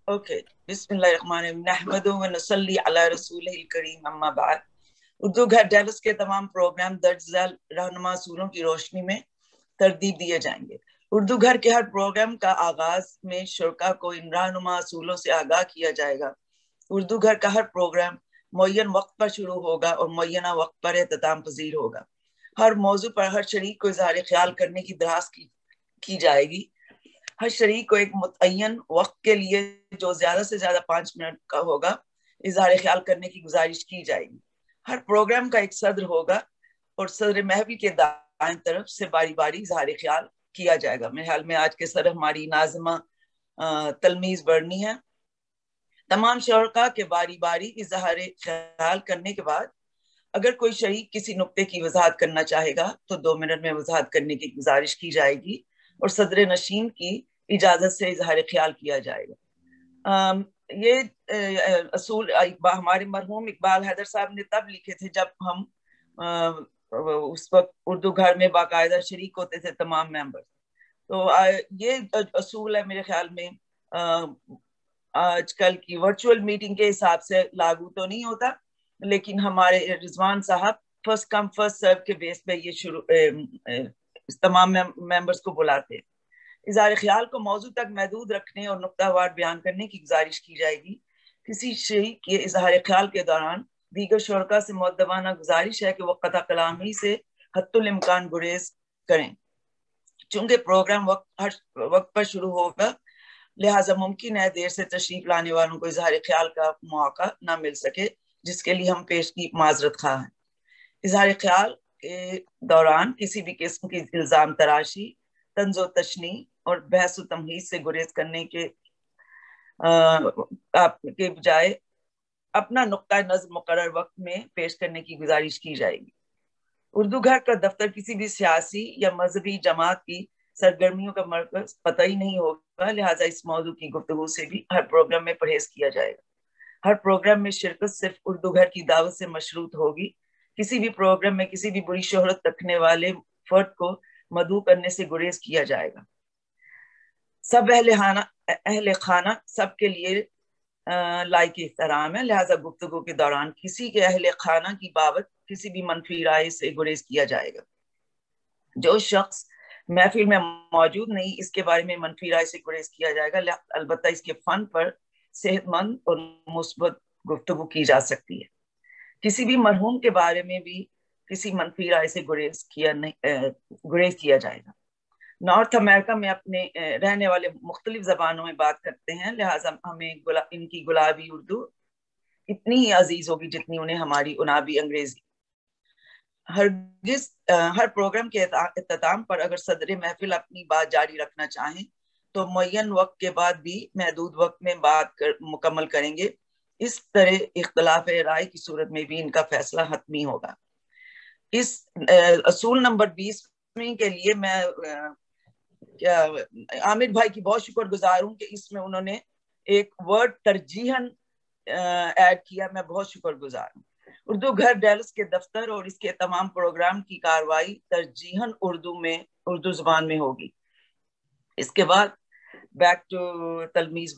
Okay, بسم اللہ الرحمن الرحیم، نحمدہ و نصلی علی رسولہ الکریم، اما بعد۔ اردو گھر ڈیلس کے تمام پروگرام درج ذیل رہنما اصولوں کی روشنی میں ترتیب دیے جائیں گے۔ اردو گھر کے ہر پروگرام کا آغاز میں شرکا کو ان رہنما اصولوں سے آگاہ کیا جائے گا۔ اردو گھر کا ہر پروگرام معین وقت پر شروع ہوگا اور معینہ وقت پر اختتام پذیر ہوگا۔ ہر موضوع پر ہر شریک کو اظہار خیال کرنے کی درخواست کی جائے گی۔ ہر شریک کو ایک متعین وقت کے لیے جو زیادہ سے زیادہ 5 منٹ کا ہوگا اظہار خیال کرنے کی گزارش کی جائے گی۔ ہر پروگرام کا ایک صدر ہوگا اور صدر محفل کے دائیں طرف سے باری باری اظہار خیال کیا جائے گا۔ میرے خیال میں آج کے صدر ہماری ناظمہ تلمیز برنی ہے۔ تمام شرکا کے باری باری اظہار خیال کرنے کے بعد اگر کوئی شریک کسی نقطے کی وضاحت کرنا چاہے گا تو 2 منٹ میں وضاحت کرنے کی گزارش کی جائے گی اور صدر نشین کی اجازت سے اظہار خیال کیا جائے گا۔ یہ اصول ہمارے مرحوم اقبال حیدر صاحب نے تب لکھے تھے جب ہم اس وقت اردو گھر میں باقاعدہ شریک ہوتے تھے تمام ممبر۔ تو یہ اصول ہے میرے خیال میں آج کل کی ورچوئل میٹنگ کے حساب سے لاگو تو نہیں ہوتا، لیکن ہمارے رضوان صاحب فرسٹ کم فرسٹ سرو کے بیس پہ یہ تمام ممبرز کو بلاتے ہیں۔ اظہار خیال کو موضوع تک محدود رکھنے اور نقطہ وار بیان کرنے کی گزارش کی جائے گی۔ کسی شریک کے اظہار خیال کے دوران دیگر شرکا سے مؤدبانہ گزارش ہے کہ وہ قطع کلامی سے حتی الامکان گریز کریں۔ چونکہ پروگرام وقت پر شروع ہوگا لہٰذا ممکن ہے دیر سے تشریف لانے والوں کو اظہار خیال کا موقع نہ مل سکے، جس کے لیے ہم پیش کی معذرت خواہ ہیں۔ اظہار خیال کے دوران کسی بھی قسم کی الزام تراشی، طنز و تشنیع اور بحث و تمہیز سے گریز کرنے کے بجائے اپنا نقطہ نظر مقرر وقت میں پیش کرنے کی گزارش کی جائے گی۔ اردو گھر کا دفتر کسی بھی سیاسی یا مذہبی جماعت کی سرگرمیوں کا مرکز قطعی نہیں ہوگا، لہٰذا اس موضوع کی گفتگو سے بھی ہر پروگرام میں پرہیز کیا جائے گا۔ ہر پروگرام میں شرکت صرف اردو گھر کی دعوت سے مشروط ہوگی۔ کسی بھی پروگرام میں کسی بھی بری شہرت رکھنے والے فرد کو مدعو کرنے سے گریز کیا جائے گا۔ سب اہل خانہ سب کے لیے لائق احترام ہے، لہٰذا گفتگو کے دوران کسی کے اہل خانہ کی بابت کسی بھی منفی رائے سے گریز کیا جائے گا۔ جو شخص محفل میں موجود نہیں اس کے بارے میں منفی رائے سے گریز کیا جائے گا، البتہ اس کے فن پر صحت مند اور مثبت گفتگو کی جا سکتی ہے۔ کسی بھی مرحوم کے بارے میں بھی کسی منفی رائے سے گریز کیا جائے گا۔ نارتھ امریکہ میں اپنے رہنے والے مختلف زبانوں میں بات کرتے ہیں، لہٰذا ہمیں ان کی گلابی اردو اتنی ہی عزیز ہوگی جتنی انہیں ہماری انابی انگریزی۔ ہر پروگرام کے اختتام پر اگر صدر محفل اپنی بات جاری رکھنا چاہیں تو معین وقت کے بعد بھی محدود وقت میں بات مکمل کریں گے۔ اس طرح اختلاف رائے کی صورت میں بھی ان کا فیصلہ حتمی ہوگا۔ اس اصول نمبر 20 کے لیے میں عامر بھائی کی بہت شکر گزار ہوں کہ اس میں انہوں نے ایک ورڈ ترجیحاً ایڈ کیا، میں بہت شکر گزار ہوں۔ اردو گھر ڈیلس کے دفتر اور اس کے تمام پروگرام کی کاروائی ترجیحاً اردو زبان میں ہوگی۔ اس کے بعد بیک ٹو تلمیز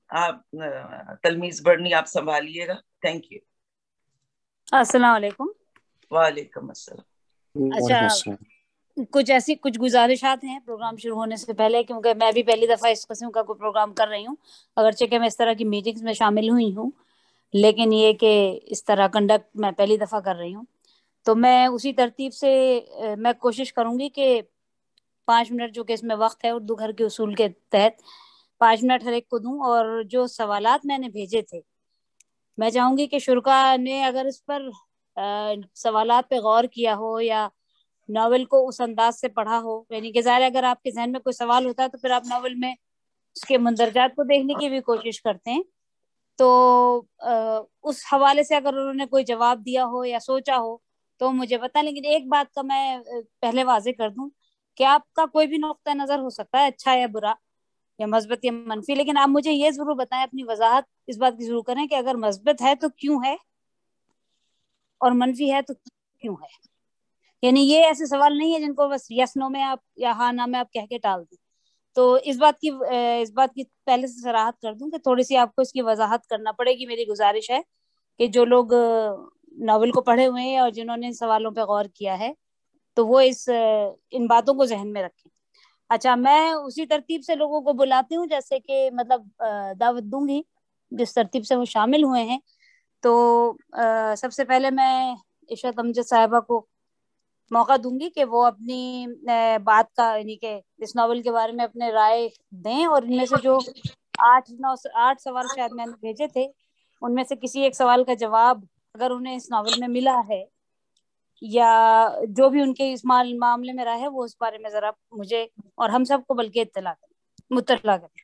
برنی، آپ سنبھالیے گا۔ Thank you. السلام علیکم۔ وعلیکم السلام۔ اچھا، کچھ گزارشات ہیں پروگرام شروع ہونے سے پہلے، کیونکہ میں بھی پہلی دفعہ اس قسم کا کوئی پروگرام کر رہی ہوں، اگرچہ کہ میں اس طرح کی میٹنگز میں شامل ہوئی ہوں، لیکن یہ کہ اس طرح کنڈکٹ میں پہلی دفعہ کر رہی ہوں۔ تو میں اسی ترتیب سے میں کوشش کروں گی کہ 5 منٹ جو کہ اس میں وقت ہے اردو گھر کے اصول کے تحت 5 منٹ ہر ایک کو دوں، اور جو سوالات میں نے بھیجے تھے میں چاہوں گی کہ شرکا نے اگر اس پر سوالات پہ غور کیا ہو یا ناول کو اس انداز سے پڑھا ہو، یعنی کہ ظاہر اگر آپ کے ذہن میں کوئی سوال ہوتا ہے تو پھر آپ ناول میں اس کے مندرجات کو دیکھنے کی بھی کوشش کرتے ہیں، تو اس حوالے سے اگر انہوں نے کوئی جواب دیا ہو یا سوچا ہو تو مجھے بتائیں۔ لیکن ایک بات کا میں پہلے واضح کر دوں کہ آپ کا کوئی بھی نقطہ نظر ہو سکتا ہے، اچھا یا برا یا مثبت یا منفی، لیکن آپ مجھے یہ ضرور بتائیں، اپنی وضاحت اس بات کی ضرور کریں کہ اگر مثبت ہے تو کیوں ہے اور منفی ہے تو کیوں ہے۔ یعنی یہ ایسے سوال نہیں ہے جن کو بس یس نو میں آپ یا ہاں نہ میں آپ کہہ کے ٹال دیں۔ تو اس بات کی پہلے سے صراحت کر دوں کہ تھوڑی سی آپ کو اس کی وضاحت کرنا پڑے گی. میری گزارش ہے کہ جو لوگ ناول کو پڑھے ہوئے ہیں اور جنہوں نے ان سوالوں پہ غور کیا ہے تو وہ ان باتوں کو ذہن میں رکھیں. اچھا، میں اسی ترتیب سے لوگوں کو بلاتی ہوں جیسے کہ مطلب دعوت دوں گی جس ترتیب سے وہ شامل ہوئے ہیں. تو سب سے پہلے میں عشرت امجد صاحبہ کو موقع دوں گی کہ وہ اپنی بات کا یعنی کہ اس ناول کے بارے میں اپنے رائے دیں، اور ان میں سے جو 8 سوال شاید میں نے بھیجے تھے ان میں سے کسی ایک سوال کا جواب اگر انہیں اس ناول میں ملا ہے یا جو بھی ان کے اس معاملے میں رائے ہے وہ اس بارے میں ذرا مجھے اور ہم سب کو بلکہ مطلع کریں.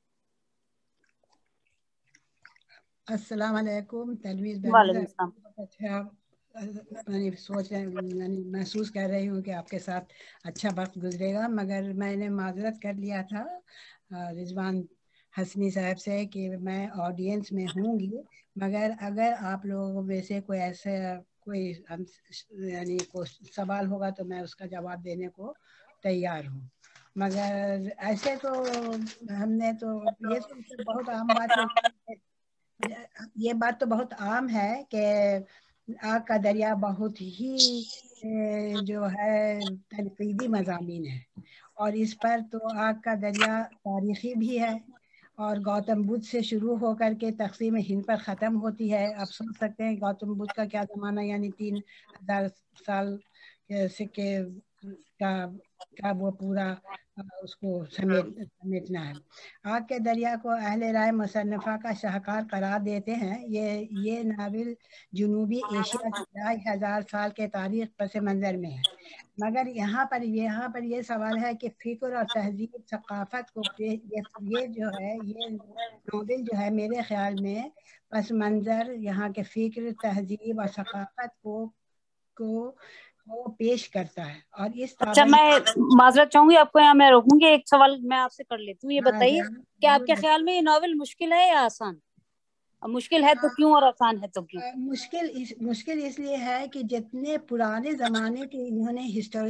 السلام علیکم. تلویز وعلیکم السلام. اچھا، میں محسوس کر رہی ہوں کہ آپ کے ساتھ اچھا وقت گزرے گا، مگر میں نے معذرت کر لیا تھا رضوان حسنی صاحب سے کہ میں آڈینس میں ہوں گی، مگر اگر آپ لوگوں میں سے کوئی ایسا یعنی کوئی سوال ہوگا تو میں اس کا جواب دینے کو تیار ہوں. مگر ایسے تو ہم نے تو یہ تو بہت عام بات ہے، یہ بات تو بہت عام ہے کہ آگ کا دریا بہت ہی جو ہے تنقیدی مضامین ہے، اور اس پر تو آگ کا دریا تاریخی بھی ہے اور گوتم بدھ سے شروع ہو کر کے تقسیم ہند پر ختم ہوتی ہے. آپ سوچ سکتے ہیں گوتم بدھ کا کیا زمانہ، یعنی 3000 سال سے کا وہ پورا اس کو سمیٹنا ہے. آگ کے دریا کو اہل رائے مصنفہ کا شاہکار قرار دیتے ہیں. یہ ناول جنوبی ایشیا کی 2500 سال کے تاریخ پس منظر میں ہے، مگر یہاں پر یہ سوال ہے کہ فکر اور تہذیب ثقافت کو یہ جو ہے یہ ناول جو ہے میرے خیال میں پس منظر یہاں کے فکر، تہذیب اور ثقافت کو پیش کرتا ہے. اور اس اچھا، میں معذرت چاہوں گی آپ کو، یہاں میں روکوں گی. ایک سوال میں آپ سے کر لیتی ہوں. یہ بتائیے کہ آپ کے خیال میں یہ ناول مشکل ہے یا آسان؟ مشکل ہے تو کیوں، اور آسان ہے تو کیوں؟ مشکل اس لیے ہے کہ جتنے پرانے زمانے کے انہوں نے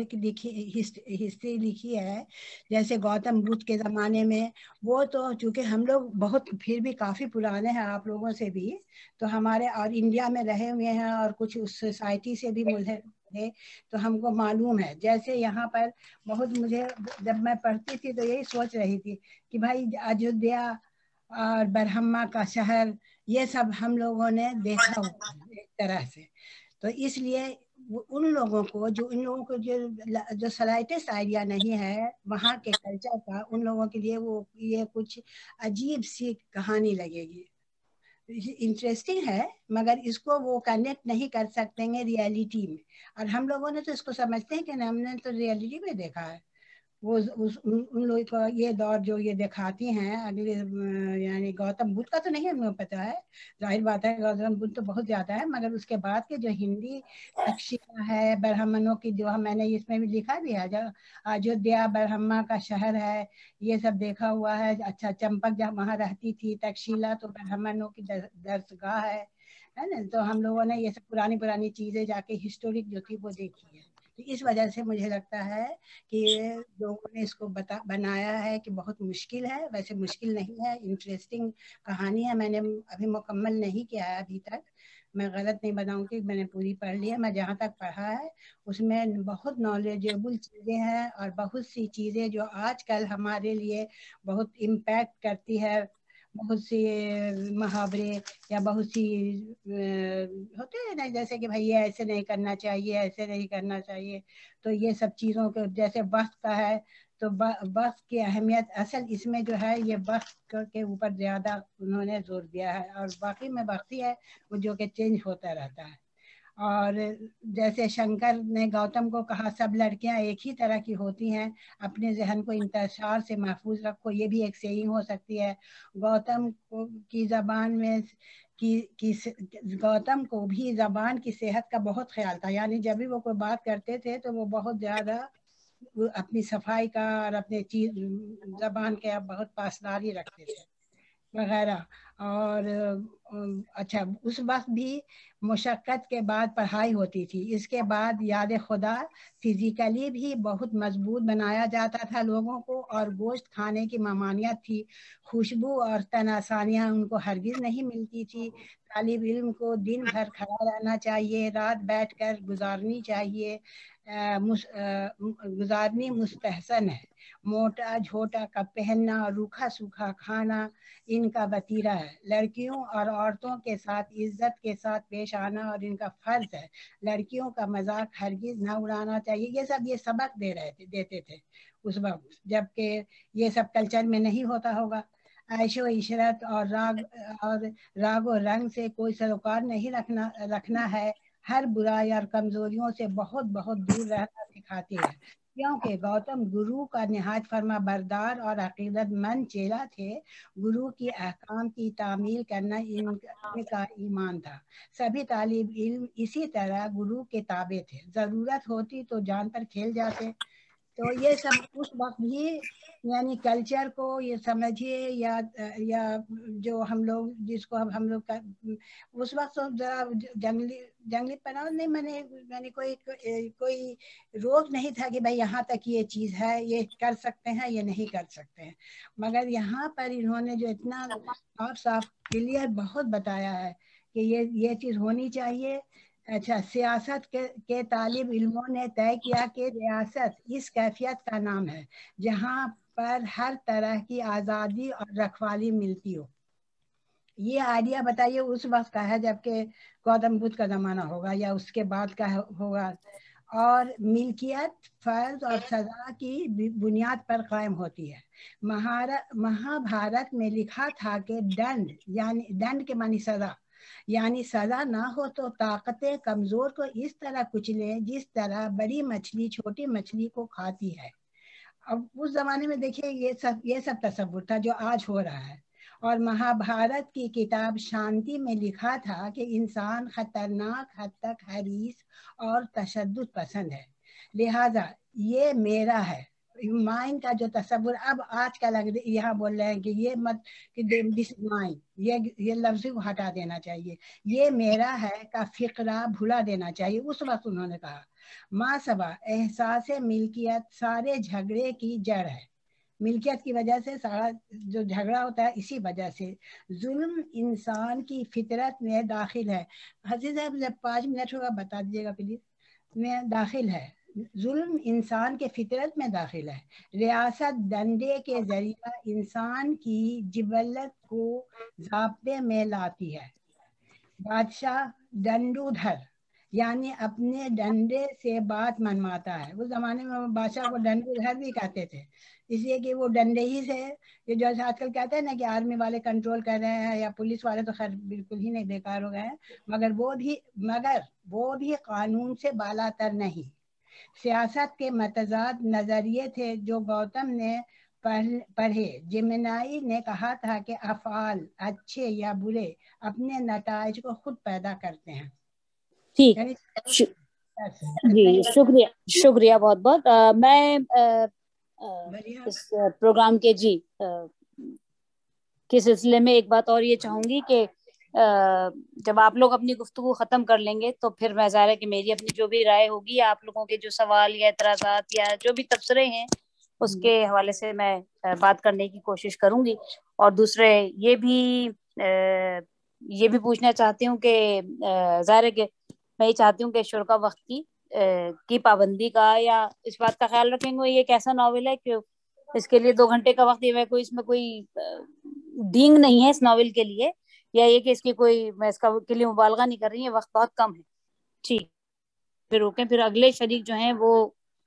ہسٹری لکھی ہے، جیسے گوتم بدھ کے زمانے میں، وہ تو چونکہ ہم لوگ بہت پھر بھی کافی پرانے ہیں آپ لوگوں سے بھی، تو ہمارے اور انڈیا میں رہے ہوئے ہیں اور کچھ اس سوسائٹی سے بھی ملحق ہے، تو ہم کو معلوم ہے. جیسے یہاں پر بہت مجھے جب میں پڑھتی تھی تو یہی سوچ رہی تھی کہ بھائی اجودھیا اور برہما کا شہر یہ سب ہم لوگوں نے دیکھا ہوا ایک طرح سے. تو اس لیے ان لوگوں کو جو سلائٹسٹ آئیڈیا نہیں ہے وہاں کے کلچر کا، ان لوگوں کے لیے وہ یہ کچھ عجیب سی کہانی لگے گی. انٹرسٹنگ ہے مگر اس کو وہ کنیکٹ نہیں کر سکتے ہیں ریئلٹی میں، اور ہم لوگوں نے تو اس کو سمجھتے ہیں کہ ہم نے تو ریئلٹی میں دیکھا ہے. وہ ان لوگوں کو یہ دور جو یہ دکھاتی ہیں اگلے یعنی گوتم بدھ کا تو نہیں ہمیں پتا ہے، ظاہر بات ہے گوتم بدھ تو بہت زیادہ ہے، مگر اس کے بعد کے جو ہندی تکشیلہ ہے برہمنوں کی، جو میں نے اس میں بھی لکھا بھی ہے، جو اجودھیا برہما کا شہر ہے یہ سب دیکھا ہوا ہے. اچھا، چمپک جہاں وہاں رہتی تھی، تکشیلہ تو برہمنوں کی درسگاہ ہے نا. تو ہم لوگوں نے یہ سب پرانی چیزیں جا کے ہسٹورک جو تھی وہ دیکھی ہے. تو اس وجہ سے مجھے لگتا ہے کہ لوگوں نے اس کو بنایا ہے کہ بہت مشکل ہے. ویسے مشکل نہیں ہے، انٹرسٹنگ کہانی ہے. میں نے ابھی مکمل نہیں کیا ہے ابھی تک، میں غلط نہیں بتاؤں گی، میں نے پوری پڑھ لی ہے. میں جہاں تک پڑھا ہے اس میں بہت نالجیبل چیزیں ہیں اور بہت سی چیزیں جو آج کل ہمارے لیے بہت امپیکٹ کرتی ہے. بہت سی محاورے یا بہت سی ہوتے ہیں نا، جیسے کہ بھائی ایسے نہیں کرنا چاہیے، ایسے نہیں کرنا چاہیے. تو یہ سب چیزوں کے جیسے وقت کا ہے تو وقت کی اہمیت اصل اس میں جو ہے یہ وقت کے اوپر زیادہ انہوں نے زور دیا ہے، اور باقی میں وقت ہی ہے وہ جو کہ چینج ہوتا رہتا ہے. اور جیسے شنکر نے گوتم کو کہا سب لڑکیاں ایک ہی طرح کی ہوتی ہیں، اپنے ذہن کو انتشار سے محفوظ رکھو، یہ بھی ایک سیئنگ ہو سکتی ہے. گوتم کی زبان میں گوتم کو بھی زبان کی صحت کا بہت خیال تھا، یعنی جب بھی وہ کوئی بات کرتے تھے تو وہ بہت زیادہ اپنی صفائی کا اور اپنے زبان کے بہت پاسداری رکھتے تھے. वगैरह। और अच्छा, उस वक्त भी मुशक्क़त के बाद पढ़ाई होती थी। इसके बाद याद खुदा फिजिकली भी बहुत मजबूत बनाया जाता था लोगों को, और गोश्त खाने की ममानियत थी। खुशबू और तन आसानियाँ उनको हरगिज़ नहीं मिलती थी। तालिब इल्म को दिन भर खड़ा रहना चाहिए, रात बैठ कर गुजारनी चाहिए, गुजारनी मुस्तहसन है। मोटा झोटा का पहनना और रूखा सूखा खाना इनका वतीरा है। लड़कियों और औरतों के साथ इज्जत के साथ पेश आना और इनका फर्ज है। लड़कियों का मजाक हरगिज न उड़ाना चाहिए। ये सबक देते थे उस वक्त, जबकि ये सब कल्चर में नहीं होता होगा। ऐशो इशरत और राग और रंग से कोई सरोकार नहीं रखना है। हर बुराई और कमजोरियों से बहुत बहुत दूर रहना सिखाती है, क्योंकि गौतम गुरु का निहायत फर्मा बरदार और अकीदतमंद चेला थे। गुरु की अहकाम की तामील करना इनका ईमान था। सभी तालिब इल्म इसी तरह गुरु के ताबे थे। ज़रूरत होती तो जान पर खेल जाते। तो ये सब उस वक्त भी, यानी कल्चर को ये समझिए, या जो हम लोग, जिसको अब हम लोग का उस वक्त तो जरा जंगली पनाह नहीं, मैंने कोई रोक नहीं था कि भाई यहाँ तक ये चीज़ है, ये कर सकते हैं, ये नहीं कर सकते हैं। मगर यहाँ पर इन्होंने जो इतना साफ साफ क्लियर बहुत बताया है कि ये चीज़ होनी चाहिए। अच्छा, सियासत के तालिब इल्मों ने तय किया कि रियासत इस कैफियत का नाम है जहाँ पर हर तरह की आज़ादी और रखवाली मिलती हो। ये आइडिया बताइए उस वक्त का है जबकि गौतम बुद्ध का ज़माना होगा या उसके बाद का होगा। और मिल्कियत फर्ज और सजा की बुनियाद पर कायम होती है। महाभारत में लिखा था कि दंड के मानी सजा, यानी सजा ना हो तो ताकतें कमजोर को इस तरह कुचलें जिस तरह बड़ी मछली छोटी मछली को खाती है। अब उस जमाने में देखिए ये सब तसव्वुर था जो आज हो रहा है। और महाभारत की किताब शांति में लिखा था कि इंसान खतरनाक हद तक हरीस और तशद्दुद पसंद है, लिहाजा ये मेरा है। माइन का जो तस्वुर अब आज का लग यहाँ बोल रहे हैं कि ये मत कि दिस माइन, ये लफ्ज़ को हटा देना चाहिए, ये मेरा है का फिक्रा भुला देना चाहिए। उस वक्त उन्होंने कहा मासबा एहसास मिल्कियत सारे झगड़े की जड़ है। मिल्कियत की वजह से सारा जो झगड़ा होता है इसी वजह से। जुल्म इंसान की फितरत में दाखिल है। हज़ीज़ साहब जब 5 मिनट होगा बता दीजिएगा प्लीज। में दाखिल है, जुल्म इंसान के फितरत में दाखिल है। रियासत डंडे के जरिए इंसान की जिबल्लत को ज़ाब्ते में लाती है। बादशाह डंडूधर यानी अपने डंडे से बात मनवाता है। उस जमाने में बादशाह को डंडूधर भी कहते थे, इसलिए कि वो डंडे ही से, ये जो आजकल कहते हैं ना कि आर्मी वाले कंट्रोल कर रहे हैं या पुलिस वाले, तो खैर बिल्कुल ही नहीं, बेकार हो गए हैं, मगर वो भी कानून से बालातर नहीं। सियासत के मतजाद नजरिए थे जो गौतम ने पढ़े। जिमिनाई ने कहा था कि अफ़आल अच्छे या बुरे अपने नताइज को खुद पैदा करते हैं। ठीक, जी शुक्रिया बहुत बहुत। मैं इस प्रोग्राम के के सिलसिले में एक बात और ये चाहूंगी कि जब आप लोग अपनी गुफ्तगू खत्म कर लेंगे तो फिर मैं ज़ाहिर है कि मेरी अपनी जो भी राय होगी, आप लोगों के जो सवाल या एतराज़ात या जो भी तबसरे हैं उसके हवाले से मैं बात करने की कोशिश करूंगी। और दूसरे ये भी पूछना चाहती हूँ कि ज़ाहिर है कि मैं ये चाहती हूँ कि शुरा वक्त की पाबंदी का या इस बात का ख्याल रखेंगे। ये एक ऐसा नॉवेल है कि इसके लिए 2 घंटे का वक्त इसमें कोई डींग नहीं है इस नॉवेल के लिए, या ये कि इसकी कोई, मैं इसका के लिए मुबालगा नहीं कर रही है, वक्त बहुत कम है। ठीक, फिर रोकें। फिर अगले शरीक जो हैं वो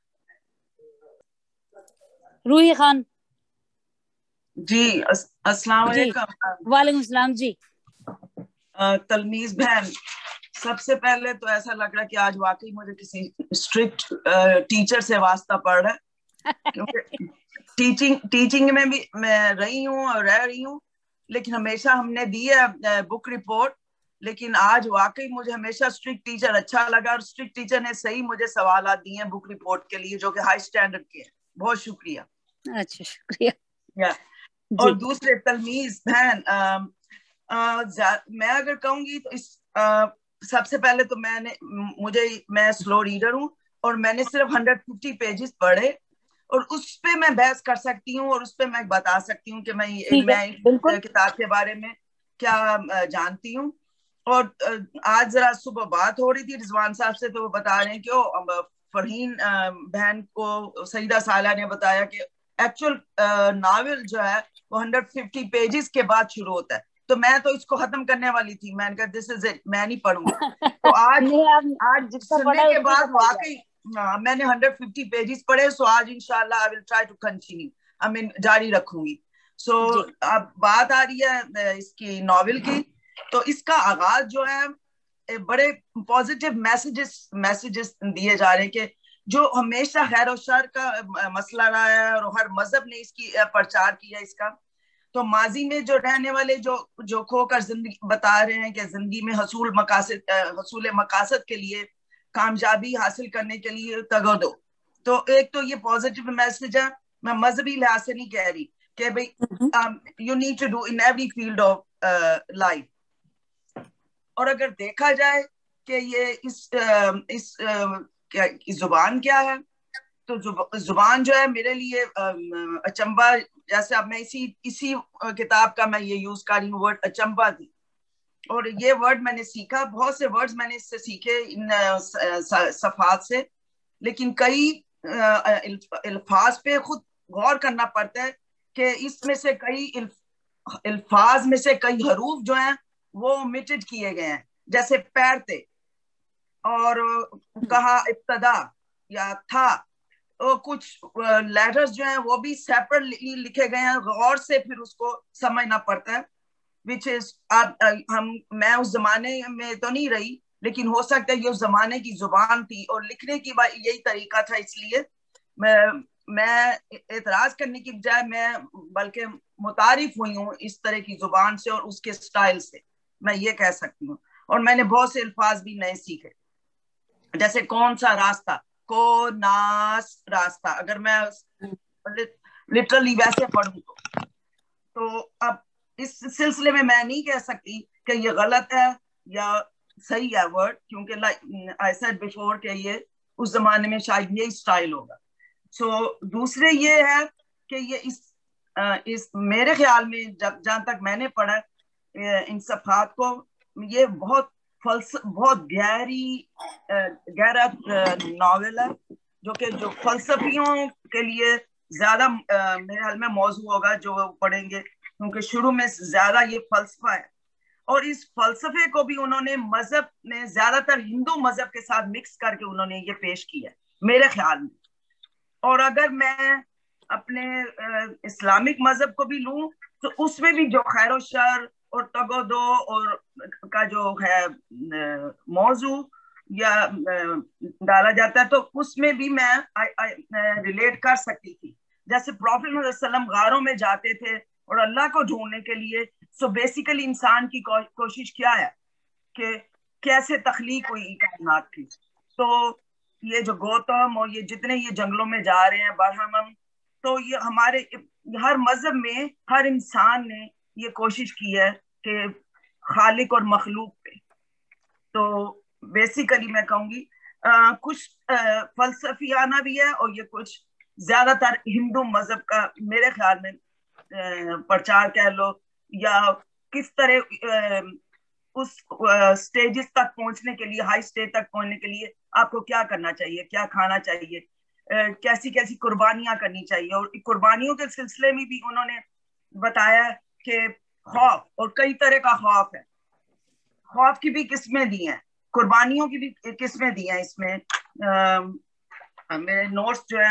रूही खान जी। अस्सलाम वालेकुम। वालेकुम सलाम जी। तलमीज बहन, सबसे पहले तो ऐसा लग रहा है कि आज वाकई मुझे किसी स्ट्रिक्ट टीचर से वास्ता पड़ रहा है, क्योंकि टीचिंग में भी मैं रही हूँ और रह रही हूँ, लेकिन हमेशा हमने दी है बुक रिपोर्ट। लेकिन आज वाकई मुझे हमेशा स्ट्रिक्ट टीचर अच्छा लगा, और स्ट्रिक्ट टीचर ने सही मुझे सवाल दिए हैं बुक रिपोर्ट के लिए जो कि हाई स्टैंडर्ड के हैं। बहुत शुक्रिया। अच्छा, शुक्रिया। اور دوسرے تلمیذ بہن میں اگر کہوں گی تو اس سب سے پہلے تو میں سلو ریڈر ہوں اور میں نے صرف 150 پیجز پڑھے اور اس پہ میں بحث کر سکتی ہوں اور اس پہ میں بتا سکتی ہوں کہ میں کتاب کے بارے میں کیا جانتی ہوں. اور آج ذرا صبح بات ہو رہی تھی رضوان صاحب سے تو وہ بتا رہے ہیں کہ فرحین بہن کو سیدہ سالہ نے بتایا کہ ایکچوئل ناول جو ہے وہ 150 پیجز کے بعد شروع ہوتا ہے. تو میں تو اس کو ختم کرنے والی تھی, میں نے کہا دس از اٹ, میں نہیں پڑھوں گی. تو آج سننے کے بعد واقعی میں نے 150 پیجز پڑھے. سو آج انشاءاللہ I will try to continue, I mean جاری رکھوں گی. سو اب بات آ رہی ہے اس کی ناول کی. تو اس کا آغاز جو ہے بڑے پازیٹیو میسیجز دیے جا رہے ہیں کہ جو ہمیشہ خیر و شر کا مسئلہ رہا ہے اور ہر مذہب نے اس کی پرچار کیا اس کا. تو ماضی میں جو رہنے والے جو کھو کر زندگی بتا رہے ہیں کہ زندگی میں حصول مقاصد کے لیے کامیابی حاصل کرنے کے لیے تگو دو. تو ایک تو یہ پازیٹیو میسج ہے, میں مذہبی لحاظ سے نہیں کہہ رہی کہ بھئی you need to do in every field of life. اور اگر دیکھا جائے کہ یہ اس زبان کیا ہے, تو زبان جو ہے میرے لیے اچنبا, جیسے اب میں اسی کتاب کا میں یہ یوز کر رہی ہوں ورڈ اچنبا تھی. اور یہ ورڈ میں نے سیکھا, بہت سے ورڈز میں نے اس سے سیکھے ان صفحات سے, لیکن کئی الفاظ پہ خود غور کرنا پڑتا ہے کہ اس میں سے کئی الفاظ میں سے کئی حروف جو ہیں وہ omitted کیے گئے ہیں, جیسے پیرتے اور کہا ابتدا یا تھا, کچھ لیٹرز جو ہیں وہ بھی سیپریٹلی لکھے گئے ہیں, غور سے پھر اس کو سمجھنا پڑتا ہے. which is میں اس زمانے میں تو نہیں رہی, لیکن ہو سکتا ہے یہ اس زمانے کی زبان تھی اور لکھنے کی یہی طریقہ تھا. اس لیے میں اعتراض کرنے کی بجائے میں بلکہ متعارف ہوئی ہوں اس طرح کی زبان سے اور اس کے سٹائل سے, میں یہ کہہ سکتی ہوں. اور میں نے بہت سے الفاظ بھی نئے سیکھے, جیسے کون سا راستہ, کو ناس راستہ, اگر میں لٹرلی ویسے پڑھوں تو اب اس سلسلے میں نہیں کہہ سکتی کہ یہ غلط ہے یا صحیح ہے ورڈ, کیونکہ I said before کہ یہ اس زمانے میں شاید یہی سٹائل ہوگا. سو دوسرے یہ ہے کہ یہ اس میرے خیال میں جہاں تک میں نے پڑھا ان صفحات کو, یہ بہت گہرا ناول ہے جو فلسفیوں کے لیے زیادہ میرے خیال میں موضوع ہوگا جو پڑھیں گے, کیونکہ شروع میں زیادہ یہ فلسفہ ہے. اور اس فلسفے کو بھی انہوں نے مذہب میں زیادہ تر ہندو مذہب کے ساتھ مکس کر کے انہوں نے یہ پیش کیا میرے خیال میں. اور اگر میں اپنے اسلامک مذہب کو بھی لوں تو اس میں بھی جو خیر و شر اور تگو دو اور کا جو ہے موضوع یا ڈالا جاتا ہے, تو اس میں بھی میں ریلیٹ کر سکتی تھی. جیسے پروفیٹ صلی اللہ علیہ وسلم غاروں میں جاتے تھے اور اللہ کو ڈھونڈنے کے لیے. سو بیسیکلی انسان کی کوشش کیا ہے کہ کیسے تخلیق ہوئی کائنات کی. تو یہ جو گوتم اور یہ جتنے یہ جنگلوں میں جا رہے ہیں برہمن, تو یہ ہمارے ہر مذہب میں ہر انسان نے یہ کوشش کی ہے کہ خالق اور مخلوق پہ. تو بیسیکلی میں کہوں گی کچھ فلسفیانہ بھی ہے اور یہ کچھ زیادہ تر ہندو مذہب کا میرے خیال میں پرچار کہہ لو, یا کس طرح اس سٹیجز تک پہنچنے کے لیے, ہائی سٹیج تک پہنچنے کے لیے آپ کو کیا کرنا چاہیے, کیا کھانا چاہیے, کیسی قربانیاں کرنی چاہیے. اور قربانیوں کے سلسلے میں بھی انہوں نے بتایا کہ خوف, اور کئی طرح کا خوف ہے, خوف کی بھی قسمیں دی ہیں, قربانیوں کی بھی قسمیں دی ہیں. اس میں میرے نوٹس جو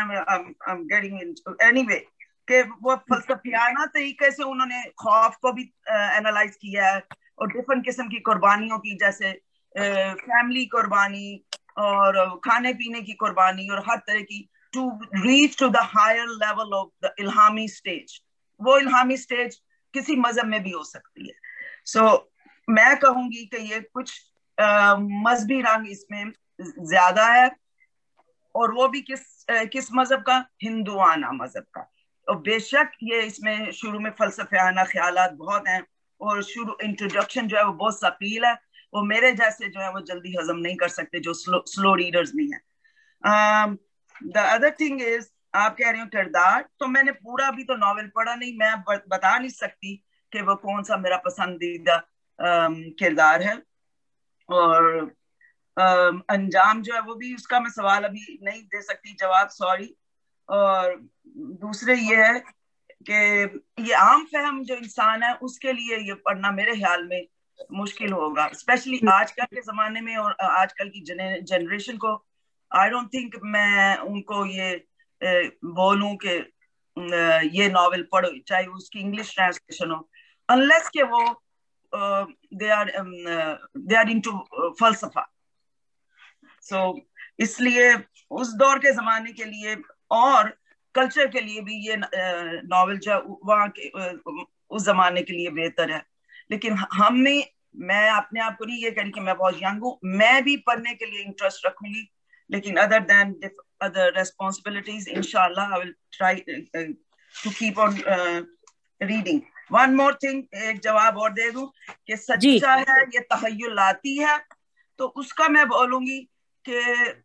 ہے کہ وہ فلسفیانہ طریقے سے انہوں نے خوف کو بھی اینالائز کیا ہے, اور ڈفرنٹ قسم کی قربانیوں کی, جیسے فیملی قربانی اور کھانے پینے کی قربانی, اور ہر طرح کی to reach to the higher level of the الہامی سٹیج. وہ الہامی سٹیج کسی مذہب میں بھی ہو سکتی ہے. سو میں کہوں گی کہ یہ کچھ مذہبی رنگ اس میں زیادہ ہے, اور وہ بھی کس مذہب کا, ہندوانہ مذہب کا. اور بے شک یہ اس میں شروع میں فلسفیانہ خیالات بہت ہیں، اور شروع انٹروڈکشن جو ہے وہ بہت ثقیل ہے، وہ میرے جیسے جو ہے وہ جلدی ہضم نہیں کر سکتے جو سلو ریڈرز بھی ہیں. The other thing is آپ کہہ رہے ہو کردار، تو میں نے پورا ابھی تو ناول پڑھا نہیں، میں بتا نہیں سکتی کہ وہ کون سا میرا پسندیدہ کردار ہے، اور انجام جو ہے وہ بھی اس کا میں سوال ابھی نہیں دے سکتی جواب، سوری. اور دوسرے یہ ہے کہ یہ عام فہم جو انسان ہے اس کے لیے یہ پڑھنا میرے خیال میں مشکل ہوگا، اسپیشلی آج کل کے زمانے میں اور آج کل کی جنریشن کو. آئی ڈونٹ تھنک میں ان کو یہ بولوں کہ یہ ناول پڑھو، چاہے اس کی انگلش ٹرانسلیشن ہو، unless کہ وہ they are into فلسفہ. سو اس لیے اس دور کے زمانے کے لیے اور کلچر کے لیے بھی یہ ناول جو وہاں کے اس زمانے کے لیے بہتر ہے. لیکن میں اپنے آپ کو نہیں یہ کہہ رہی کہ میں بہت ینگ ہوں، میں بھی پڑھنے کے لیے انٹرسٹ رکھوں گی، لیکن other than other responsibilities inshallah I will try to keep on reading. One more thing، ایک جواب اور دے دوں کہ سچا ہے یہ تخیلاتی ہے، تو اس کا میں بولوں گی کہ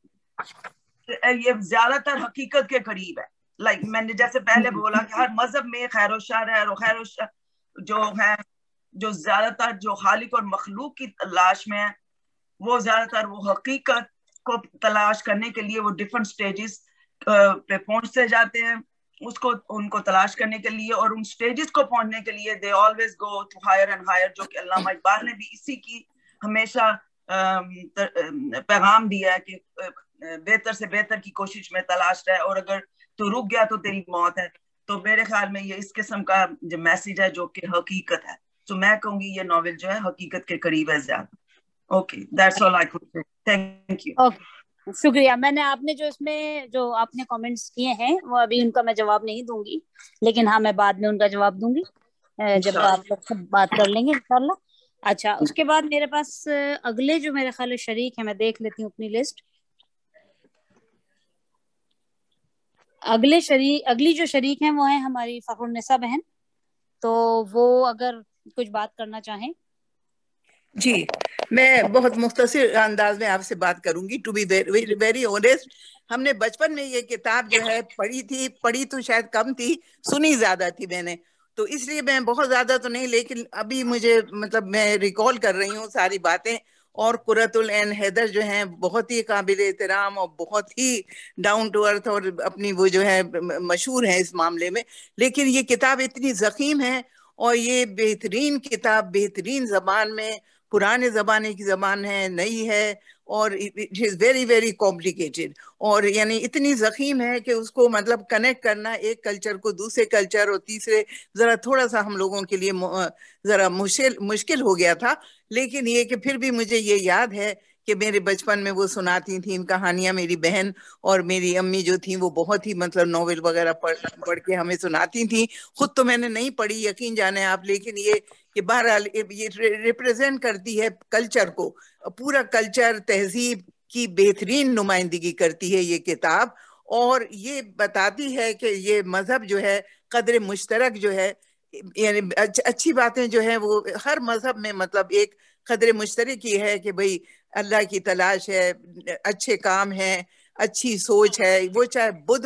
یہ زیادہ تر حقیقت کے قریب ہے. لائک میں نے جیسے پہلے بولا کہ ہر مذہب میں خیر و شر ہے، اور خیر و شر جو ہے جو زیادہ تر جو خالق اور مخلوق کی تلاش میں ہے، وہ زیادہ تر وہ حقیقت کو تلاش کرنے کے لیے وہ ڈفرنٹ سٹیجز پہ پہنچتے جاتے ہیں، ان کو تلاش کرنے کے لیے، اور ان سٹیجز کو پہنچنے کے لیے they always go to higher and higher، جو کہ علامہ اقبال نے بھی اسی کی ہمیشہ پیغام دیا ہے کہ بہتر سے بہتر کی کوشش میں تلاش رہے، اور اگر تو رک گیا تو تیری موت ہے. تو میرے خیال میں یہ اس قسم کا جو میسیج ہے جو کہ حقیقت ہے، تو میں کہوں گی یہ ناول جو ہے حقیقت کے قریب ہے زیادہ. Okay, that's all I could say. Thank you. شکریہ. میں نے آپ نے جو اس میں جو آپ نے کامنٹس کیے ہیں وہ ابھی ان کا میں جواب نہیں دوں گی، لیکن ہاں میں بعد میں ان کا جواب دوں گی جب آپ لوگ سب بات کر لیں گے انشاءاللہ. اچھا، اس کے بعد میرے پاس اگلے جو میرے خیال شریک ہیں، میں دیکھ لیتی ہوں اپنی لسٹ. اگلی جو شریک ہیں وہ ہیں ہماری فخر النساء بہن، تو وہ اگر کچھ بات کرنا چاہیں. جی، میں بہت مختصر انداز میں آپ سے بات کروں گی. ٹو بی ویری آنیسٹ، ہم نے بچپن میں یہ کتاب جو ہے پڑھی تو شاید کم تھی، سنی زیادہ تھی میں نے، تو اس لیے میں بہت زیادہ تو نہیں، لیکن ابھی مجھے مطلب میں ریکال کر رہی ہوں ساری باتیں. اور قرۃ العین حیدر جو ہیں بہت ہی قابل احترام اور بہت ہی ڈاؤن ٹو ارتھ، اور اپنی وہ جو ہے مشہور ہیں اس معاملے میں. لیکن یہ کتاب اتنی ضخیم ہے، اور یہ بہترین کتاب، بہترین زبان میں، پرانے زمانے کی زبان ہے، نئی ہے، اور it is very very complicated, اور یعنی اتنی ضخیم ہے کہ اس کو مطلب کنیکٹ کرنا ایک کلچر کو دوسرے کلچر اور تیسرے، ذرا تھوڑا سا ہم لوگوں کے لیے ذرا مشکل ہو گیا تھا. لیکن یہ کہ پھر بھی مجھے یہ یاد ہے کہ میرے بچپن میں وہ سناتی تھیں کہانیاں، میری بہن اور میری امی جو تھیں وہ بہت ہی مطلب ناول وغیرہ پڑھ کے ہمیں سناتی تھیں. خود تو میں نے نہیں پڑھی، یقین جانیں آپ، لیکن یہ کہ بہرحال یہ ریپریزینٹ کرتی ہے کلچر کو، پورا کلچر، تہذیب کی بہترین نمائندگی کرتی ہے یہ کتاب. اور یہ بتاتی ہے کہ یہ مذہب جو ہے قدر مشترک جو ہے، یعنی اچھی باتیں جو ہیں وہ ہر مذہب میں مطلب ایک قدر مشترک ہی ہے کہ بھئی اللہ کی تلاش ہے، اچھے کام ہیں، اچھی سوچ ہے. وہ چاہے بدھ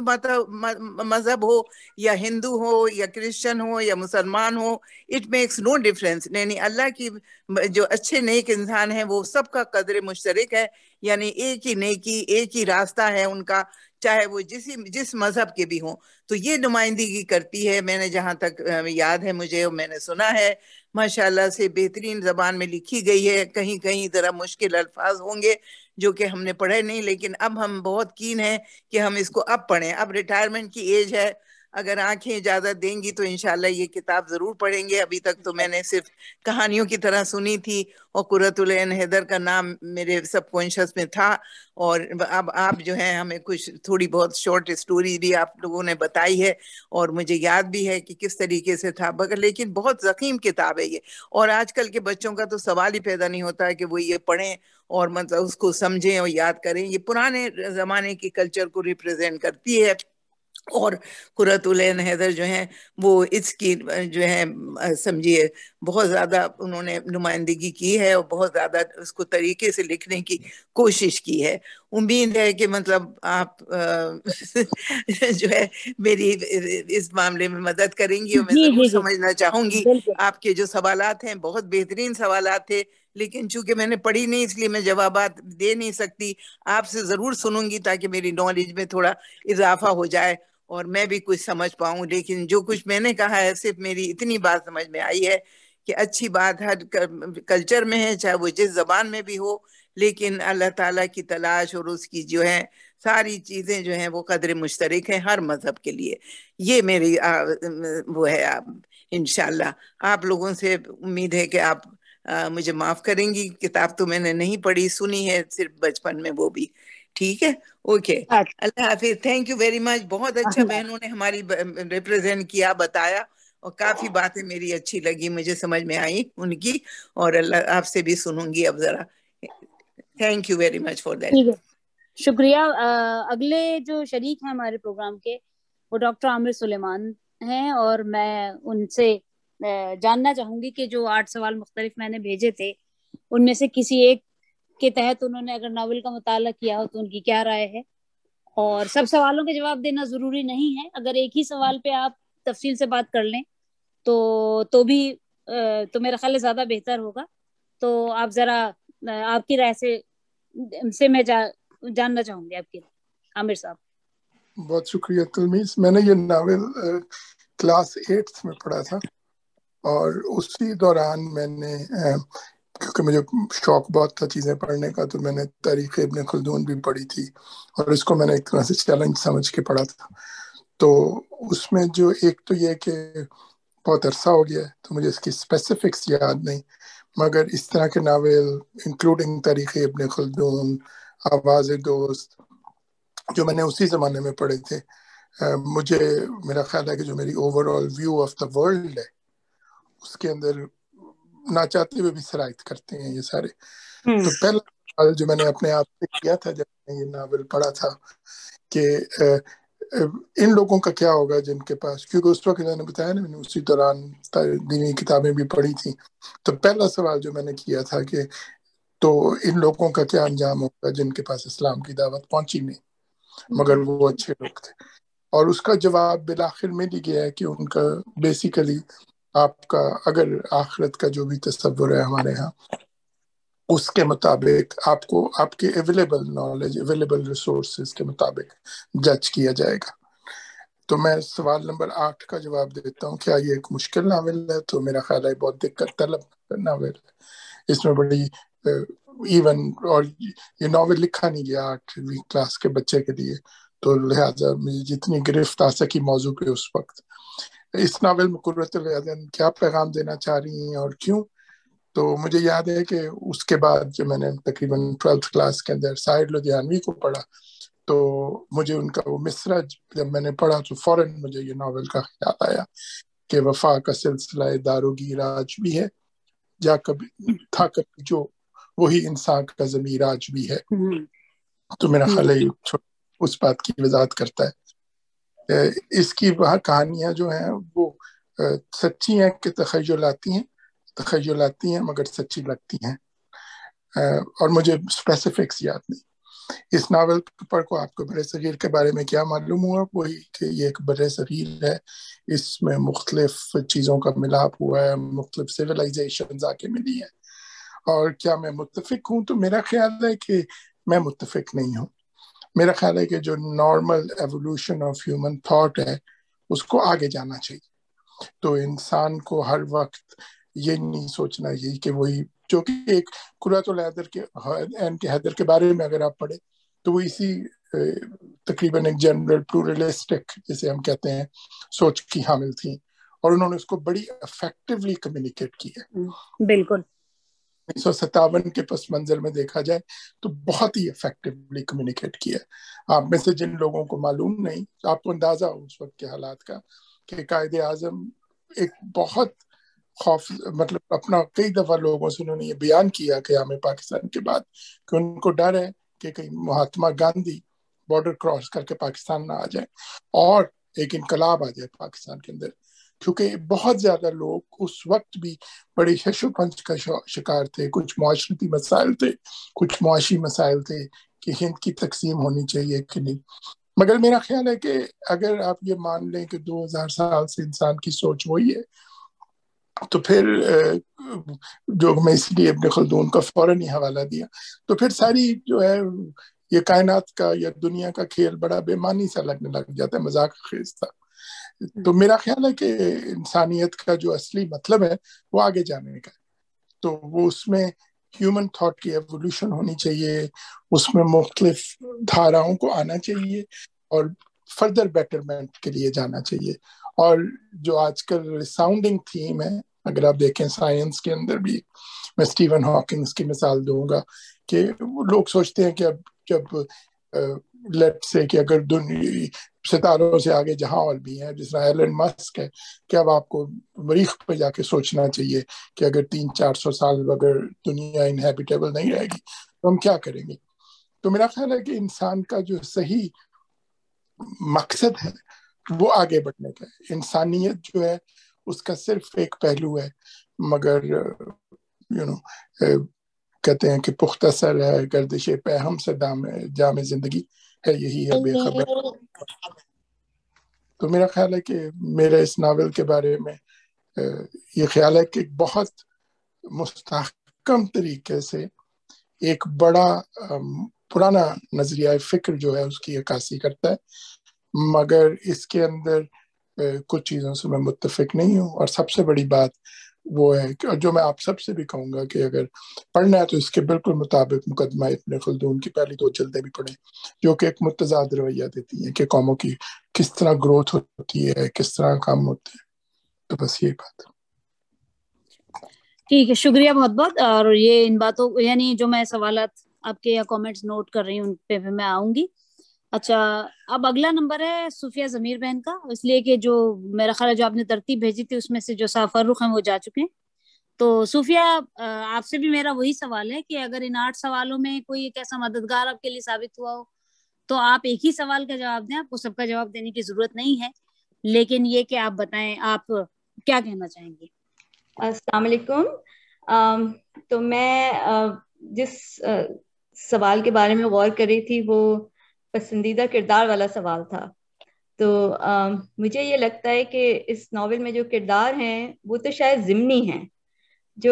مذہب ہو یا ہندو ہو یا کرسچن ہو یا مسلمان ہو، اٹ میکس نو ڈفرینس. یعنی اللہ کی جو اچھے نیک انسان ہیں وہ سب کا قدر مشترک ہے، یعنی ایک ہی نیکی، ایک ہی راستہ ہے ان کا، چاہے وہ جس مذہب کے بھی ہوں. تو یہ نمائندگی کرتی ہے، میں نے جہاں تک یاد ہے مجھے، اور میں نے سنا ہے، ماشاءاللہ سے بہترین زبان میں لکھی گئی ہے. کہیں کہیں ذرا مشکل الفاظ ہوں گے جو کہ ہم نے پڑھے نہیں، لیکن اب ہم بہت کین ہیں کہ ہم اس کو اب پڑھیں. اب ریٹائرمنٹ کی ایج ہے، اگر آنکھیں اجازت دیں گی تو انشاءاللہ یہ کتاب ضرور پڑھیں گے. ابھی تک تو میں نے صرف کہانیوں کی طرح سنی تھی، اور قرۃ العین حیدر کا نام میرے سب کانشیس میں تھا. اور اب آپ جو ہیں ہمیں کچھ تھوڑی بہت شارٹ اسٹوری بھی آپ لوگوں نے بتائی ہے، اور مجھے یاد بھی ہے کہ کس طریقے سے تھا، مگر لیکن بہت ضخیم کتاب ہے یہ. اور آج کل کے بچوں کا تو سوال ہی پیدا نہیں ہوتا ہے کہ وہ یہ پڑھیں اور مطلب اس کو سمجھیں اور یاد کریں. یہ پرانے زمانے کی کلچر کو ریپریزینٹ کرتی ہے، اور قرۃ العین حیدر جو ہیں وہ اس کی جو ہے سمجھیے بہت زیادہ انہوں نے نمائندگی کی ہے اور بہت زیادہ اس کو طریقے سے لکھنے کی کوشش کی ہے. امید ہے کہ مطلب آپ جو ہے میری اس معاملے میں مدد کریں گی, اور میں ضرور سمجھنا چاہوں گی. آپ کے جو سوالات ہیں بہت بہترین سوالات تھے, لیکن چونکہ میں نے پڑھی نہیں اس لیے میں جوابات دے نہیں سکتی. آپ سے ضرور سنوں گی تاکہ میری نالج میں تھوڑا اضافہ ہو جائے اور میں بھی کچھ سمجھ پاؤں. لیکن جو کچھ میں نے کہا ہے صرف میری اتنی بات سمجھ میں آئی ہے کہ اچھی بات ہر کلچر میں ہے, چاہے وہ جس زبان میں بھی ہو, لیکن اللہ تعالیٰ کی تلاش اور اس کی جو ہے ساری چیزیں جو ہیں وہ قدر مشترک ہیں ہر مذہب کے لیے. یہ میری وہ ہے. انشاءاللہ آپ لوگوں سے امید ہے کہ آپ مجھے معاف کریں گی. کتاب تو میں نے نہیں پڑھی, سنی ہے صرف بچپن میں, وہ بھی ٹھیک ہے. اوکے, اللہ حافظ. Thank you very much. بہت اچھا بہنوں نے ہماری ریپرزینٹ کیا, بتایا, اور کافی باتیں میری اچھی لگی, مجھے سمجھ میں آئی ان کی, اور اللہ آپ سے بھی سنوں گی اب ذرا. Thank you very much for that. شکریہ. اگلے جو شریک ہیں ہمارے پروگرام کے وہ ڈاکٹر عامر سلیمان ہیں, اور میں ان سے جاننا چاہوں گی کہ جو 8 سوال مختلف میں نے بھیجے تھے ان میں سے کسی ایک کے تحت انہوں نے اگر ناول کا مطالعہ کیا ہو تو ان کی کیا رائے ہے. اور سب سوالوں کے جواب دینا ضروری نہیں ہے, اگر ایک ہی سوال پہ آپ تفصیل سے بات کر لیں تو بھی تو میرا خیال ہے زیادہ بہتر ہوگا. تو آپ ذرا آپ کی رائے سے میں جاننا چاہوں گی آپ کی. عامر صاحب. بہت شکریہ تلمیز. میں نے یہ ناول کلاس 8 میں پڑھا تھا, اور اسی دوران میں نے کیونکہ مجھے شوق بہت تھا چیزیں پڑھنے کا, تو میں نے تاریخ ابن خلدون بھی پڑھی تھی, اور اس کو میں نے ایک طرح سے چیلنج سمجھ کے پڑھا تھا. تو اس میں جو ایک تو یہ کہ بہت عرصہ ہو گیا تو مجھے اس کی اسپیسیفکس یاد نہیں, مگر اس طرح کے ناول انکلوڈنگ تاریخ ابن خلدون, آواز دوست, جو میں نے اسی زمانے میں پڑھے تھے, مجھے میرا خیال ہے کہ جو میری overall view of the world ہے اس کے اندر نہ چاہتے ہوئے بھی سرایت کرتے ہیں یہ سارے. تو پہلا سوال جو میں نے اپنے آپ سے کیا تھا جب میں یہ ناول پڑھا تھا کہ ان لوگوں کا کیا ہوگا جن کے پاس, کیونکہ اس وقت میں نے بتایا نا میں نے اسی دوران دینی کتابیں بھی پڑھی تھیں, تو پہلا سوال جو میں نے کیا تھا کہ تو ان لوگوں کا کیا انجام ہوگا جن کے پاس اسلام کی دعوت پہنچی نہیں مگر وہ اچھے لوگ تھے. اور اس کا جواب بالآخر مل ہی گیا ہے کہ ان کا بیسیکلی آپ کا اگر آخرت کا جو بھی تصور ہے ہمارے ہاں اس کے مطابق آپ کو آپ کے اویلیبل نالج, اویلیبل ریسورسز کے مطابق جج کیا جائے گا. تو میں سوال نمبر 8 کا جواب دیتا ہوں. کیا یہ ایک مشکل ناول ہے؟ تو میرا خیال ہے بہت دقت طلب ناول ہے. اس میں بڑی ایون, اور یہ ناول لکھا نہیں گیا 8ویں کلاس کے بچے کے لیے, تو لہٰذا مجھے جتنی گرفت آ سکی موضوع پہ اس وقت. اس ناول میں قرۃ العین کیا پیغام دینا چاہ رہی ہیں اور کیوں؟ تو مجھے یاد ہے کہ اس کے بعد جب میں نے تقریباً 12th کلاس کے اندر ساحر لدھیانوی کو پڑھا تو مجھے ان کا وہ مصرع جب میں نے پڑھا تو فوراً مجھے یہ ناول کا خیال آیا کہ وفا کا سلسلہ داروگی راج بھی ہے, جا کبھی تھا کبھی جو وہی انسان کا ضمیر آج بھی ہے. تو میرا خیال ہے اس بات کی وضاحت کرتا ہے. اس کی وہاں کہانیاں جو ہیں وہ سچی ہیں کہ تخیلاتی ہیں مگر سچی لگتی ہیں, اور مجھے اسپیسیفکس یاد نہیں. اس ناول پر کو آپ کو بر صغیر کے بارے میں کیا معلوم ہوا؟ وہی کہ یہ ایک بر صغیر ہے, اس میں مختلف چیزوں کا ملاپ ہوا ہے, مختلف سویلائزیشنز آ کے ملی ہیں. اور کیا میں متفق ہوں؟ تو میرا خیال ہے کہ میں متفق نہیں ہوں. میرا خیال ہے کہ جو normal evolution of human thought ہے اس کو آگے جانا چاہیے. تو انسان کو ہر وقت یہ نہیں سوچنا یہی کہ وہی, جو کہ ایک قرۃ العین کے حیدر کے بارے میں اگر آپ پڑھیں تو وہ اسی تقریباً ایک جنرل پلورلسٹک جسے ہم کہتے ہیں سوچ کی حامل تھیں, اور انہوں نے اس کو بڑی افیکٹولی کمیونیکیٹ کی ہے. بالکل 1957 کے پس منظر میں دیکھا جائے تو بہت ہی افیکٹولی کمیونیکیٹ کیا ہے. آپ میں سے جن لوگوں کو معلوم نہیں, آپ کو اندازہ ہو اس وقت کے حالات کا کہ قائد اعظم ایک بہت خوف, مطلب اپنا کئی دفعہ لوگوں سے انہوں نے یہ بیان کیا قیام پاکستان کے بعد کہ ان کو ڈر ہے کہ کہیں مہاتما گاندھی بارڈر کراس کر کے پاکستان نہ آ جائیں, اور ایک انقلاب آ جائے پاکستان کے اندر، کیونکہ بہت زیادہ لوگ اس وقت بھی بڑے شش و پنج کا شکار تھے. کچھ معاشرتی مسائل تھے، کچھ معاشی مسائل تھے کہ ہند کی تقسیم ہونی چاہیے کہ نہیں. مگر میرا خیال ہے کہ اگر آپ یہ مان لیں کہ 2000 سال سے انسان کی سوچ وہی ہے، تو پھر جو میں اس لیے ابن خلدون کا فوراً ہی حوالہ دیا، تو پھر ساری جو ہے یہ کائنات کا یا دنیا کا کھیل بڑا بے معنی سا لگنے لگ جاتا ہے، مذاق خیز تھا. تو میرا خیال ہے کہ انسانیت کا جو اصلی مطلب ہے وہ آگے جانے کا، تو وہ اس میں ہیومن تھاٹ کی ایوولوشن ہونی چاہیے، اس میں مختلف دھاراؤں کو آنا چاہیے اور فردر بیٹرمنٹ کے لیے جانا چاہیے. اور جو آج کل ساؤنڈنگ تھیم ہے، اگر آپ دیکھیں سائنس کے اندر بھی، میں اسٹیون ہاکنگس کی مثال دوں گا کہ لوگ سوچتے ہیں کہ اب جب لیٹ سے کہ اگر ستاروں سے آگے جہاں اور بھی ہیں، جس طرح ایلن مسک ہے، کہ اب آپ کو مریخ پہ جا کے سوچنا چاہیے کہ اگر 300-400 سال اگر دنیا انہیبیٹیبل نہیں رہے گی تو ہم کیا کریں گے. تو میرا خیال ہے کہ انسان کا جو صحیح مقصد ہے وہ آگے بڑھنے کا ہے. انسانیت جو ہے اس کا صرف ایک پہلو ہے، مگر کہتے ہیں کہ پختہ سر ہے گردش پہ ہم سے جام زندگی ہے، یہی ہے بے خبر. تو میرا خیال ہے کہ میرے اس ناول کے بارے میں یہ خیال ہے کہ بہت مستحکم طریقے سے ایک بڑا پرانا نظریہ فکر جو ہے اس کی عکاسی کرتا ہے، مگر اس کے اندر کچھ چیزوں سے میں متفق نہیں ہوں. اور سب سے بڑی بات وہ ہے کہ جو میں آپ سب سے بھی کہوں گا کہ اگر پڑھنا ہے تو اس کے بالکل مطابق مقدمہ ابن خلدون کی پہلی 2 جلدیں بھی پڑھیں، جو کہ ایک متضاد رویہ دیتی ہیں کہ قوموں کی کس طرح گروتھ ہوتی ہے، کس طرح کام ہوتے ہیں. تو بس یہ بات. ٹھیک ہے، شکریہ بہت بہت. اور یہ ان باتوں یعنی جو میں سوالات آپ کے یا کامنٹس نوٹ کر رہی ہوں ان پہ میں آؤں گی. اچھا، اب اگلا نمبر ہے صوفیہ ضمیر بہن کا، اس لیے کہ جو میرا خیال ہے جو آپ نے ترتیب بھیجی تھی اس میں سے جو فرخ ہیں وہ جا چکے ہیں. تو صوفیہ آپ سے بھی میرا وہی سوال ہے کہ اگر ان 8 سوالوں میں کوئی ایک ایسا مددگار آپ کے لیے ثابت ہوا ہو تو آپ ایک ہی سوال کا جواب دیں. آپ کو سب کا جواب دینے کی ضرورت نہیں ہے، لیکن یہ کہ آپ بتائیں آپ کیا کہنا چاہیں گے. السلام علیکم. تو میں جس سوال کے بارے میں غور کر رہی تھی وہ پسندیدہ کردار والا سوال تھا. تو مجھے یہ لگتا ہے کہ اس ناول میں جو کردار ہیں وہ تو شاید ضمنی ہیں. جو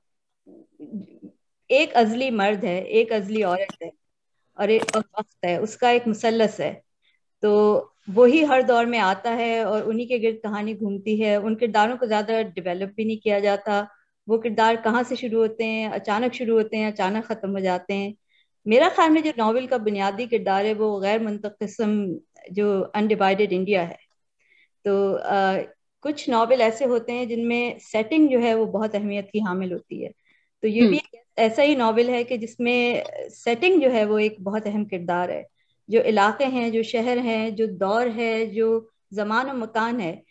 ایک ازلی مرد ہے، ایک ازلی عورت ہے اور ایک وقت ہے، اس کا ایک مثلث ہے. تو وہی ہر دور میں آتا ہے اور انہی کے گرد کہانی گھومتی ہے. ان کرداروں کو زیادہ ڈیولپ بھی نہیں کیا جاتا. وہ کردار کہاں سے شروع ہوتے ہیں، اچانک شروع ہوتے ہیں، اچانک ختم ہو جاتے ہیں. میرا خیال میں جو ناول کا بنیادی کردار ہے وہ غیر منقسم جو انڈیوائیڈڈ انڈیا ہے. تو کچھ ناول ایسے ہوتے ہیں جن میں سیٹنگ جو ہے وہ بہت اہمیت کی حامل ہوتی ہے. تو یہ بھی ایسا ہی ناول ہے کہ جس میں سیٹنگ جو ہے وہ ایک بہت اہم کردار ہے. جو علاقے ہیں، جو شہر ہیں، جو دور ہے، جو زمان و مکان ہے،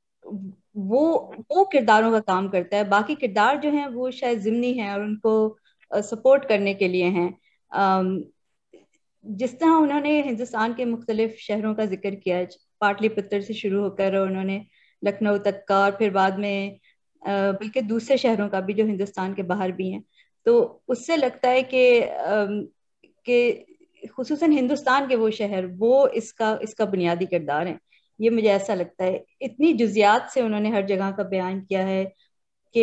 وہ کرداروں کا کام کرتا ہے. باقی کردار جو ہیں وہ شاید ضمنی ہیں اور ان کو سپورٹ کرنے کے لیے ہیں. جس طرح انہوں نے ہندوستان کے مختلف شہروں کا ذکر کیا، پاٹلی پتر سے شروع ہو کر انہوں نے لکھنؤ تک کا، اور پھر بعد میں بلکہ دوسرے شہروں کا بھی جو ہندوستان کے باہر بھی ہیں. تو اس سے لگتا ہے کہ خصوصاً ہندوستان کے وہ شہر وہ اس کا بنیادی کردار ہیں. یہ مجھے ایسا لگتا ہے. اتنی جزیات سے انہوں نے ہر جگہ کا بیان کیا ہے کہ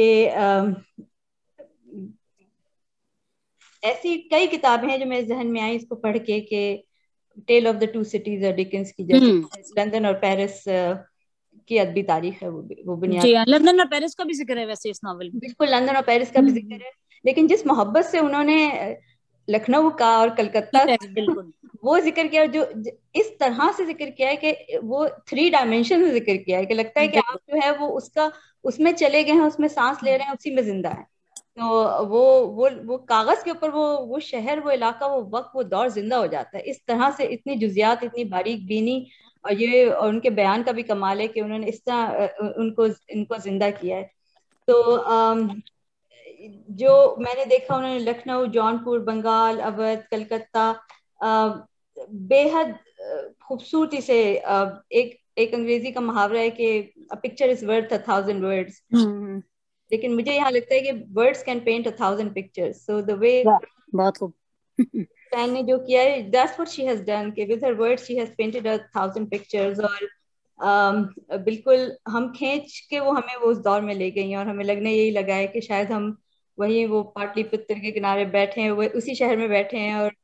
ایسی کئی کتابیں ہیں جو میرے ذہن میں آئی اس کو پڑھ کے کہ ٹیل آف دا 2 سٹیز اور ڈکنس کی، جیسے لندن اور پیرس کی ادبی تاریخ ہے وہ بنیاد. جی، لندن اور پیرس کا بھی ذکر ہے ویسے اس ناول میں. بالکل، لندن اور پیرس کا بھی ذکر ہے، لیکن جس محبت سے انہوں نے لکھنؤ کا اور کلکتہ بالکل وہ ذکر کیا، جو اس طرح سے ذکر کیا ہے کہ وہ 3 ڈائمینشن میں ذکر کیا ہے کہ لگتا ہے کہ آپ جو ہے وہ اس میں چلے گئے ہیں، اس میں سانس لے رہے ہیں، اسی میں زندہ ہے. تو وہ کاغذ کے اوپر وہ شہر، وہ علاقہ، وہ وقت، وہ دور زندہ ہو جاتا ہے. اس طرح سے اتنی جزیات، اتنی باریک بینی، اور ان کے بیان کا بھی کمال ہے کہ انہوں نے اس طرح ان کو زندہ کیا ہے. تو جو میں نے دیکھا انہوں نے لکھنؤ، جونپور، بنگال، اودھ، کلکتہ بے حد خوبصورتی سے ایک ایک انگریزی کا محاورہ ہے کہ a picture is worth 1,000 words. لیکن مجھے یہاں لگتا ہے کہ words can paint 1,000 pictures. So the way بہت خوب شائن نے جو کیا ہے, that's what she has done, کہ with her words she has painted 1,000 pictures. اور بالکل ہم کھینچ کے وہ ہمیں وہ اس دور میں لے گئی ہیں, اور ہمیں لگنے یہی لگا ہے کہ شاید ہم وہی وہ پاٹلی پتر کے کنارے بیٹھے ہیں, وہ اسی شہر میں بیٹھے ہیں, اور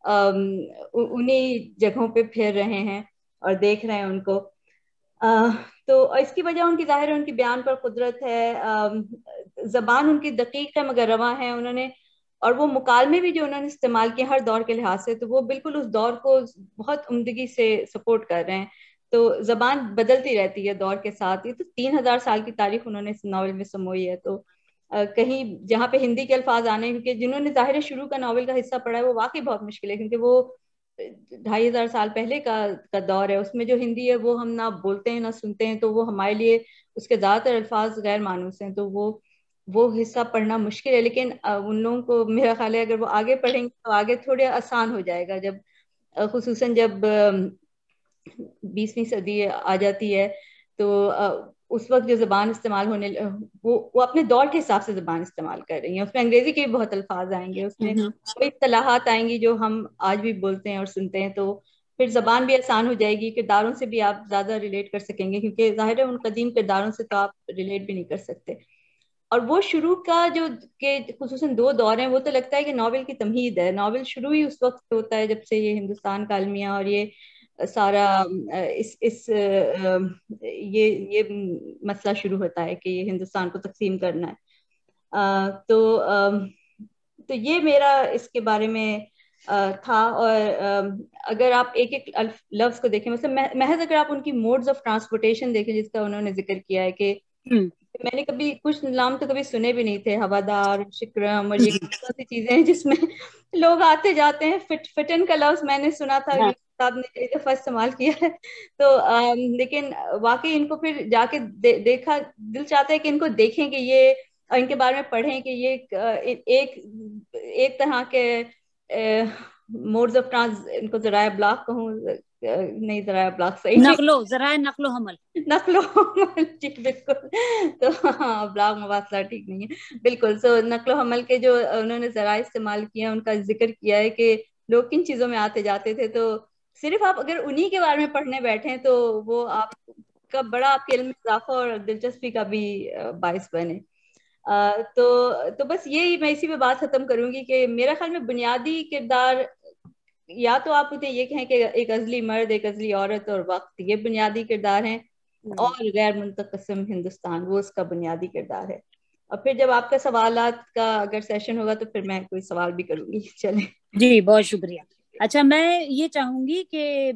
انہی جگہوں پہ پھر رہے ہیں اور دیکھ رہے ہیں ان کو. تو اس کی وجہ ان کی ظاہر ہے ان کی بیان پر قدرت ہے, زبان ان کی دقیق ہے مگر رواں ہے. انہوں نے اور وہ مکالمے بھی جو انہوں نے استعمال کیے ہر دور کے لحاظ سے, تو وہ بالکل اس دور کو بہت عمدگی سے سپورٹ کر رہے ہیں. تو زبان بدلتی رہتی ہے دور کے ساتھ. یہ تو 3,000 سال کی تاریخ انہوں نے اس ناول میں سموئی ہے. تو کہیں جہاں پہ ہندی کے الفاظ آنے, کیونکہ جنہوں نے ظاہر شروع کا ناول کا حصہ پڑھا ہے وہ واقعی بہت مشکل ہے, کیونکہ وہ 2,500 سال پہلے کا دور ہے. اس میں جو ہندی ہے وہ ہم نہ بولتے ہیں نہ سنتے ہیں, تو وہ ہمارے لیے اس کے زیادہ تر الفاظ غیر مانوس ہیں, تو وہ حصہ پڑھنا مشکل ہے. لیکن ان لوگوں کو میرا خیال ہے اگر وہ آگے پڑھیں گے تو آگے تھوڑے آسان ہو جائے گا, جب خصوصاً جب 20ویں صدی آ جاتی ہے تو اس وقت جو زبان استعمال ہونے وہ اپنے دور کے حساب سے زبان استعمال کر رہی ہیں. اس میں انگریزی کے بھی بہت الفاظ آئیں گے, اس میں کوئی اصطلاحات آئیں گی جو ہم آج بھی بولتے ہیں اور سنتے ہیں, تو پھر زبان بھی آسان ہو جائے گی. کرداروں سے بھی آپ زیادہ ریلیٹ کر سکیں گے, کیونکہ ظاہر ہے ان قدیم کرداروں سے تو آپ ریلیٹ بھی نہیں کر سکتے. اور وہ شروع کا جو کہ خصوصاً 2 دور ہیں, وہ تو لگتا ہے کہ ناول کی تمہید ہے. ناول شروع ہی اس وقت ہوتا ہے جب سے یہ ہندوستان کا المیہ اور یہ سارا یہ مسئلہ شروع ہوتا ہے کہ یہ ہندوستان کو تقسیم کرنا ہے. تو یہ میرا اس کے بارے میں تھا. اور اگر آپ ایک ایک لفظ کو دیکھیں, مثلا محض اگر آپ ان کی موڈز آف ٹرانسپورٹیشن دیکھیں, جس کا انہوں نے ذکر کیا ہے کہ میں نے کبھی کچھ نام تو کبھی سنے بھی نہیں تھے, ہوادار, شکرم, اور یہ کون سی چیزیں ہیں جس میں لوگ آتے جاتے ہیں. فٹن کا لفظ میں نے سنا تھا, یہ کتاب نے کئی دفعہ استعمال کیا ہے. تو لیکن واقعی ان کو پھر جا کے دیکھا, دل چاہتا ہے کہ ان کو دیکھیں, کہ یہ ان کے بارے میں پڑھیں, کہ یہ ایک طرح کے موڈز آف ان کو ذرائع ابلاغ کہوں, نہیں ذرائع ابلاغ صحیح, ذرائع نقل و حمل جی بالکل. تو ابلاغ مواصلات ٹھیک نہیں ہے بالکل. سو نقل و حمل کے جو انہوں نے ذرائع استعمال کیا, ان کا ذکر کیا ہے کہ لوگ کن چیزوں میں آتے جاتے تھے. تو صرف آپ اگر انہی کے بارے میں پڑھنے بیٹھیں تو وہ آپ کا بڑا آپ کے علم میں اضافہ اور دلچسپی کا بھی باعث بنے. تو بس یہی میں اسی پہ بات ختم کروں گی کہ میرا خیال میں بنیادی کردار یا تو آپ مجھے یہ کہیں کہ ایک ازلی مرد, ایک ازلی عورت اور وقت, یہ بنیادی کردار ہیں, اور غیر منتقسم ہندوستان وہ اس کا بنیادی کردار ہے. اور پھر جب آپ کا سوالات کا اگر سیشن ہوگا تو پھر میں کوئی سوال بھی کروں گی. چلیں جی, بہت شکریہ. اچھا, میں یہ چاہوں گی کہ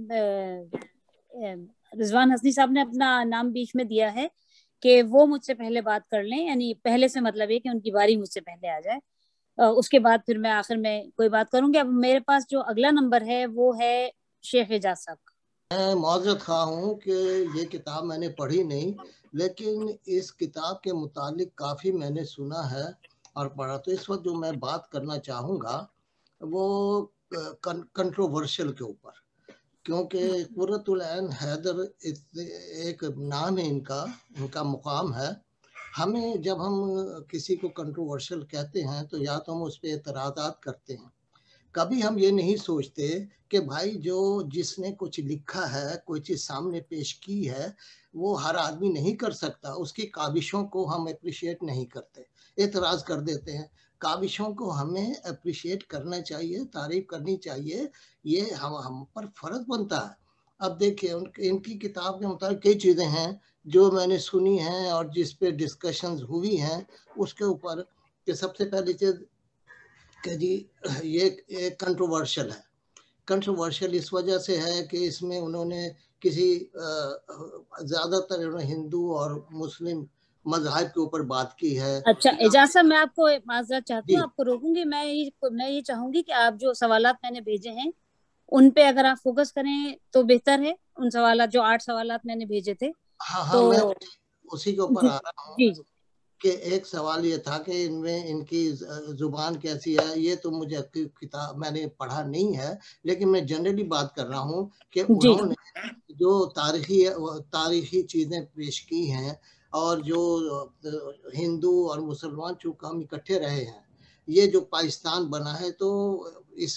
رضوان حسنی صاحب نے اپنا نام بیچ میں دیا ہے کہ وہ مجھ سے پہلے بات کر لیں, یعنی پہلے سے مطلب یہ کہ ان کی باری مجھ سے پہلے آ جائے, اس کے بعد پھر میں آخر میں کوئی بات کروں گی. اب میرے پاس جو اگلا نمبر ہے وہ ہے شیخ اعجاز صاحب کا. میں معذرت خواہ ہوں کہ یہ کتاب میں نے پڑھی نہیں, لیکن اس کتاب کے متعلق کافی میں نے سنا ہے اور پڑھا. تو اس وقت جو میں بات کرنا چاہوں گا وہ کنٹروورشل کے اوپر, کیونکہ قرۃ العین حیدر ایک نام ہے ان کا مقام ہے. ہمیں جب ہم کسی کو کنٹروورشل کہتے ہیں تو یا تو ہم اس پہ اعتراضات کرتے ہیں, کبھی ہم یہ نہیں سوچتے کہ بھائی جس نے کچھ لکھا ہے, کوئی چیز سامنے پیش کی ہے, وہ ہر آدمی نہیں کر سکتا. اس کی کاوشوں کو ہم اپریشیٹ نہیں کرتے, اعتراض کر دیتے ہیں. کاوشوں کو ہمیں اپریشیٹ کرنا چاہیے, تعریف کرنی چاہیے, یہ ہم پر فرض بنتا ہے. اب دیکھیں ان کی کتاب کے مطابق کئی چیزیں ہیں جو میں نے سنی ہیں اور جس پہ ڈسکشنز ہوئی ہیں اس کے اوپر, کہ سب سے پہلی چیز کہ جی یہ کنٹروورشل ہے. کنٹروورشل اس وجہ سے ہے کہ اس میں انہوں نے زیادہ تر ہندو اور مسلم مذہب کے اوپر بات کی ہے. اچھا اعجاز صاحب, میں آپ کو معذرت چاہتی ہوں, آپ کو روکوں گی. میں یہ چاہوں گی کہ آپ جو سوالات میں نے بھیجے ہیں ان پہ اگر آپ فوکس کریں تو بہتر ہے. ان سوالات جو 8 سوالات میں نے بھیجے تھے, ہاں میں اسی کے اوپر آ رہا ہوں. جی جی کہ ایک سوال یہ تھا کہ ان میں ان کی زبان کیسی ہے. یہ تو مجھے کتاب میں نے پڑھا نہیں ہے، لیکن میں جنرلی بات کر رہا ہوں کہ انہوں نے جو تاریخی چیزیں پیش کی ہیں، اور جو ہندو اور مسلمان چونکہ ہم اکٹھے رہے ہیں، یہ جو پاکستان بنا ہے تو اس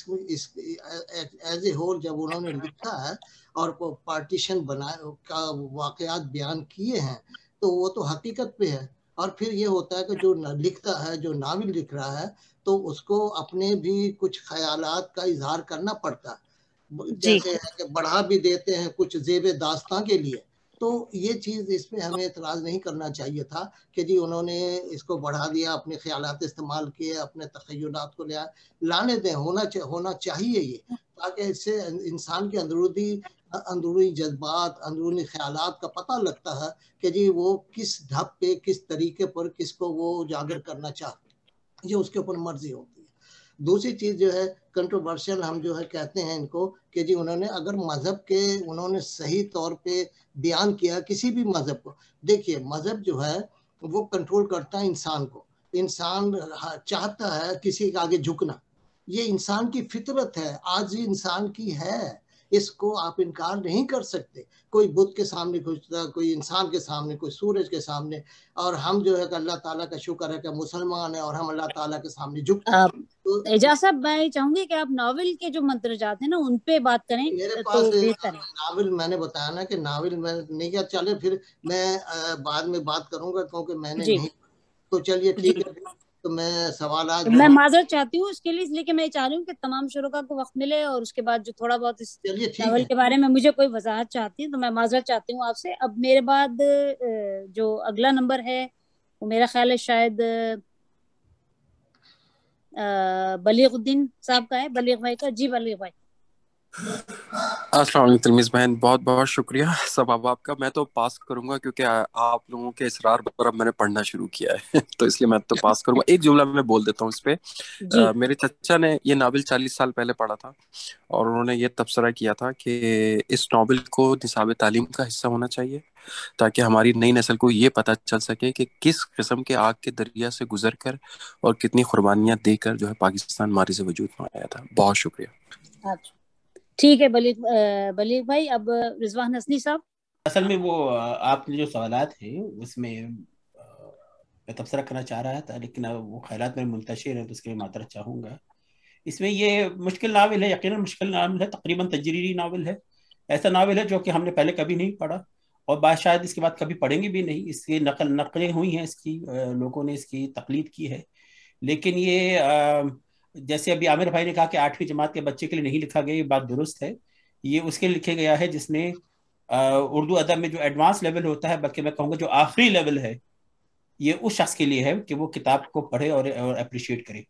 ایز اے ہول جب انہوں نے لکھا ہے اور پارٹیشن کا واقعات بیان کیے ہیں تو وہ تو حقیقت پہ ہے. اور پھر یہ ہوتا ہے کہ جو لکھتا ہے، جو ناول لکھ رہا ہے، تو اس کو اپنے بھی کچھ خیالات کا اظہار کرنا پڑتا ہے، جیسے ہے کہ بڑھا بھی دیتے ہیں کچھ زیب داستان کے لیے. تو یہ چیز اس پہ ہمیں اعتراض نہیں کرنا چاہیے تھا کہ جی انہوں نے اس کو بڑھا دیا، اپنے خیالات استعمال کیے، اپنے تخیلات کو لانے دیں. ہونا چاہیے یہ، تاکہ اس سے انسان کے اندرونی جذبات، اندرونی خیالات کا پتہ لگتا ہے کہ جی وہ کس ڈھب پہ، کس طریقے پر کس کو وہ اجاگر کرنا چاہتے ہیں. یہ اس کے اوپر مرضی ہوتی ہے. دوسری چیز جو ہے کنٹروورشل، ہم جو ہے کہتے ہیں ان کو کہ جی انہوں نے اگر مذہب کے انہوں نے صحیح طور پہ بیان کیا کسی بھی مذہب کو. دیکھیے مذہب جو ہے وہ کنٹرول کرتا ہے انسان کو. انسان چاہتا ہے کسی کے آگے جھکنا، یہ انسان کی فطرت ہے، عاجزی انسان کی ہے، اس کو آپ انکار نہیں کر سکتے. کوئی بت کے سامنے کھجتا، کوئی انسان کے سامنے، کوئی سورج کے سامنے. اور ہم جو ہے کہ اللہ تعالیٰ کا شکر ہے کہ مسلمان ہیں اور ہم اللہ تعالیٰ کے سامنے جھکتے ہیں. اعجاز صاحب میں چاہوں گی کہ آپ ناول کے جو مندرجات ہیں نا ان پہ بات کریں. میرے پاس ناول میں نے بتایا نا کہ ناول میں نہیں کیا، چلے پھر میں بعد میں بات کروں گا کیونکہ میں نے نہیں. تو چلیے ٹھیک ہے، تو میں سوالات میں معذرت چاہتی ہوں اس کے لیے، اس لیے کہ میں چاہ رہی ہوں کہ تمام شرکاء کو وقت ملے اور اس کے بعد جو تھوڑا بہت اس ناول کے بارے میں مجھے کوئی وضاحت چاہتی ہے تو میں معذرت چاہتی ہوں آپ سے. اب میرے بعد جو اگلا نمبر ہے وہ میرا خیال ہے شاید بلیغ الدین صاحب کا ہے، بلیغ بھائی کا. جی بلیغ بھائی. السلام علیکم تلمیذ بہن، بہت بہت شکریہ سباب آپ کا. میں تو پاس کروں گا کیونکہ آپ لوگوں کے اصرار پر اب میں نے پڑھنا شروع کیا ہے تو اس لیے میں تو پاس کروں گا. ایک جملہ میں بول دیتا ہوں اس پہ. میرے چچا نے یہ ناول 40 سال پہلے پڑھا تھا اور انہوں نے یہ تبصرہ کیا تھا کہ اس ناول کو نصاب تعلیم کا حصہ ہونا چاہیے تاکہ ہماری نئی نسل کو یہ پتہ چل سکے کہ کس قسم کے آگ کے دریا سے گزر کر اور کتنی قربانیاں دے کر جو ہے پاکستان مارز وجود میں آیا تھا. بہت شکریہ. ٹھیک ہے بلیغ بھائی. اب رضوان حسنی صاحب. اصل میں وہ آپ نے جو سوالات ہیں اس میں میں تبصرہ کرنا چاہ رہا تھا لیکن وہ خیالات میں منتشر ہیں تو اس کے لیے معذرت چاہوں گا. اس میں یہ مشکل ناول ہے، یقیناً مشکل ناول ہے، تقریباً تجریدی ناول ہے. ایسا ناول ہے جو کہ ہم نے پہلے کبھی نہیں پڑھا اور شاید اس کے بعد کبھی پڑھیں گے بھی نہیں. اس کی نقلیں ہوئی ہیں، اس کی لوگوں نے اس کی تقلید کی ہے، لیکن یہ جیسے ابھی عامر بھائی نے کہا کہ 8ویں جماعت کے بچے کے لیے نہیں لکھا گیا، یہ بات درست ہے. یہ اس کے لیے لکھا گیا ہے جس نے اردو ادب میں جو ایڈوانس لیول ہوتا ہے، بلکہ میں کہوں گا جو آخری لیول ہے، یہ اس شخص کے لیے ہے کہ وہ کتاب کو پڑھے اور اپریشیٹ کرے.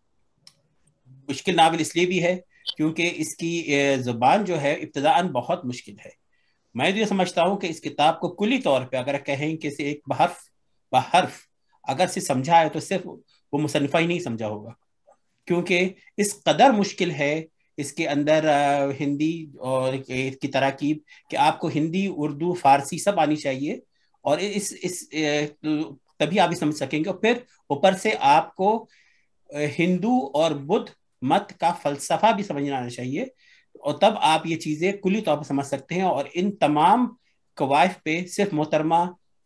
مشکل ناول اس لیے بھی ہے کیونکہ اس کی زبان جو ہے ابتداءً بہت مشکل ہے. میں یہ سمجھتا ہوں کہ اس کتاب کو کلی طور پہ اگر کہیں کہ ایک بحرف اگر سے سمجھا ہے تو صرف وہ مصنفہ ہی نہیں سمجھا ہوگا، کیونکہ اس قدر مشکل ہے اس کے اندر ہندی اور کی تراکیب کہ آپ کو ہندی، اردو، فارسی سب آنی چاہیے اور تبھی آپ سمجھ سکیں گے. اور پھر اوپر سے آپ کو ہندو اور بدھ مت کا فلسفہ بھی سمجھنا آنا چاہیے اور تب آپ یہ چیزیں کلی طور پر سمجھ سکتے ہیں. اور ان تمام قوائف پہ صرف محترمہ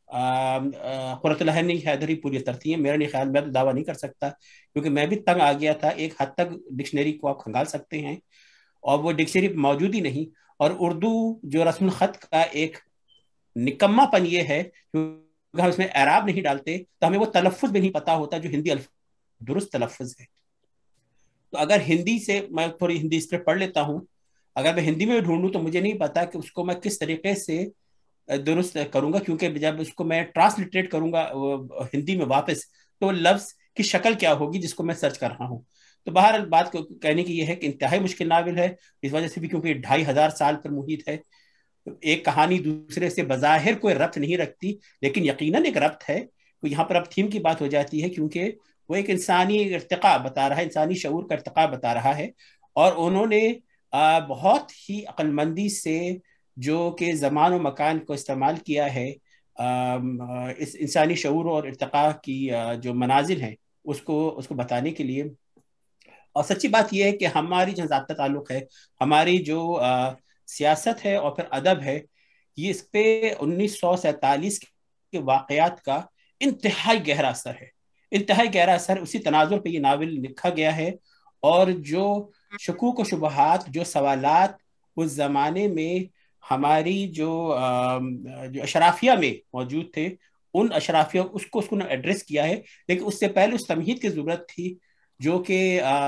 قرۃ العین حیدری پوری ترتی ہیں. میرا نہیں خیال، میں تو دعویٰ نہیں کر سکتا کیونکہ میں بھی تنگ آ گیا تھا. ایک حد تک ڈکشنری کو آپ کھنگال سکتے ہیں اور وہ ڈکشنری موجود ہی نہیں. اور اردو جو رسم الخط کا ایک نکما پن یہ ہے کیونکہ ہم اس میں اعراب نہیں ڈالتے تو ہمیں وہ تلفظ بھی نہیں پتا ہوتا جو ہندی درست تلفظ ہے. تو اگر ہندی سے میں تھوڑی ہندی اسکرپٹ پڑھ لیتا ہوں، اگر میں ہندی میں ڈھونڈوں تو مجھے نہیں پتا کہ اس کو میں کس طریقے سے درست کروں گا، کیونکہ جب اس کو میں ٹرانسلیٹریٹ کروں گا ہندی میں واپس تو لفظ کی شکل کیا ہوگی جس کو میں سرچ کر رہا ہوں. تو بہرحال بات کہنے کی یہ ہے کہ انتہائی مشکل ناول ہے اس وجہ سے بھی کیونکہ 2500 سال پر محیط ہے. ایک کہانی دوسرے سے بظاہر کوئی ربط نہیں رکھتی لیکن یقیناً ایک ربط ہے. یہاں پر اب تھیم کی بات ہو جاتی ہے کیونکہ وہ ایک انسانی ارتقاء بتا رہا ہے، انسانی شعور کا ارتقاء بتا رہا ہے. اور انہوں نے بہت ہی عقل مندی سے جو کہ زمان و مکان کو استعمال کیا ہے इस इंसानी शऊर और इर्तिका की जो मनाजिल हैं उसको बताने के लिए। और सच्ची बात यह है कि हमारी जो ज़ाब्ता ताल्लुक़ है, हमारी जो सियासत है और फिर अदब है, ये इस पे 1947 के वाक़यात का इंतहाई गहरा असर है, इंतहाई गहरा असर। उसी तनाजुर पे ये नावल लिखा गया है। और जो शकूक व शुबहात, जो सवालात उस ज़माने में हमारी जो अशराफिया में मौजूद थे, उन अशराफिया उसको उसने एड्रेस किया है। लेकिन उससे पहले उस तमहीद की ज़रूरत थी जो कि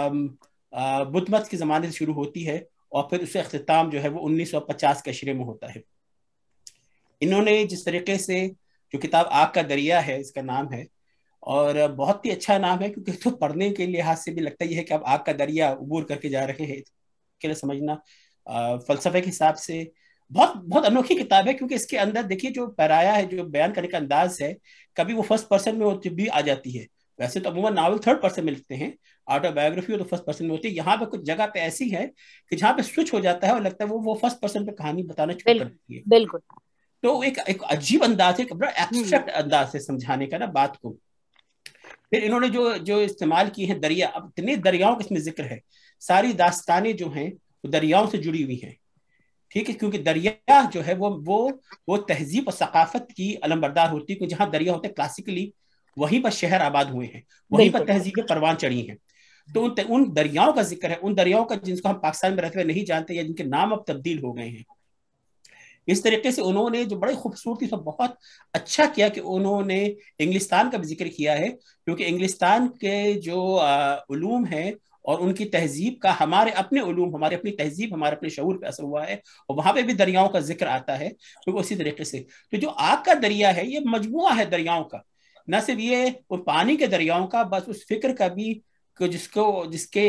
बुद्ध मत के ज़माने से शुरू होती है और फिर उससे अख्तिताम जो है वो 1950 के अशरे में होता है। इन्होंने जिस तरीके से, जो किताब आग का दरिया है इसका नाम है, और बहुत ही अच्छा नाम है क्योंकि तो पढ़ने के लिहाज से भी लगता ही है कि आप आग का दरिया उबूर करके जा रहे हैं। के लिए समझना फलसफे के हिसाब से बहुत बहुत अनोखी किताब है, क्योंकि इसके अंदर देखिए जो पैराया है, जो बयान करने का अंदाज है, कभी वो फर्स्ट पर्सन में भी आ जाती है। वैसे तो अमूमन नावल थर्ड पर्सन में लिखते हैं, ऑटोबायोग्राफी तो फर्स्ट पर्सन में होती है। यहाँ पे कुछ जगह पे ऐसी है कि जहाँ पे स्विच हो जाता है और लगता है वो फर्स्ट पर्सन पे कहानी बताना शुरू कर देती है। बिल्कुल। तो एक अजीब अंदाज है, एक बड़ा एब्स्ट्रैक्ट अंदाज है समझाने का ना बात को। फिर इन्होंने जो इस्तेमाल की है दरिया, अब इतने दरियाओं का इसमें जिक्र है, सारी दास्तानें जो हैं वो दरियाओं से जुड़ी हुई हैं, ठीक है, क्योंकि दरिया जो है वो तहजीब और सकाफत की अलमबरदार होती है, क्योंकि जहाँ दरिया होते हैं क्लासिकली वहीं पर शहर आबाद हुए हैं, वहीं पर तहजीबें परवान चढ़ी हैं। तो उन दरियाओं का जिक्र है, उन दरियाओं का जिनको हम पाकिस्तान में रहते हुए नहीं जानते या जिनके नाम अब तब्दील हो गए हैं। इस तरीके से उन्होंने जो बड़ी खूबसूरती से बहुत अच्छा किया कि उन्होंने इंग्लिस्तान का भी जिक्र किया है, क्योंकि इंग्लिस्तान के जो उलूम हैं और उनकी तहजीब का हमारे अपने उलूम, हमारे अपनी तहजीब, हमारे अपने शऊर पे असर हुआ है, और वहां पे भी दरियाओं का जिक्र आता है। तो उसी तरीके से तो जो आग का दरिया है ये मजमुआ है दरियाओं का, न सिर्फ ये उन पानी के दरियाओं का, बस उस फिक्र का भी जिसके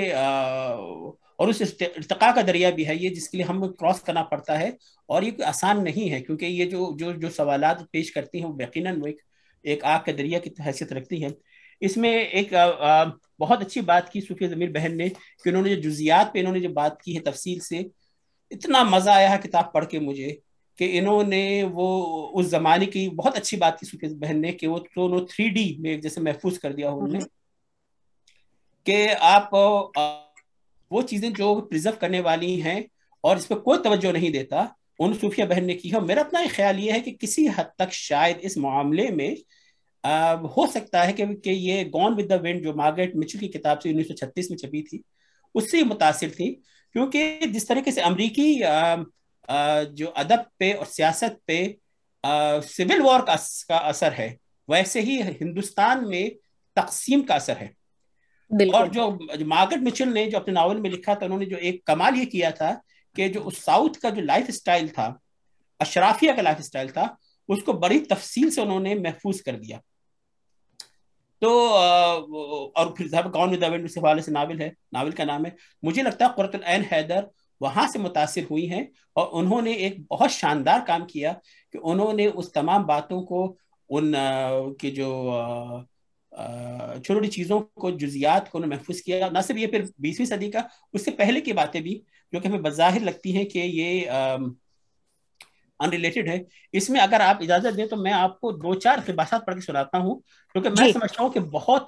और उस इर्तिका का दरिया भी है ये, जिसके लिए हमें क्रॉस करना पड़ता है। और ये कोई आसान नहीं है, क्योंकि ये जो सवालात पेश करती हैं वो यकीनन वो एक आग के दरिया की हैसियत रखती है। इसमें एक बहुत अच्छी बात की सूफिया ज़मीर बहन ने कि उन्होंने जो जुजियात पे इन्होंने जो बात की है तफसील से, इतना मज़ा आया है किताब पढ़ के मुझे कि इन्होंने वो उस ज़माने की बहुत अच्छी बात की सूफिया बहन ने कि वो दोनों 3D में जैसे महफूज कर दिया उन्होंने कि आप वो चीज़ें जो प्रिजर्व करने वाली हैं और इस पर कोई तवज्जो नहीं देता, उन सूफिया बहन ने की है। मेरा अपना ख्याल ये है कि किसी हद तक शायद इस मामले में हो सकता है कि ये गॉन विद द विंड जो मार्गरेट मिचेल की किताब से 1936 में छपी थी उससे मुतासिर थी, क्योंकि जिस तरीके से अमरीकी जो अदब पे और सियासत पे सिविल वॉर का असर है, वैसे ही हिंदुस्तान में तकसीम का असर है। और जो मार्गरेट मिचेल ने जो अपने नावल में लिखा था, उन्होंने जो एक कमाल ये किया था कि जो उस साउथ का जो लाइफ स्टाइल था, अशराफिया का लाइफ स्टाइल था, उसको बड़ी तफसील से उन्होंने महफूज कर दिया। तो और फिर गॉन विद द विंड उस हवाले से नावल है, नावल का नाम है, मुझे लगता है कुर्रतुल ऐन हैदर वहां से मुतासिर हुई हैं और उन्होंने एक बहुत शानदार काम किया कि उन्होंने उस तमाम बातों को, उन की जो छोटी चीज़ों को, जुजियात को महफूज किया। न सिर्फ ये फिर 20वीं सदी का, उससे पहले की बातें भी जो कि हमें बज़ाहिर लगती हैं कि ये अनरिलेटेड है। इसमें अगर आप इजाजत दें तो मैं आपको 2-4 इक़्तिबासात पढ़ के सुनाता हूँ, क्योंकि मैं समझता हूँ कि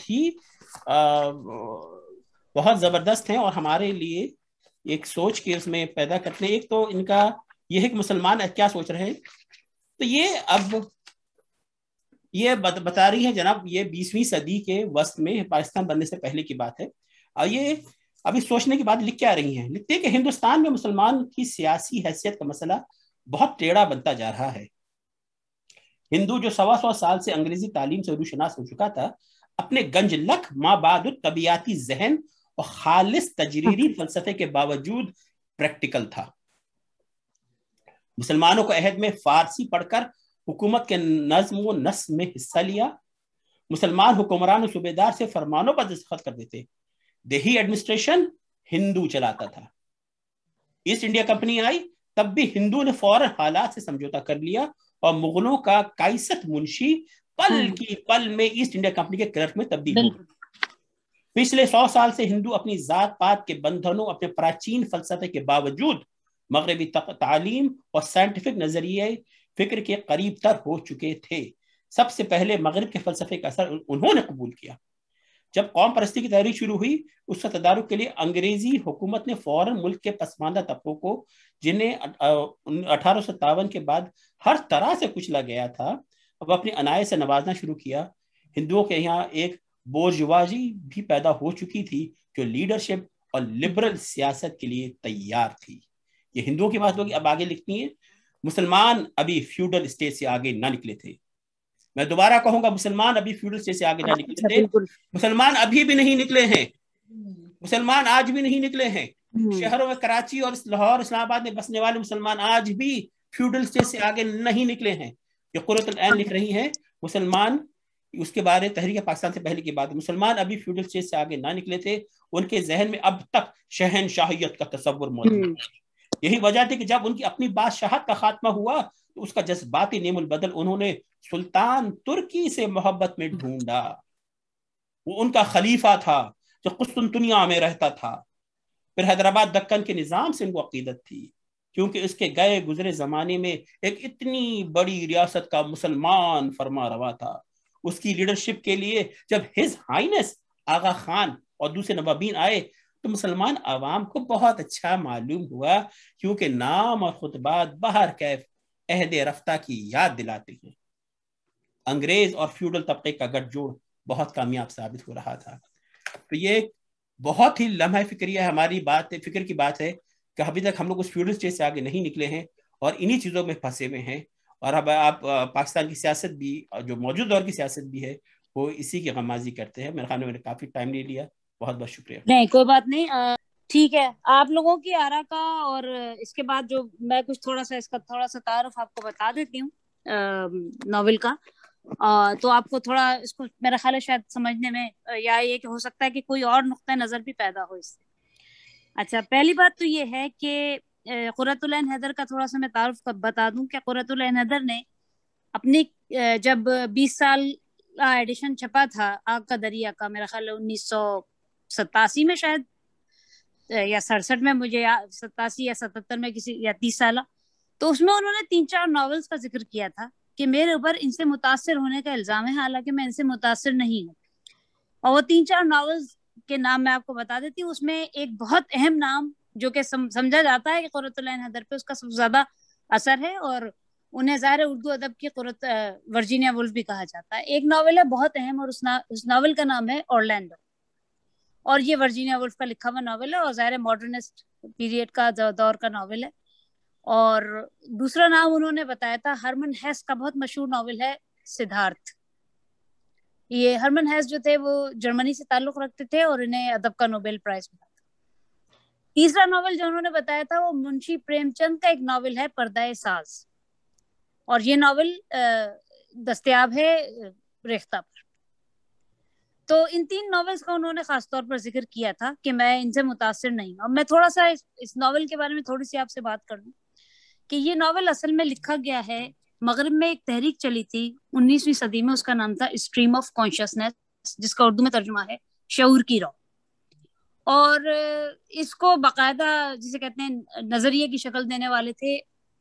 बहुत ज़बरदस्त हैं और हमारे लिए एक सोच के उसमें पैदा करते हैं। एक तो इनका ये है कि मुसलमान क्या सोच रहे हैं, तो ये अब ये बता रही है जनाब, ये 20वीं सदी के वस्त में पाकिस्तान बनने से पहले की बात है। और ये अभी सोचने की बात लिख के आ रही हैं, लिखते हैं कि हिंदुस्तान में मुसलमान की सियासी हैसियत का मसला बहुत टेढ़ा बनता जा रहा है। हिंदू जो 125 साल से अंग्रेजी तालीम से रूशनास हो चुका था, अपने गंजलक माबादुत तबियाती जहन और खालिस तजरीरी फलसफे के बावजूद प्रैक्टिकल था। मुसलमानों को अहद में फारसी पढ़कर हुकूमत के नज्म व नस्म में हिस्सा लिया। मुसलमान हुक्मरान सूबेदार से फरमानों पर दस्तखत कर देते। देही एडमिनिस्ट्रेशन हिंदू चलाता था। ईस्ट इंडिया कंपनी आई तब भी हिंदू ने फौरन हालात से समझौता कर लिया और मुगलों का कायसत मुंशी पल की पल में ईस्ट इंडिया कंपनी के क्लर्क में तब्दील हो गए। पिछले 100 साल से हिंदू अपनी जात पात के बंधनों, अपने प्राचीन फलसफे के बावजूद मगरबी तालीम और साइंटिफिक नजरिए फिक्र के करीब तर हो चुके थे। सबसे पहले मगरिब के फलसफे का असर उन्होंने कबूल किया। जब कौम परस्ती की तहरीक शुरू हुई, उसका तदारुक के लिए अंग्रेजी हुकूमत ने फौरन मुल्क के पसमानदा तबकों को, जिन्हें 1857 के बाद हर तरह से कुचला गया था, अब अपनी अनायत से नवाजना शुरू किया। हिंदुओं के यहाँ एक बोर्जुआजी भी पैदा हो चुकी थी जो लीडरशिप और लिबरल सियासत के लिए तैयार थी। ये हिंदुओं की बात होगी। अब आगे लिखती है, मुसलमान अभी फ्यूडल स्टेट से आगे ना निकले थे। मैं दोबारा कहूंगा, मुसलमान अभी फ्यूडल स्टेट से आगे ना निकले थे। मुसलमान अभी भी नहीं निकले हैं। मुसलमान आज भी नहीं निकले हैं। शहरों में कराची और लाहौर, इस्लामाबाद में बसने वाले मुसलमान आज भी फ्यूडल स्टेट से आगे नहीं निकले हैं। ये कुर्रतुल ऐन लिख रही हैं, मुसलमान, उसके बारे तहरीक पाकिस्तान से पहले की बात है, मुसलमान अभी फ्यूडल स्टेट से आगे ना निकले थे। उनके जहन में अब तक शहनशाहियत का तसव्वुर मौजूद है। यही वजह थी कि जब उनकी अपनी बादशाहत का खात्मा हुआ तो उसका जज्बाती नेमुल बदल उन्होंने सुल्तान तुर्की से मोहब्बत में ढूंढा। वो उनका खलीफा था जो कुस्तुनतुनिया में रहता था। फिर हैदराबाद दक्कन के निजाम से उनको अकीदत थी, क्योंकि उसके गए गुजरे जमाने में एक इतनी बड़ी रियासत का मुसलमान फरमा रवा था। उसकी लीडरशिप के लिए जब हिज हाइनेस आगा खान और दूसरे नवाबीन आए तो मुसलमान आवाम को बहुत अच्छा मालूम हुआ, क्योंकि नाम और खुतबात बाहर कैफ अहद रफ्ता की याद दिलाते हैं। अंग्रेज और फ्यूडल तबके का गठजोड़ बहुत कामयाब साबित हो रहा था। तो ये बहुत ही लम्हा फिक्रिया हमारी बात है, फिक्र की बात है कि अभी तक हम लोग उस फ्यूडल स्टेज से आगे नहीं निकले हैं और इन्हीं चीज़ों में फंसे हुए हैं। और अब आप पाकिस्तान की सियासत भी, जो मौजूद दौर की सियासत भी है, वो इसी की गमाजी करते हैं। मेरे ख्याल में मैंने काफ़ी टाइम ले लिया, बहुत बहुत शुक्रिया। नहीं, कोई बात नहीं, ठीक है। आप लोगों की आरा का, और इसके बाद जो मैं कुछ थोड़ा सा तारुफ आपको बता देती हूँ नॉवेल का, तो आपको थोड़ा इसको मेरा ख्याल है शायद समझने में, या ये कि हो सकता है कि कोई और नुक्ता नज़र भी पैदा हो इससे। अच्छा, पहली बात तो ये है कि कुर्रतुल ऐन हैदर का थोड़ा सा मैं तारुफ बता दूं कि कुर्रतुल ऐन हैदर ने अपनी जब 20 साल का एडिशन छपा था आग का दरिया का, मेरा ख्याल है 1987 में शायद, या 67 में, मुझे 87 या 77 में, किसी या 30 साल, तो उसमें उन्होंने 3-4 नॉवेल्स का जिक्र किया था कि मेरे ऊपर इनसे मुतासिर होने का इल्जाम है, हालांकि मैं इनसे मुतासिर नहीं हूँ। और वो 3-4 नॉवेल्स के नाम मैं आपको बता देती हूँ। उसमें एक बहुत अहम नाम जो कि समझा जाता है कि कुर्रतुल ऐन हैदर पे उसका सबसे ज्यादा असर है, और उन्हें ज़ाहिर उर्दू अदब की वर्जीनिया वुल्फ भी कहा जाता है। एक नॉवेल है बहुत अहम, और उस नॉवेल का नाम है ऑरलैंडो, और ये वर्जीनिया वुल्फ का लिखा हुआ नॉवेल है, और ज़ाहिर मॉडर्निस्ट पीरियड का दौर का नॉवेल है। और दूसरा नाम उन्होंने बताया था हरमन हेस का, बहुत मशहूर नॉवेल है सिद्धार्थ। ये हरमन हेस जो थे वो जर्मनी से ताल्लुक रखते थे और इन्हें अदब का नोबेल प्राइज मिला था। तीसरा नॉवेल जो उन्होंने बताया था वो मुंशी प्रेमचंद का एक नॉवेल है पर्दाए साज, और ये नॉवेल दस्तयाब है रेख्ता पर। तो इन 3 नॉवेल्स का उन्होंने खास तौर पर जिक्र किया था कि मैं इनसे मुतासिर नहीं। और मैं थोड़ा सा इस नॉवेल के बारे में थोड़ी सी आपसे बात कर दूं कि ये नॉवेल असल में लिखा गया है, मगरिब में एक तहरीक चली थी 19वीं सदी में, उसका नाम था स्ट्रीम ऑफ कॉन्शियसनेस, जिसका उर्दू में तर्जुमा है शऊर की रौ। और इसको बाकायदा जिसे कहते हैं नजरिए की शक्ल देने वाले थे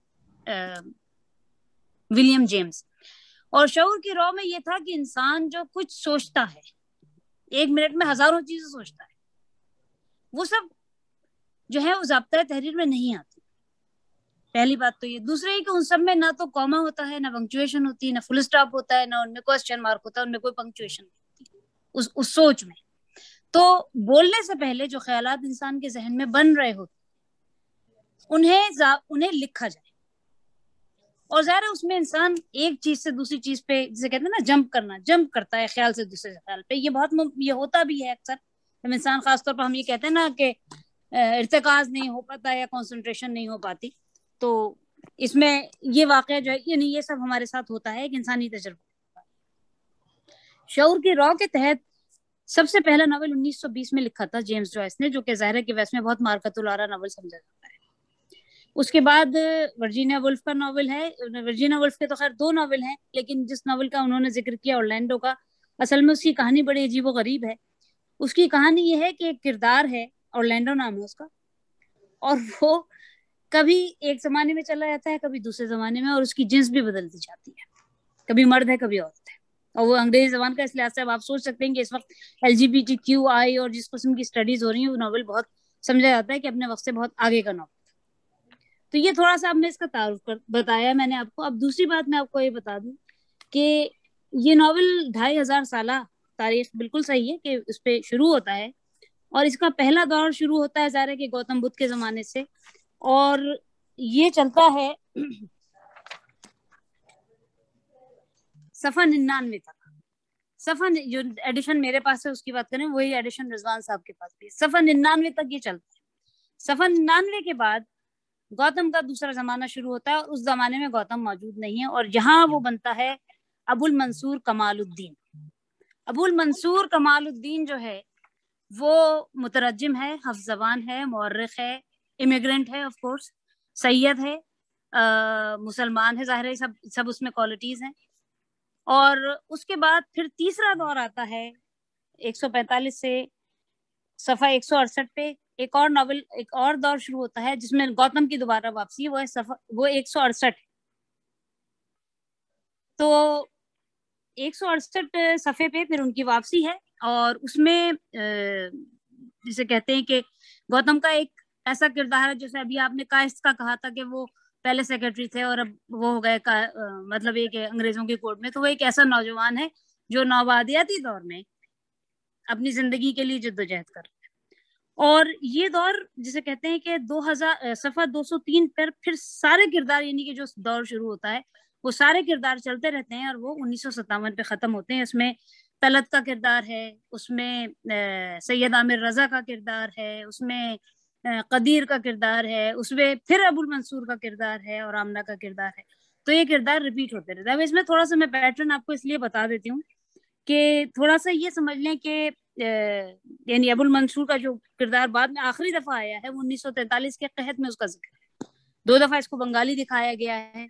विलियम जेम्स। और शऊर की रौ में ये था कि इंसान जो कुछ सोचता है, 1 मिनट में हजारों चीजें सोचता है, वो सब जो है वो ज़ाब्ता तहरीर में नहीं आती। पहली बात तो ये। दूसरे कि उन सब में ना तो कॉमा होता है, ना पंक्चुएशन होती है, ना फुल स्टॉप होता है, ना उनमें क्वेश्चन मार्क होता है, उनमें कोई पंक्चुएशन नहीं होती उस सोच में। तो बोलने से पहले जो ख्यालात इंसान के जहन में बन रहे होते उन्हें लिखा जाए, और ज़ाहिर है उसमें इंसान एक चीज से दूसरी चीज पे, जिसे कहते हैं ना जंप करता है ख्याल से दूसरे ख्याल पे। ये होता भी है अक्सर जब इंसान, खासतौर पर हम ये कहते हैं ना कि इर्तिकाज नहीं हो पाता या कंसंट्रेशन नहीं हो पाती, तो इसमें ये वाकया जो है, ये सब हमारे साथ होता है, एक इंसानी तजुर्बा। शऊर की रॉ के तहत सबसे पहला नॉवेल 1920 में लिखा था जेम्स जॉयस ने, जो कि ज़ाहिर है कि वैसे में बहुत मार्कतुल आरा नॉवेल समझा जाता है। उसके बाद वर्जीनिया वुल्फ का नॉवेल है। वर्जीनिया वुल्फ के तो खैर 2 नॉवेल हैं, लेकिन जिस नॉवेल का उन्होंने जिक्र किया ऑरलैंडो का, असल में उसकी कहानी बड़ी अजीब व गरीब है। उसकी कहानी ये है कि एक किरदार है, ऑरलैंडो नाम है उसका, और वो कभी एक जमाने में चला जाता है, कभी दूसरे जमाने में, और उसकी जिन्स भी बदलती जाती है, कभी मर्द है कभी औरत है। और वो अंग्रेजी जबान का इस लिहाज से अब आप सोच सकते हैं कि इस वक्त LGBTQI और जिस किस्म की स्टडीज हो रही है वो नॉवल बहुत समझा जाता है कि अपने वक्त से बहुत आगे का नॉवल। तो ये थोड़ा सा अब मैं इसका तारुफ बताया मैंने आपको। अब दूसरी बात मैं आपको ये बता दूं कि ये नॉवल 2500 साल तारीख बिल्कुल सही है कि उस पर शुरू होता है, और इसका पहला दौर शुरू होता है ज़ाहिर है कि गौतम बुद्ध के ज़माने से, और ये चलता है सफ़ा 99 तक। सफ़ा जो एडिशन मेरे पास है उसकी बात करें, वही एडिशन रिजवान साहब के पास भी है। सफ़ा 99 तक ये चलता है। सफ़ा 99 के बाद गौतम का दूसरा ज़माना शुरू होता है, और उस ज़माने में गौतम मौजूद नहीं है, और यहाँ वो बनता है अबुल मंसूर कमालुद्दीन। अबुल मंसूर कमालुद्दीन जो है वो मुतरज्जिम है, हफ्ज़ ज़बान है, मुअर्रिख है, इमिग्रेंट है, ऑफ कोर्स सैयद है, मुसलमान है, ज़ाहिर है सब उसमें क्वालिटीज़ हैं। और उसके बाद फिर तीसरा दौर आता है 145 से सफ़ा 168 पे एक और नॉवल, एक और दौर शुरू होता है जिसमें गौतम की दोबारा वापसी, वो है वो 168। तो 168 सफ़े पे फिर उनकी वापसी है, और उसमें जिसे कहते हैं कि गौतम का एक ऐसा किरदार है, जैसे अभी आपने कायस्थ का कहा था कि वो पहले सेक्रेटरी थे और अब वो हो गए मतलब एक अंग्रेजों की कोर्ट में, तो वो एक ऐसा नौजवान है जो नौबादियाती दौर में अपनी जिंदगी के लिए जद्दोजहद कर रहे हैं। और ये दौर जिसे कहते हैं कि 2000 सफ़ा 203 पर फिर सारे किरदार, यानी कि जो दौर शुरू होता है वो सारे किरदार चलते रहते हैं, और वो 1957 पे खत्म होते हैं। उसमें तलत का किरदार है, उसमें सैयद आमिर रजा का किरदार है, उसमें कदीर का किरदार है, उसमें फिर अबुल मंसूर का किरदार है, और आमना का किरदार है। तो ये किरदार रिपीट होते रहते हैं। अब इसमें थोड़ा सा मैं पैटर्न आपको इसलिए बता देती हूँ कि थोड़ा सा ये समझ लें कि यानी अबुल मंसूर का जो किरदार बाद में आखिरी दफा आया है वो 1943 के कहत में उसका जिक्र है। 2 दफा इसको बंगाली दिखाया गया है।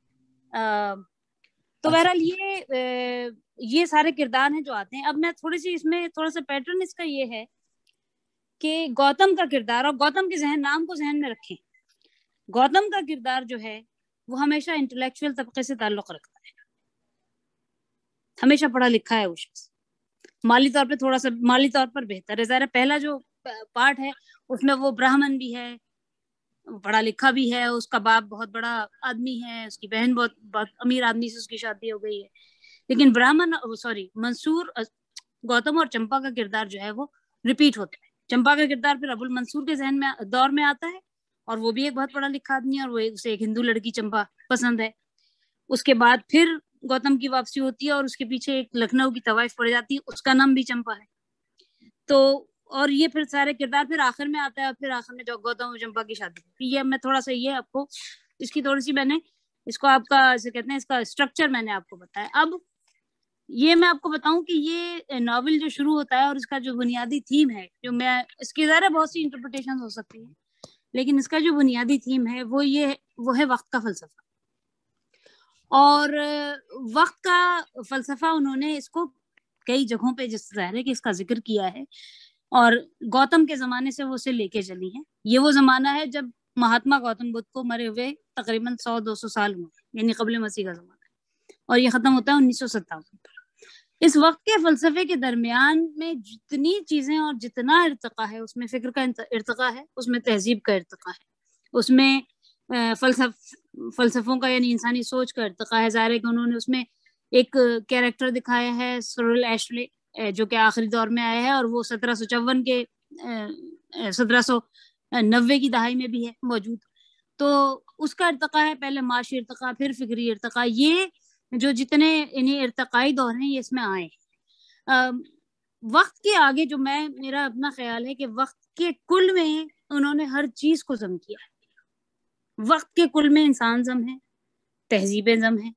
तो बहरहाल ये सारे किरदार हैं जो आते हैं। अब मैं थोड़ी सी इसमें थोड़ा सा पैटर्न इसका ये है कि गौतम का किरदार, और गौतम के नाम को जहन में रखें, गौतम का किरदार जो है वो हमेशा इंटेलेक्चुअल तबके से ताल्लुक रखता है, हमेशा पढ़ा लिखा है वो शख्स, माली तौर पर बेहतर है। ज़ाहिर पहला जो पार्ट है उसमें वो ब्राह्मण भी है, पढ़ा लिखा भी है, उसका बाप बहुत बड़ा आदमी है, उसकी बहन बहुत अमीर आदमी से उसकी शादी हो गई है। लेकिन मंसूर, गौतम और चंपा का किरदार जो है वो रिपीट होता है। चंपा का किरदार फिर अबुल मंसूर के जहन में दौर में आता है, और वो भी एक बहुत पढ़ा लिखा आदमी है, और वो उसे एक हिंदू लड़की चंपा पसंद है। उसके बाद फिर गौतम की वापसी होती है, और उसके पीछे एक लखनऊ की तवाइफ पड़ जाती है, उसका नाम भी चंपा है। तो और ये फिर सारे किरदार फिर आखिर में आता है, और फिर आखिर में जो गौतम और चंपा की शादी। ये मैं थोड़ा सा ये आपको इसकी थोड़ी सी मैंने इसको आपका जैसे कहते हैं इसका स्ट्रक्चर मैंने आपको बताया। अब ये मैं आपको बताऊं कि ये नॉवल जो शुरू होता है और इसका जो बुनियादी थीम है, जो मैं इसकी ज़रा बहुत सी इंटरप्रिटेशन हो सकती है, लेकिन इसका जो बुनियादी थीम है वो है वक्त का फलसफा। और वक्त का फलसफा उन्होंने इसको कई जगहों पे जिस ज़ाहिर है कि इसका जिक्र किया है, और गौतम के ज़माने से वो उसे लेके चली है। ये वो ज़माना है जब महात्मा गौतम बुद्ध को मरे हुए तकरीबन 100-200 साल हुए, यानी क़ब्ल मसीह का ज़माना है, और ये ख़त्म होता है 1957 पर। इस वक्त के फ़लसफ़े के दरमियान में जितनी चीज़ें और जितना इर्तिक़ा है, उसमें फ़िक्र का इर्तिक़ा है, उसमें तहज़ीब का इर्तिक़ा है, उसमें फ़लसफ़ों का यानी इंसानी सोच का इर्तिक़ा है। ज़ाहिर है कि उन्होंने उसमें एक कैरेक्टर दिखाया है सिरिल एशले, जो कि आखिरी दौर में आया है, और वो 1754 के 1790 की दहाई में भी है मौजूद। तो उसका इर्तिक़ा है, पहले माशी इर्तिक़ा, फिर फ़िक्री इर्तिक़ा। ये जो जितने इन्हीं इर्तिक़ाई दौर हैं ये इसमें आए हैं। वक्त के आगे जो मेरा अपना ख्याल है कि वक्त के कुल में उन्होंने हर चीज़ को जम किया है। वक्त के कुल में इंसान जम है, तहजीबें जम है,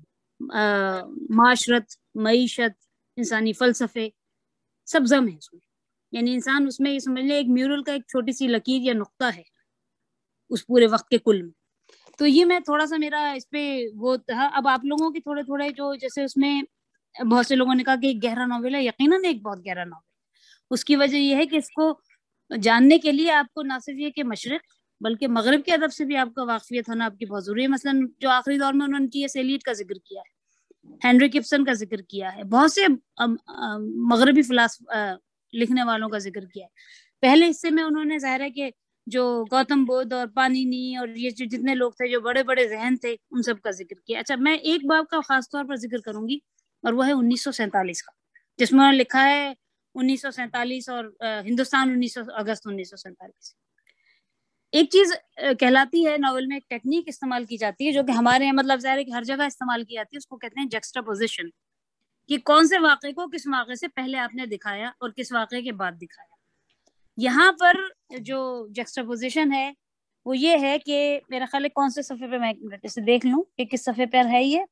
माशरत, मईशत, इंसानी फ़लसफ़े सब जम है उसमें। यानी इंसान उसमें ये समझ ले एक म्यूरल का एक छोटी सी लकीर या नुक्ता है उस पूरे वक्त के कुल में। तो ये मैं थोड़ा सा मेरा इस पे वो था। अब आप लोगों के थोड़े थोड़े जो जैसे उसमें बहुत से लोगों ने कहा कि एक गहरा नॉवेल है, यकीनन एक बहुत गहरा नॉवेल। उसकी वजह ये है कि इसको जानने के लिए आपको ना सिर्फ ये कि मशरिक بلکہ مغرب کے ادب سے بھی آپ کا واقفیت ہونا آپ کی بہت ضروری ہے. مثلاً جو آخری دور میں انہوں نے ٹی ایس ایلیٹ کا ذکر کیا ہے, ہینری گبسن کا ذکر کیا ہے, بہت سے مغربی لکھنے والوں کا ذکر کیا ہے. پہلے حصے میں انہوں نے ظاہر ہے کہ جو گوتم بدھ اور پانینی اور یہ جتنے لوگ تھے جو بڑے بڑے ذہن تھے ان سب کا ذکر کیا. اچھا, میں ایک باب کا خاص طور پر ذکر کروں گی اور وہ ہے 1947 کا, جس میں انہوں نے لکھا ہے 1947 اور ہندوستان 19 اگست 1947. ایک چیز کہلاتی ہے ناول میں, ایک ٹیکنیک استعمال کی جاتی ہے جو کہ ہمارے یہاں مطلب ظاہر ہے کہ ہر جگہ استعمال کی جاتی ہے, اس کو کہتے ہیں جکسٹاپوزیشن, کہ کون سے واقعے کو کس واقعے سے پہلے آپ نے دکھایا اور کس واقعے کے بعد دکھایا. یہاں پر جو جکسٹاپوزیشن ہے وہ یہ ہے کہ میرا خیال ہے کون سے صفحے پہ, میں اسے دیکھ لوں کہ کس صفحے پر ہے, یہ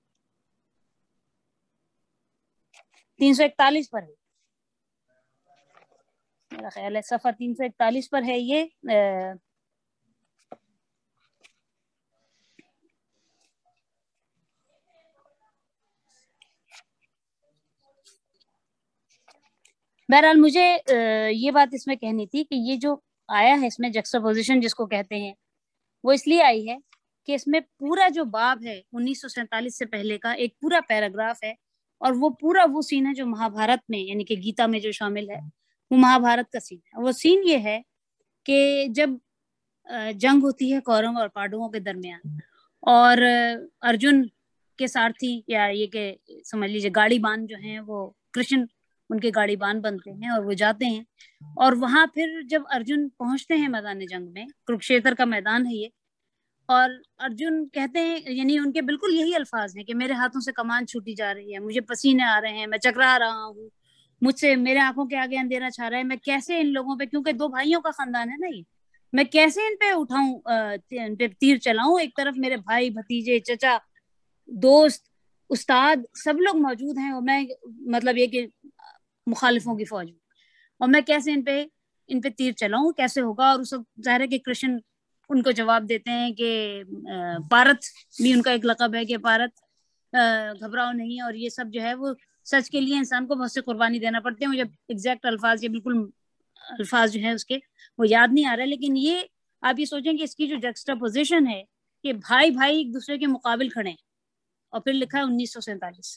341 پر ہے میرا خیال ہے, صفحہ 341 پر ہے یہ. بہرحال مجھے یہ بات اس میں کہنی تھی کہ یہ جو آیا ہے اس میں جکسٹاپوزیشن جس کو کہتے ہیں, وہ اس لیے آئی ہے کہ اس میں پورا جو باب ہے 1947 سے پہلے کا ایک پورا پیراگراف ہے, اور وہ پورا وہ سین ہے جو مہابھارت میں یعنی کہ گیتا میں جو شامل ہے وہ مہابھارت کا سین ہے. وہ سین یہ ہے کہ جب جنگ ہوتی ہے کوروں اور پانڈووں کے درمیان, اور ارجن کے سارتھی یا یہ کہ سمجھ لیجیے گاڑی بان جو ہیں وہ کرشن ان کے گاڑی بان بنتے ہیں اور وہ جاتے ہیں, اور وہاں پھر جب ارجن پہنچتے ہیں میدان جنگ میں, کرکشیتر کا میدان ہے یہ, اور ارجن کہتے ہیں یعنی ان کے بالکل یہی الفاظ ہیں کہ میرے ہاتھوں سے کمان چھوٹی جا رہی ہے, مجھے پسینے آ رہے ہیں, میں چکرا رہا ہوں, مجھ سے میرے آنکھوں کے آگے اندھیرا چھا رہا ہے, میں کیسے ان لوگوں پہ, کیونکہ 2 بھائیوں کا خاندان ہے نا یہ, میں کیسے ان پہ اٹھاؤں, ان پہ تیر چلاؤں. ایک طرف میرے بھائی بھتیجے چچا دوست استاد سب لوگ موجود ہیں, اور میں مطلب یہ کہ مخالفوں کی فوج میں, اور میں کیسے ان پہ تیر چلاؤں, کیسے ہوگا. اور اس وقت ظاہر ہے کہ کرشن ان کو جواب دیتے ہیں کہ پارت بھی ان کا ایک لقب ہے کہ پارت گھبراؤ نہیں, اور یہ سب جو ہے وہ سچ کے لیے انسان کو بہت سی قربانی دینا پڑتے ہیں. مجھے ایگزیکٹ الفاظ یہ بالکل الفاظ جو ہیں اس کے وہ یاد نہیں آ رہا, لیکن یہ آپ یہ سوچیں کہ اس کی جو جکسٹاپوزیشن ہے کہ بھائی ایک دوسرے کے مقابل کھڑے ہیں, اور پھر لکھا ہے 1947.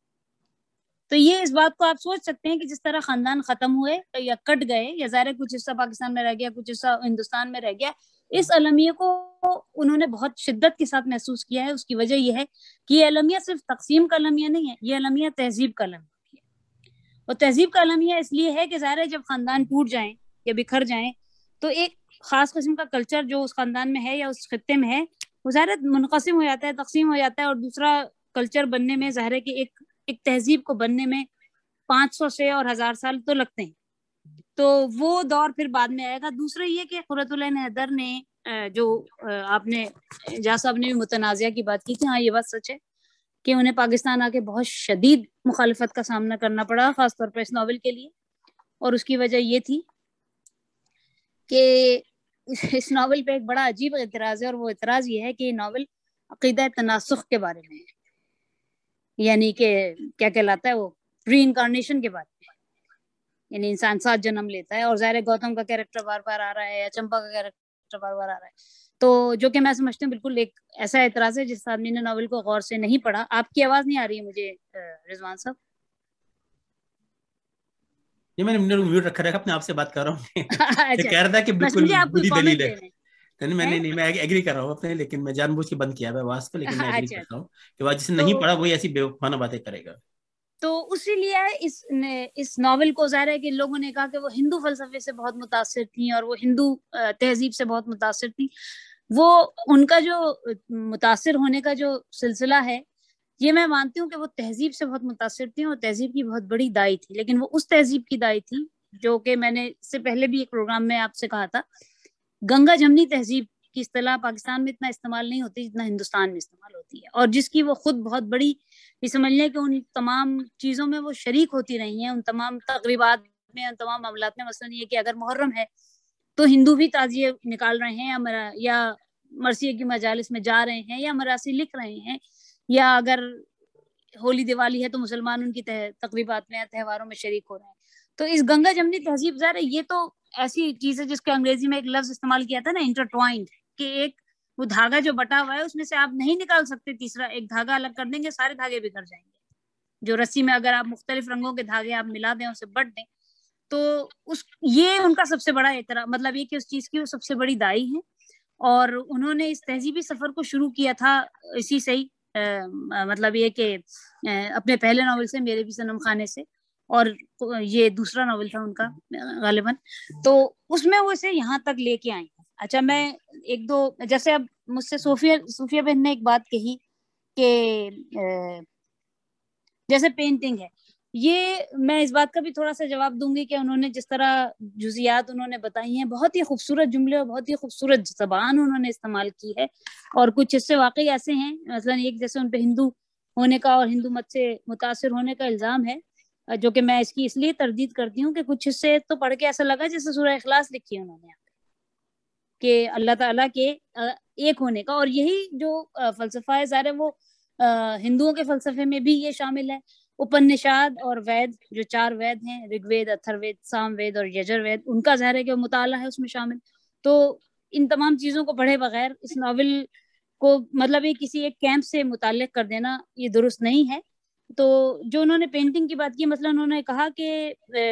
تو یہ اس بات کو آپ سوچ سکتے ہیں کہ جس طرح خاندان ختم ہوئے یا کٹ گئے, یا ظاہر کچھ حصہ پاکستان میں رہ گیا, کچھ حصہ ہندوستان میں رہ گیا, اس المیہ کو انہوں نے بہت شدت کے ساتھ محسوس کیا ہے. اس کی وجہ یہ ہے کہ یہ المیہ صرف تقسیم کا المیہ نہیں ہے, یہ المیہ تہذیب کا المیہ ہے. اور تہذیب کا المیہ اس لیے ہے کہ ظاہر ہے جب خاندان ٹوٹ جائیں یا بکھر جائیں تو ایک خاص قسم کا کلچر جو اس خاندان میں ہے یا اس خطے میں ہے وہ ظاہر ہے منقسم ہو جاتا ہے, تقسیم ہو جاتا ہے, اور دوسرا کلچر بننے میں ظاہر ہے کہ ایک تہذیب کو بننے میں 500 سے اور 1000 سال تو لگتے ہیں. تو وہ دور پھر بعد میں آئے گا. دوسرا یہ کہ قرۃ العین حیدر نے جو آپ نے جہاں صاحب نے بھی متنازعہ کی بات کی تھی, ہاں یہ بات سچ ہے کہ انہیں پاکستان آ کے بہت شدید مخالفت کا سامنا کرنا پڑا, خاص طور پر اس ناول کے لیے. اور اس کی وجہ یہ تھی کہ اس ناول پہ ایک بڑا عجیب اعتراض ہے, اور وہ اعتراض یہ ہے کہ یہ ناول عقیدہ تناسخ کے بارے میں ہے, یعنی کہ کیا کہلاتا ہے وہ ری انکارنیشن کے بارے میں, یعنی انسان 7 جنم لیتا ہے. اور ظاہر گوتم کا کیریکٹر بار بار آ رہا ہے یا چمپا کا کیریکٹر بار بار آ رہا ہے, تو جو کہ میں سمجھتی ہوں بالکل ایک ایسا اعتراض ہے جس آدمی نے ناول کو غور سے نہیں پڑھا. آپ کی آواز نہیں آ رہی ہے مجھے رضوان صاحب. یہ میں نے میوٹ رکھا رکھا اپنے آپ سے بات کر رہا ہوں. اچھا, کہہ رہا تھا کہ بالکل بری دلیل ہے. نہیں میں ایگری کر رہا ہوں اپنے, لیکن میں جان بوجھ کے بند کیا ہے آواز کو, لیکن میں ایگری کرتا ہوں کہ جس نے نہیں پڑھا وہی ایسی بیوقوفانہ باتیں کرے گا. تو اسی لیے اس ناول کو ظاہر ہے کہ لوگوں نے کہا کہ وہ ہندو فلسفے سے بہت متاثر تھیں اور وہ ہندو تہذیب سے بہت متاثر تھیں. وہ ان کا جو متاثر ہونے کا جو سلسلہ ہے یہ میں مانتی ہوں کہ وہ تہذیب سے بہت متاثر تھیں اور تہذیب کی بہت بڑی دائی تھی, لیکن وہ اس تہذیب کی دائی تھی جو کہ میں نے اس سے پہلے بھی ایک پروگرام میں آپ سے کہا تھا, گنگا جمنی تہذیب کی اصطلاح پاکستان میں اتنا استعمال نہیں ہوتی جتنا ہندوستان میں استعمال ہوتی ہے, اور جس کی وہ خود بہت بڑی یہ سمجھ لیں کہ ان تمام چیزوں میں وہ شریک ہوتی رہی ہیں, ان تمام تقریبات میں, ان تمام معاملات میں. مثلا یہ کہ اگر محرم ہے تو ہندو بھی تعزیے نکال رہے ہیں یا مرثیے کی مجالس میں جا رہے ہیں یا مراثی لکھ رہے ہیں, یا اگر ہولی دیوالی ہے تو مسلمان ان کی تقریبات میں یا تہواروں میں شریک ہو رہے ہیں. تو اس گنگا جمنی تہذیب ظاہر یہ تو ایسی چیز ہے جس کو انگریزی میں ایک لفظ استعمال کیا تھا نا، انٹرٹوائنڈ، کہ ایک وہ دھاگا جو بٹا ہوا ہے اس میں سے آپ نہیں نکال سکتے تیسرا ایک دھاگا الگ کر دیں گے سارے دھاگے بکھر جائیں گے. جو رسی میں اگر آپ مختلف رنگوں کے دھاگے آپ ملا دیں اسے بٹ دیں تو یہ ان کا سب سے بڑا اعتراف، مطلب یہ کہ اس چیز کی وہ سب سے بڑی دائی ہیں. اور انہوں نے اس تہذیبی سفر کو شروع کیا تھا اسی سے ہی، مطلب یہ کہ اپنے پہلے ناول سے میرے بھی صنم خانے سے، اور یہ دوسرا ناول تھا ان کا غالباً، تو اس میں وہ اسے یہاں تک لے کے آئی. اچھا میں ایک دو، جیسے اب مجھ سے صوفیہ بہن نے ایک بات کہی کہ جیسے پینٹنگ ہے، یہ میں اس بات کا بھی تھوڑا سا جواب دوں گی کہ انہوں نے جس طرح جزیات انہوں نے بتائی ہیں، بہت ہی خوبصورت جملے اور بہت ہی خوبصورت زبان انہوں نے استعمال کی ہے. اور کچھ حصے واقعی ایسے ہیں، مثلا ایک جیسے ان پہ ہندو ہونے کا اور ہندو مت سے متاثر ہونے کا الزام ہے، جو کہ میں اس کی اس لیے تردید کرتی ہوں کہ کچھ حصے تو پڑھ کے ایسا لگا جیسے سورہ اخلاص لکھی ہے انہوں نے کہ اللہ تعالیٰ کے ایک ہونے کا. اور یہی جو فلسفہ ہے ظاہر ہے وہ ہندوؤں کے فلسفے میں بھی یہ شامل ہے. اپنشاد اور وید جو 4 وید ہیں، رگ وید، اتھر وید، سام وید اور یجر وید، ان کا ظاہر ہے کہ مطالعہ ہے اس میں شامل. تو ان تمام چیزوں کو پڑھے بغیر اس ناول کو مطلب یہ کسی ایک کیمپ سے متعلق کر دینا یہ درست نہیں ہے. تو جو انہوں نے پینٹنگ کی بات کی، مثلا انہوں نے کہا کہ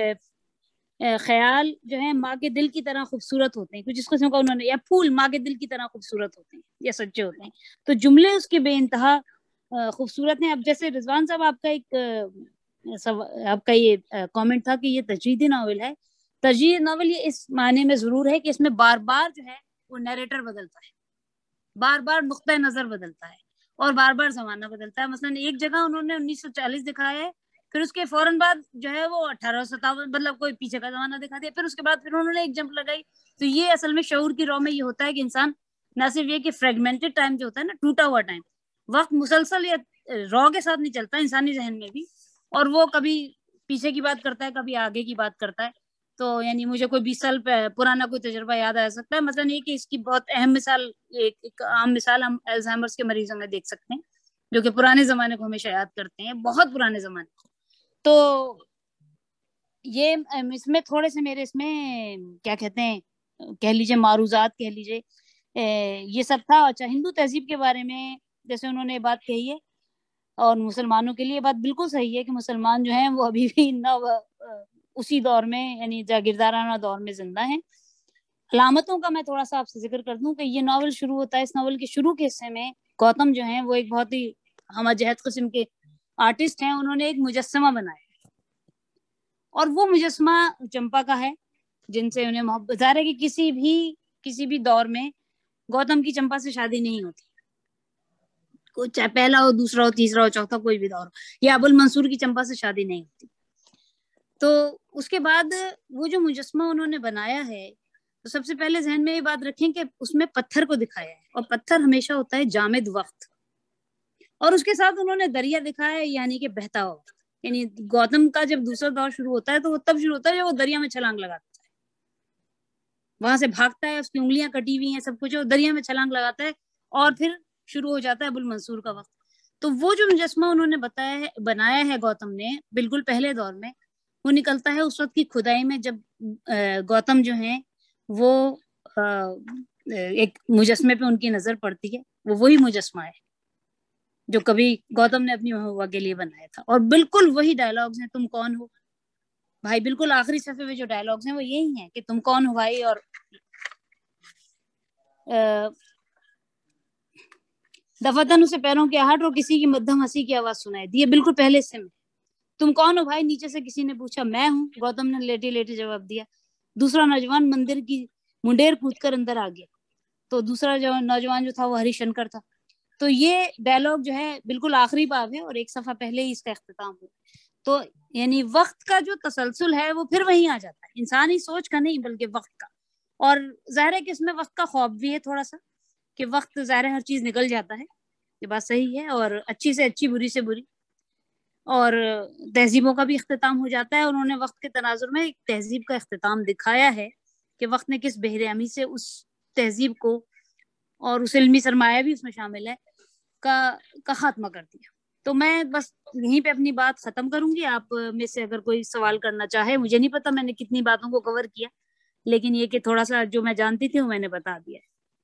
خیال جو ہے ماں کے دل کی طرح خوبصورت ہوتے ہیں، کچھ اس قسم کا انہوں نے، یا پھول ماں کے دل کی طرح خوبصورت ہوتے ہیں یا سچے ہوتے ہیں. تو جملے اس کے بے انتہا خوبصورت ہیں. اب جیسے رضوان صاحب آپ کا یہ کامنٹ تھا کہ یہ تجریدی ناول ہے. تجریدی ناول یہ اس معنی میں ضرور ہے کہ اس میں بار بار جو ہے وہ نیریٹر بدلتا ہے، بار بار نقطۂ نظر بدلتا ہے اور بار بار زمانہ بدلتا ہے. مثلا ایک جگہ انہوں نے 1940 دکھایا ہے، پھر اس کے فوراً بعد جو ہے وہ 1857 مطلب کوئی پیچھے کا زمانہ دکھا دیا، پھر اس کے بعد پھر انہوں نے ایک جمپ لگائی. تو یہ اصل میں شعور کی رو میں یہ ہوتا ہے کہ انسان نہ صرف یہ کہ فریگمنٹڈ ٹائم جو ہوتا ہے نا، ٹوٹا ہوا ٹائم، وقت مسلسل یا رو کے ساتھ نہیں چلتا انسانی ذہن میں بھی، اور وہ کبھی پیچھے کی بات کرتا ہے کبھی آگے کی بات کرتا ہے. تو یعنی مجھے کوئی 20 سال پرانا کوئی تجربہ یاد آ سکتا ہے. مثلا یہ کہ اس کی بہت اہم مثال، ایک عام مثال ہم الزائمرس کے مریضوں میں دیکھ سکتے ہیں جو کہ پرانے زمانے کو ہمیشہ یاد کرتے ہیں، بہت پرانے زمانے کو. تو یہ اس میں تھوڑے سے میرے اس میں کیا کہتے ہیں، کہہ لیجیے معروضات کہہ لیجیے، یہ سب تھا. اچھا ہندو تہذیب کے بارے میں جیسے انہوں نے بات کہی ہے، اور مسلمانوں کے لیے بات بالکل صحیح ہے کہ مسلمان جو ہیں وہ ابھی بھی اسی دور میں یعنی جاگیردارانہ دور میں زندہ ہیں. علامتوں کا میں تھوڑا سا آپ سے ذکر کر دوں کہ یہ ناول شروع ہوتا ہے، اس ناول کے شروع کے حصے میں گوتم جو ہیں وہ ایک بہت ہی ہمہ جہت قسم کے آرٹسٹ ہیں. انہوں نے ایک مجسمہ بنایا اور وہ مجسمہ چمپا کا ہے جن سے انہیں محبت. ظاہر ہے کہ کسی بھی دور میں گوتم کی چمپا سے شادی نہیں ہوتی، چاہے پہلا ہو، دوسرا ہو، تیسرا ہو، چوتھا، کوئی بھی دور ہو، یا ابو المنصور کی چمپا سے شادی نہیں ہوتی. تو اس کے بعد وہ جو مجسمہ انہوں نے بنایا ہے، تو سب سے پہلے ذہن میں یہ بات رکھیں کہ اس میں پتھر کو دکھایا ہے، اور پتھر ہمیشہ ہوتا ہے جامد وقت، اور اس کے ساتھ انہوں نے دریا دکھایا ہے یعنی کہ بہتا ہوا وقت. یعنی گوتم کا جب دوسرا دور شروع ہوتا ہے تو وہ تب شروع ہوتا ہے جب وہ دریا میں چھلانگ لگاتا ہے، وہاں سے بھاگتا ہے، اس کی انگلیاں کٹی ہوئی ہیں، سب کچھ، وہ دریا میں چھلانگ لگاتا ہے، اور پھر شروع ہو جاتا ہے ابو المنصور کا وقت. تو وہ جو مجسمہ انہوں نے بنایا ہے گوتم نے بالکل پہلے دور میں، وہ نکلتا ہے اس وقت کی کھدائی میں جب گوتم جو ہیں وہ ایک مجسمے پہ ان کی نظر پڑتی ہے. وہ وہی مجسمہ ہے جو کبھی گوتم نے اپنی محبوبہ کے لیے بنایا تھا، اور بالکل وہی ڈائلاگز ہیں، تم کون ہو بھائی. بالکل آخری صفحے میں جو ڈائلاگز ہیں وہ یہی ہیں کہ تم کون ہو بھائی، اور دفتن اسے پیروں کی آہٹ اور کسی کی مدھم ہنسی کی آواز سنائی دی. بالکل پہلے سے میں تم کون ہو بھائی، نیچے سے کسی نے پوچھا. میں ہوں، گوتم نے لیٹے لیٹے جواب دیا. دوسرا نوجوان مندر کی منڈیر کود کر اندر آ گیا. تو دوسرا نوجوان جو تھا وہ ہری شنکر تھا. تو یہ ڈائلاگ جو ہے بالکل آخری باب ہے اور ایک صفحہ پہلے ہی اس کا اختتام ہو. تو یعنی وقت کا جو تسلسل ہے وہ پھر وہیں آ جاتا ہے، انسانی سوچ کا نہیں بلکہ وقت کا. اور ظاہر ہے کہ اس میں وقت کا خوف بھی ہے تھوڑا سا، کہ وقت ظاہر ہر چیز نکل جاتا ہے، یہ بات صحیح ہے، اور اچھی سے اچھی، بری سے بری، اور تہذیبوں کا بھی اختتام ہو جاتا ہے. انہوں نے وقت کے تناظر میں ایک تہذیب کا اختتام دکھایا ہے کہ وقت نے کس بہرہمی سے اس تہذیب کو، اور اس علمی سرمایہ بھی اس میں شامل ہے، کا خاتمہ کر دیا. تو میں بس یہیں پہ اپنی بات ختم کروں گی. آپ میں سے اگر کوئی سوال کرنا چاہے، مجھے نہیں پتا میں نے کتنی باتوں کو کور کیا، لیکن یہ کہ تھوڑا سا جو میں جانتی تھی وہ میں نے بتا دیا.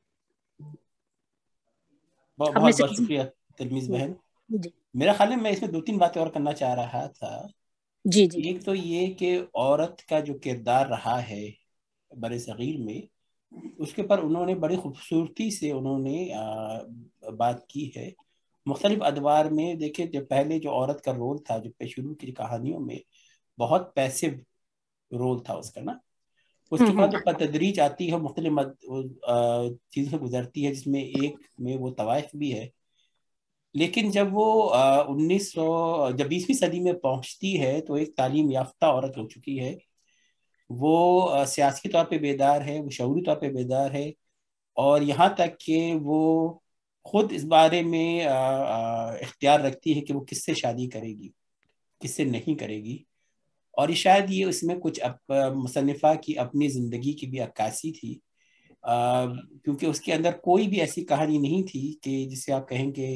بہت بہت شکریہ تلمیز بہن. جی میرا خیال ہے میں اس میں 2-3 باتیں اور کرنا چاہ رہا تھا. جی جی. ایک تو یہ کہ عورت کا جو کردار رہا ہے بر صغیر میں، اس کے پر انہوں نے بڑی خوبصورتی سے انہوں نے بات کی ہے. مختلف ادوار میں دیکھیں، جب پہلے جو عورت کا رول تھا، جو شروع کی کہانیوں میں بہت پیسو رول تھا اس کا نا، اس کے بعد جو تدریج آتی ہے مختلف چیزوں سے گزرتی ہے، جس میں ایک میں وہ طوائف بھی ہے. لیکن جب وہ 20ویں صدی میں پہنچتی ہے تو ایک تعلیم یافتہ عورت ہو چکی ہے. وہ سیاسی طور پہ بیدار ہے، وہ شعوری طور پہ بیدار ہے، اور یہاں تک کہ وہ خود اس بارے میں اختیار رکھتی ہے کہ وہ کس سے شادی کرے گی، کس سے نہیں کرے گی. اور شاید یہ اس میں کچھ مصنفہ کی اپنی زندگی کی بھی عکاسی تھی، کیونکہ اس کے اندر کوئی بھی ایسی کہانی نہیں تھی کہ جسے آپ کہیں کہ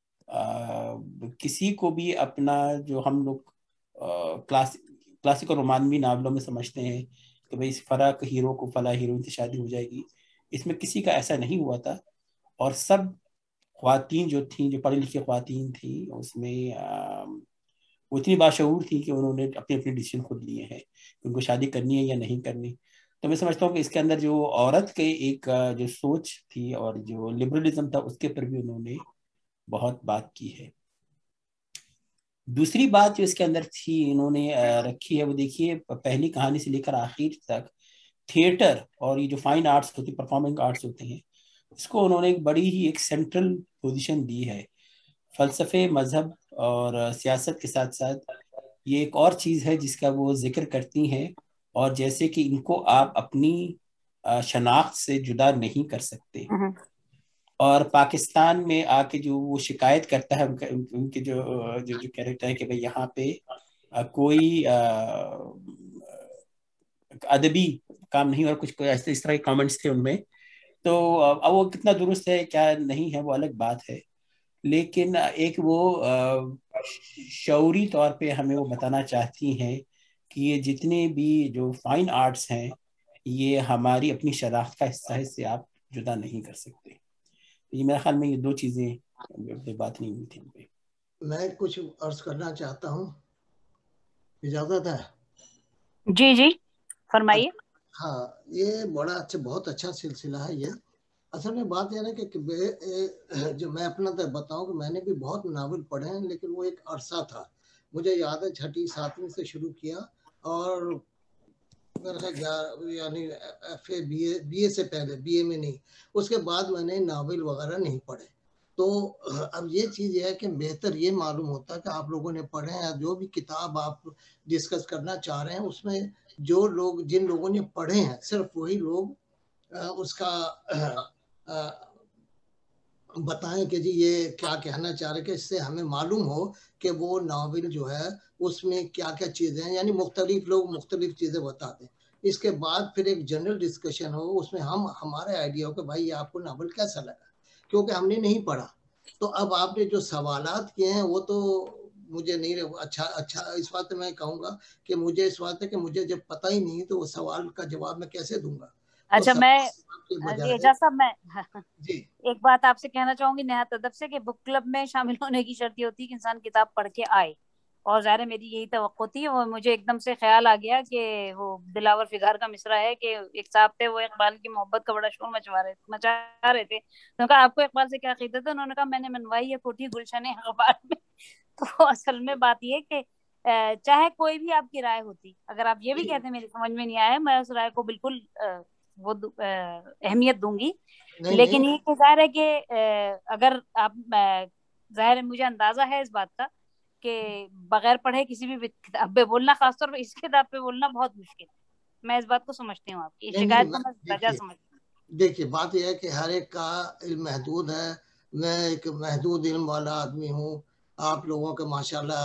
کسی کو بھی اپنا، جو ہم لوگ کلاسیکل رومانوی ناولوں میں سمجھتے ہیں کہ بھئی اس فلاں ہیرو کو فلاں ہیروئن سے شادی ہو جائے گی. اس میں کسی کا ایسا نہیں ہوا تھا، اور سب خواتین جو تھیں، جو پڑھی لکھی خواتین تھیں، اس میں وہ اتنی باشعور تھی کہ انہوں نے اپنے اپنے ڈیسیژن خود لیے ہیں کہ ان کو شادی کرنی ہے یا نہیں کرنی. تو میں سمجھتا ہوں کہ اس کے اندر جو عورت کے ایک جو سوچ تھی اور جو لبرلزم تھا، اس کے پر بھی انہوں نے بہت بات کی ہے. دوسری بات جو اس کے اندر تھی انہوں نے رکھی ہے، وہ دیکھیے پہلی کہانی سے لے کر آخر تک تھیٹر اور یہ جو فائن آرٹس ہوتی، پرفارمنگ آرٹس ہوتے ہیں، اس کو انہوں نے ایک بڑی ہی ایک سینٹرل پوزیشن دی ہے. فلسفے، مذہب اور سیاست کے ساتھ ساتھ یہ ایک اور چیز ہے جس کا وہ ذکر کرتی ہیں، اور جیسے کہ ان کو آپ اپنی شناخت سے جدا نہیں کر سکتے. اور پاکستان میں آ کے جو وہ شکایت کرتا ہے ان کے جو کیریکٹر ہے کہ بھئی یہاں پہ کوئی ادبی کام نہیں، اور کچھ اس طرح کے کامنٹس تھے ان میں. تو اب وہ کتنا درست ہے کیا نہیں ہے وہ الگ بات ہے، لیکن ایک وہ شعوری طور پہ ہمیں وہ بتانا چاہتی ہیں کہ یہ جتنے بھی جو فائن آرٹس ہیں یہ ہماری اپنی شناخت کا حصہ ہے، اس سے آپ جدا نہیں کر سکتے. یہ میرے خیال میں یہ 2 چیزیں بات نہیں ہوئی تھی. میں کچھ عرض کرنا چاہتا ہوں، اجازت ہے؟ جی جی فرمائیے. ہاں، یہ بڑا اچھا، بہت اچھا سلسلہ ہے یہ. اصل میں بات یہ ہے کہ جو میں اپنا بتاؤں کہ میں نے بھی بہت ناول پڑھے ہیں، لیکن وہ ایک عرصہ تھا. مجھے یاد ہے 6ٹھی 7ویں سے شروع کیا، اور میرا خیال یعنی بی اے سے پہلے، بی اے میں نہیں، اس کے بعد میں نے ناول وغیرہ نہیں پڑھے. تو اب یہ چیز یہ ہے کہ بہتر یہ معلوم ہوتا ہے کہ آپ لوگوں نے پڑھے ہیں، جو بھی کتاب آپ ڈسکس کرنا چاہ رہے ہیں اس میں جو لوگ، جن لوگوں نے پڑھے ہیں، صرف وہی لوگ اس کا بتائیں کہ جی یہ کیا کہنا چاہ رہے، کہ اس سے ہمیں معلوم ہو کہ وہ ناول جو ہے اس میں کیا کیا چیزیں ہیں. یعنی مختلف لوگ مختلف چیزیں بتاتے ہیں. اس کے بعد پھر ایک جنرل ڈسکشن ہو، اس میں ہمارے آئیڈیا ہو کہ بھائی یہ آپ کو ناول کیسا لگا، کیونکہ ہم نے نہیں پڑھا. تو اب آپ نے جو سوالات کیے ہیں وہ تو مجھے نہیں اچھا اس بات میں کہوں گا کہ مجھے اس بات ہے کہ مجھے جب پتہ ہی نہیں تو وہ سوال کا جواب میں کیسے دوں گا. اچھا، میں اعجاز صاحب میں ایک بات آپ سے کہنا چاہوں گی نہایت ادب سے، کہ بک کلب میں شامل ہونے کی شرط یہ ہوتی ہے کہ انسان کتاب پڑھ کے آئے، اور ظاہر ہے میری یہی توقع تھی. اور مجھے ایک دم سے خیال آ گیا کہ وہ دلاور فغار کا مصرع ہے کہ ایک صاحب تھے، وہ اقبال کی محبت کا بڑا شور مچا رہے تھے. انہوں نے کہا آپ کو اقبال سے کیا عقیدت ہے؟ انہوں نے کہا میں نے منوائی ہے کوٹھی گلشن اقبال میں. تو اصل میں بات یہ کہ چاہے کوئی بھی آپ کی رائے ہوتی، اگر آپ یہ بھی کہتے ہیں میری سمجھ میں نہیں آیا، میں اس رائے کو بالکل وہ اہمیت دوں گی. لیکن یہ کہ ظاہر ہے کہ اگر آپ، ظاہر ہے مجھے اندازہ ہے اس بات کا کہ بغیر پڑھے کسی بھی کتاب پہ بولنا، خاص طور پہ اس کتاب پہ بولنا بہت مشکل ہے. میں اس بات کو سمجھتی ہوں، آپ کی شکایت کو میں وجہ سمجھتی ہوں. دیکھیے بات یہ ہے کہ ہر ایک کا علم محدود ہے. میں ایک محدود علم والا آدمی ہوں. آپ لوگوں کے ماشاءاللہ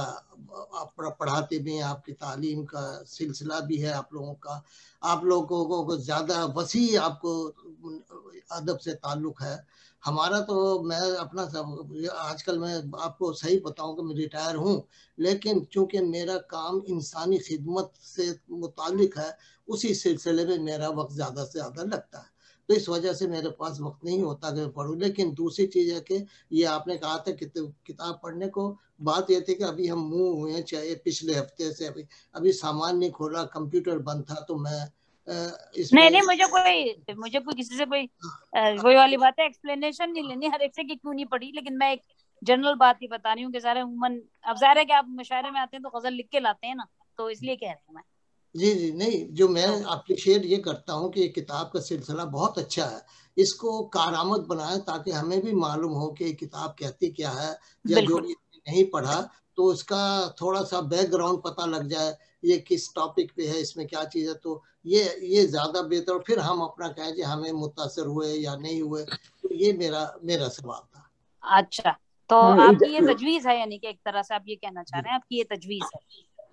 آپ پڑھاتے بھی ہیں, آپ کی تعلیم کا سلسلہ بھی ہے آپ لوگوں کا, آپ لوگوں کو زیادہ وسیع آپ کو ادب سے تعلق ہے. ہمارا تو میں اپنا آج کل میں آپ کو صحیح بتاؤں کہ میں ریٹائر ہوں, لیکن چونکہ میرا کام انسانی خدمت سے متعلق ہے, اسی سلسلے میں میرا وقت زیادہ سے زیادہ لگتا ہے, تو اس وجہ سے میرے پاس وقت نہیں ہوتا کہ میں پڑھوں. لیکن دوسری چیز ہے کہ یہ آپ نے کہا تھا کتاب پڑھنے کو, بات یہ تھی کہ ابھی ہم موو ہوئے ہیں, چاہے پچھلے ہفتے سے ابھی سامان نہیں کھولا, کمپیوٹر بند تھا, تو میں نہیں مجھے کوئی کسی سے کوئی وہی والی بات ہے, ایکسپلینیشن نہیں لینی ہر ایک سے کہ کیوں نہیں پڑھی, لیکن میں ایک جنرل بات ہی بتا رہی ہوں کہ سارے عموماً اب ظاہر ہے کہ آپ مشاعرے میں آتے ہیں تو غزل لکھ کے لاتے ہیں نا, تو اس لیے کہہ رہی ہوں میں. جی نہیں, جو میں اپریشیٹ یہ کرتا ہوں کہ یہ کتاب کا سلسلہ بہت اچھا ہے, اس کو کارآمد بنائیں تاکہ ہمیں بھی معلوم ہو کہ یہ کتاب کہتی کیا ہے, یا جو نہیں پڑھا تو اس کا تھوڑا سا بیک گراؤنڈ پتہ لگ جائے, یہ کس ٹاپک پہ ہے, اس میں کیا چیز ہے, تو یہ زیادہ بہتر. پھر ہم اپنا کہیں کہ ہمیں متاثر ہوئے یا نہیں ہوئے, تو یہ میرا سوال تھا. اچھا, تو آپ کی یہ تجویز ہے, یعنی کہ ایک طرح سے آپ یہ کہنا چاہ رہے ہیں آپ کی یہ تجویز ہے.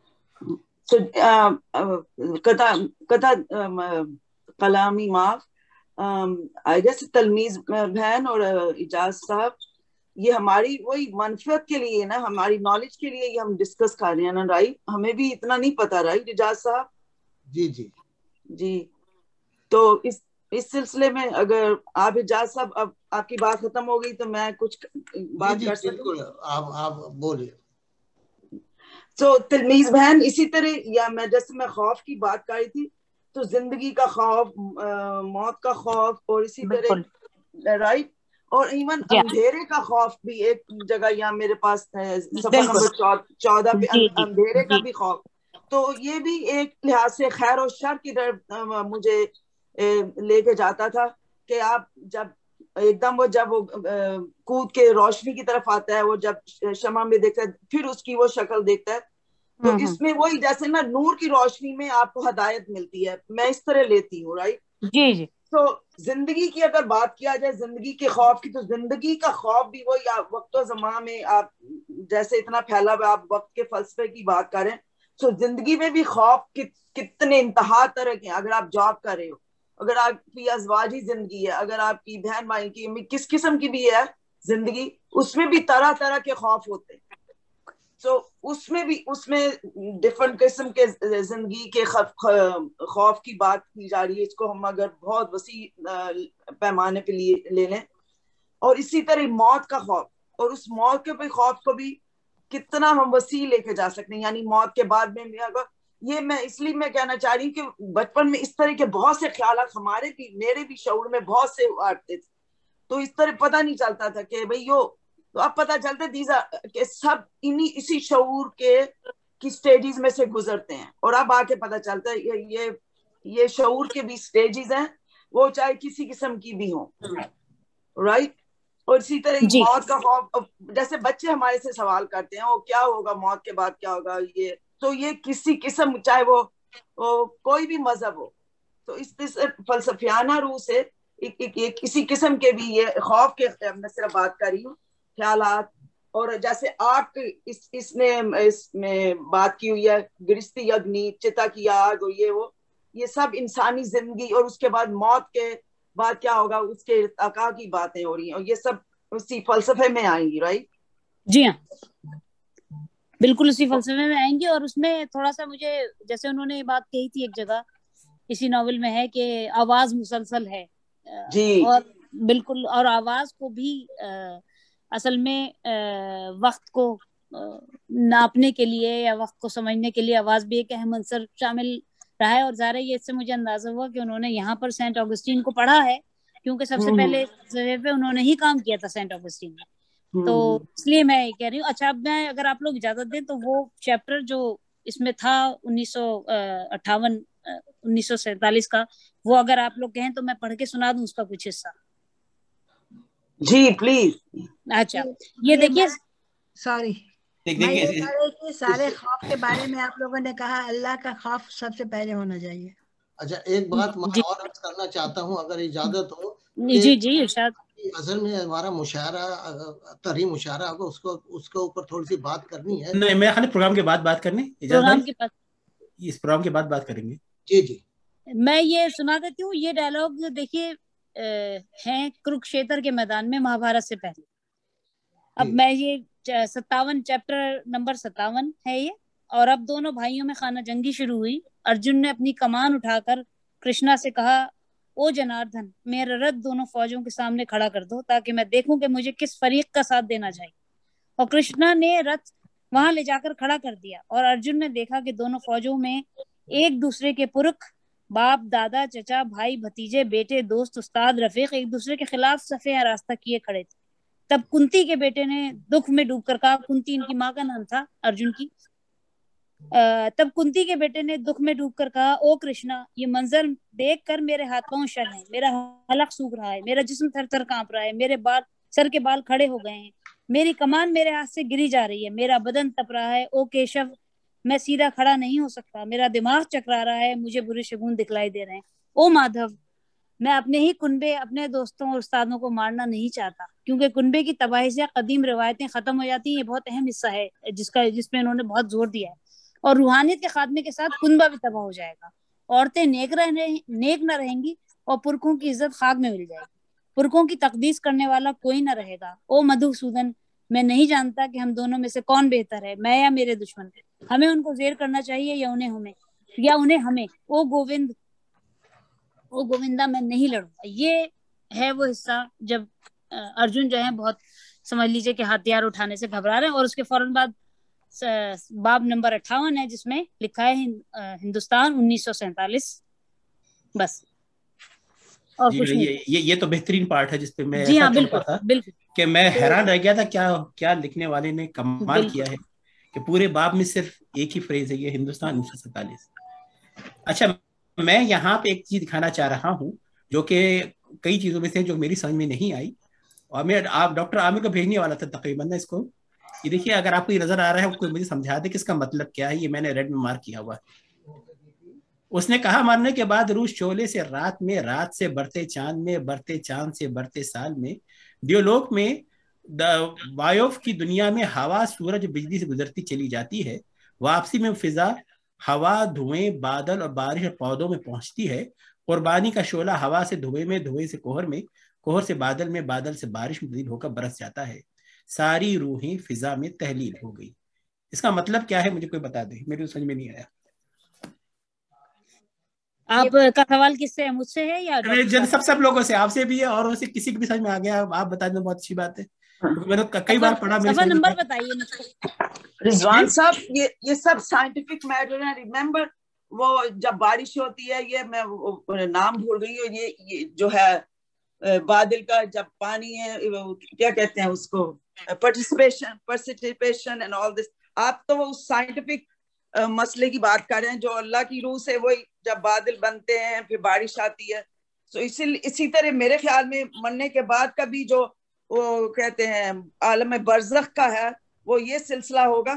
کلامی معاف, آئی گیس تلمیز بہن اور اجاز صاحب, یہ ہماری وہی منفعت کے لیے نا, ہماری نالج کے لیے یہ ہم ڈسکس کر رہے ہیں نا, رائٹ, ہمیں بھی اتنا نہیں پتا, رائٹ اجاز صاحب؟ جی تو اس سلسلے میں اگر آپ اجاز صاحب, اب آپ کی بات ختم ہو گئی تو میں کچھ بات کر سکوں؟ آپ بولیے. تو تلمیز بہن, اسی طرح یا میں جیسے میں خوف کی بات کر رہی تھی, تو زندگی کا خوف, موت کا خوف, اور اسی طرح رائٹ, اور ایون اندھیرے کا خوف بھی ایک جگہ یہاں میرے پاس ہے, صفحہ نمبر 14 پہ, اندھیرے کا بھی خوف. تو یہ بھی ایک لحاظ سے خیر و شر کی طرف مجھے لے کے جاتا تھا کہ آپ جب ایک دم جب وہ کود کے روشنی کی طرف آتا ہے, وہ جب شمع میں دیکھتا ہے, پھر اس کی وہ شکل دیکھتا ہے, تو اس میں وہی جیسے نا نور کی روشنی میں آپ کو ہدایت ملتی ہے, میں اس طرح لیتی ہوں, رائٹ. جی تو زندگی کی اگر بات کیا جائے, زندگی کے خوف کی, تو زندگی کا خوف بھی وہی وقت و زمان میں, آپ جیسے اتنا پھیلا ہوا آپ وقت کے فلسفے کی بات کریں, تو زندگی میں بھی خوف کتنے انتہا طرح کے. اگر آپ جاب کر رہے ہو, اگر آپ کی ازواجی زندگی ہے, اگر آپ کی بہن بھائی کی کس قسم کی بھی ہے زندگی, اس میں بھی طرح طرح کے خوف ہوتے ہیں. تو اس میں ڈفرنٹ قسم کے زندگی کے خوف کی بات کی جا رہی ہے, اس کو ہم اگر بہت وسیع پیمانے پہ لے لیں. اور اسی طرح موت کا خوف, اور اس موت کے خوف کو بھی کتنا ہم وسیع لے کے جا سکتے ہیں, یعنی موت کے بعد میں اگر یہ میں اس لیے میں کہنا چاہ رہی ہوں کہ بچپن میں اس طرح کے بہت سے خیالات ہمارے بھی, میرے بھی شعور میں بہت سے آتے تھے, تو اس طرح پتہ نہیں چلتا تھا کہ بھئی تو اب پتہ چلتا ہے کہ سب اسی شعور کی سٹیجز میں سے گزرتے ہیں, اور اب آ کے پتہ چلتا ہے یہ شعور کے بھی سٹیجز ہیں, وہ چاہے کسی قسم کی بھی ہوں, رائٹ. اور اسی طرح موت کا خوف, جیسے بچے ہمارے سے سوال کرتے ہیں وہ کیا ہوگا موت کے بعد, کیا ہوگا, یہ کسی قسم, چاہے وہ کوئی بھی مذہب ہو, تو اس فلسفیانہ روح سے کسی قسم کے بھی یہ خوف کے, میں صرف بات کر رہی ہوں, خیالات. اور جیسے آگ, اس میں بات کی ہوئی ہے, گرستی اگنی, چتا کی آگ, اور یہ سب انسانی زندگی, اور اس کے بعد موت کے بعد کیا ہوگا, اس کے ارتقاء کی باتیں ہو رہی ہیں, اور یہ سب اسی فلسفے میں آئیں گی, رائٹ. جی ہاں, بالکل اسی فلسفے میں آئیں گی. اور اس میں تھوڑا سا مجھے, جیسے انہوں نے یہ بات کہی تھی ایک جگہ اسی ناول میں ہے کہ آواز مسلسل ہے, اور بالکل, اور آواز کو بھی اصل میں وقت کو ناپنے کے لیے یا وقت کو سمجھنے کے لیے آواز بھی ایک اہم عنصر شامل رہا ہے. اور ظاہر ہے یہ اس سے مجھے اندازہ ہوا کہ انہوں نے یہاں پر سینٹ آگسٹین کو پڑھا ہے, کیونکہ سب سے پہلے پہ انہوں نے ہی کام کیا تھا سینٹ آگسٹین میں, تو اس لیے میں کہہ رہی ہوں. اچھا, اب میں اگر آپ لوگ اجازت دیں تو وہ چیپٹر جو اس میں تھا 1958 1947 کا, وہ اگر آپ لوگ کہیں تو میں پڑھ کے سنا دوں اس کا کچھ حصہ. جی پلیز. اچھا, یہ دیکھیے, سوری, سارے خوف کے بارے میں آپ لوگوں نے کہا, اللہ کا خوف سب سے پہلے ہونا چاہیے. اچھا, ایک بات میں اور عرض کرنا چاہتا ہوں اگر اجازت ہو, جی جی ارشاد. اصل میں ہمارا مشاعرہ تحریم مشاعرہ ہوگا، اس کے اوپر تھوڑی سی بات کرنی ہے. نہیں میں خالی پروگرام کے بعد بات کرنے پروگرام کے بعد، اس پروگرام کے بعد بات کریں گے. جی جی میں یہ سنا دیتی ہوں. یہ ڈائلاگ دیکھیے ہیں کرکشیتر کے میدان میں مہابھارت سے پہلے. اب میں یہ 57 چیپٹر نمبر 57 ہے یہ. اور اب دونوں بھائیوں میں خانہ جنگی شروع ہوئی. ارجن نے اپنی کمان اٹھا کر کرشنا سے کہا او جناردھن میرا رتھ دونوں فوجوں کے سامنے کھڑا کر دو تاکہ میں دیکھوں کہ مجھے کس فریق کا ساتھ دینا چاہیے. اور کرشنا نے رتھ وہاں لے جا کر کھڑا کر دیا اور ارجن نے دیکھا کہ دونوں فوجوں میں ایک دوسرے کے پرکھ باپ دادا چچا بھائی بھتیجے بیٹے دوست استاد رفیق ایک دوسرے کے خلاف صفے آراستہ کیے کھڑے تھے. تب کنتی کے بیٹے نے دکھ میں ڈوب کر کہا، کنتی ان کی ماں کا نام تھا ارجن کی. تب کنتی کے بیٹے نے دکھ میں ڈوب کر کہا او کرشنا یہ منظر دیکھ کر میرے ہاتھ پاؤں شل ہیں، میرا حلق سوکھ رہا ہے، میرا جسم تھر تھر کانپ رہا ہے، میرے سر کے بال کھڑے ہو گئے ہیں، میری کمان میرے ہاتھ سے گری جا رہی ہے، میرا بدن تپ رہا ہے. او کیشو میں سیدھا کھڑا نہیں ہو سکتا، میرا دماغ چکرا رہا ہے، مجھے برے شگون دکھلائی دے رہے ہیں. او مادھو میں اپنے ہی کنبے اپنے دوستوں اور استادوں کو مارنا نہیں چاہتا کیونکہ کنبے کی تباہی سے قدیم روایتیں ختم ہو جاتی ہیں. یہ بہت اہم حصہ ہے جس میں انہوں نے بہت زور دیا ہے. اور روحانیت کے خاتمے کے ساتھ کنبہ بھی تباہ ہو جائے گا. عورتیں نیک نہ رہیں گی اور پرکھوں کی عزت خاک میں مل جائے گی. پرکھوں کی تقدیس کرنے والا کوئی نہ رہے گا. او مدھوسودن میں نہیں جانتا کہ ہم دونوں میں سے کون بہتر ہے، میں یا میرے دشمن. ہمیں ان کو زیر کرنا چاہیے یا انہیں ہمیں. او گووندا میں نہیں لڑوں گا. یہ ہے وہ حصہ جب ارجن جو ہے بہت سمجھ لیجئے کہ ہتھیار اٹھانے سے گھبرا رہے ہیں. اور اس کے فوراً بعد باب نمبر 58 ہے جس میں لکھا ہے ہندوستان 1947. بس اور جی کچھ نہیں. یہ تو بہترین پارٹ ہے جس پہ میں جی ایسا ہاں چلتا تھا بالکل کہ میں حیران رہ گیا تھا کیا لکھنے والے نے کمال بالکل. کیا ہے کہ پورے باب میں صرف ایک ہی فریز ہے، یہ ہندوستان 1947. اچھا میں یہاں پہ ایک چیز دکھانا چاہ رہا ہوں جو کہ کئی چیزوں میں سے جو میری سمجھ میں نہیں آئی اور میں ڈاکٹر عامر کو بھیجنے والا تھا تقریباً اس کو. یہ دیکھیے اگر آپ کو یہ نظر آ رہا ہے کوئی مجھے سمجھا دے کہ اس کا مطلب کیا ہے. یہ میں نے ریڈ میں مارک کیا ہوا ہے. اس نے کہا مرنے کے بعد روح شعلے سے رات میں، رات سے بڑھتے چاند میں، بڑھتے چاند سے بڑھتے سال میں، دیولوک میں وایوف کی دنیا میں ہوا سورج بجلی سے گزرتی چلی جاتی ہے. واپسی میں فضا ہوا دھوئیں بادل اور بارش اور پودوں میں پہنچتی ہے. قربانی کا شعلہ ہوا سے دھوئیں میں، دھوئیں سے کوہر میں، کوہر سے بادل میں، بادل سے بارش میں تبدیل ہو کر برس جاتا ہے. ساری روحیں فضا میں تحلیل ہو گئی. اس کا مطلب کیا ہے مجھے کوئی بتا دے، میرے سمجھ میں نہیں آیا. آپ کا سوال کس سے ہے، مجھ سے ہے یا سب لوگوں سے، آپ سے بھی ہے اور سے کسی کی بھی سمجھ میں آ گیا آپ بتا دیں بہت اچھی بات ہے. میں نے کئی بار پڑھا. صفحہ نمبر بتائیے مجھ کو رضوان صاحب. یہ سب سائنٹیفک میٹر ہے. ریممبر وہ جب بارش ہوتی ہے، یہ میں نام بھول گئی ہوں، یہ جو ہے بادل کا جب پانی ہے کیا کہتے ہیں اس کو، پرسیپیشن اینڈ آل دس. آپ تو وہ سائنٹیفک مسئلے کی بات کر رہے ہیں جو اللہ کی روح سے وہی جب بادل بنتے ہیں پھر بارش آتی ہے. تو اسی طرح میرے خیال میں مرنے کے بعد کا بھی جو وہ کہتے ہیں عالم برزخ کا ہے وہ یہ سلسلہ ہوگا.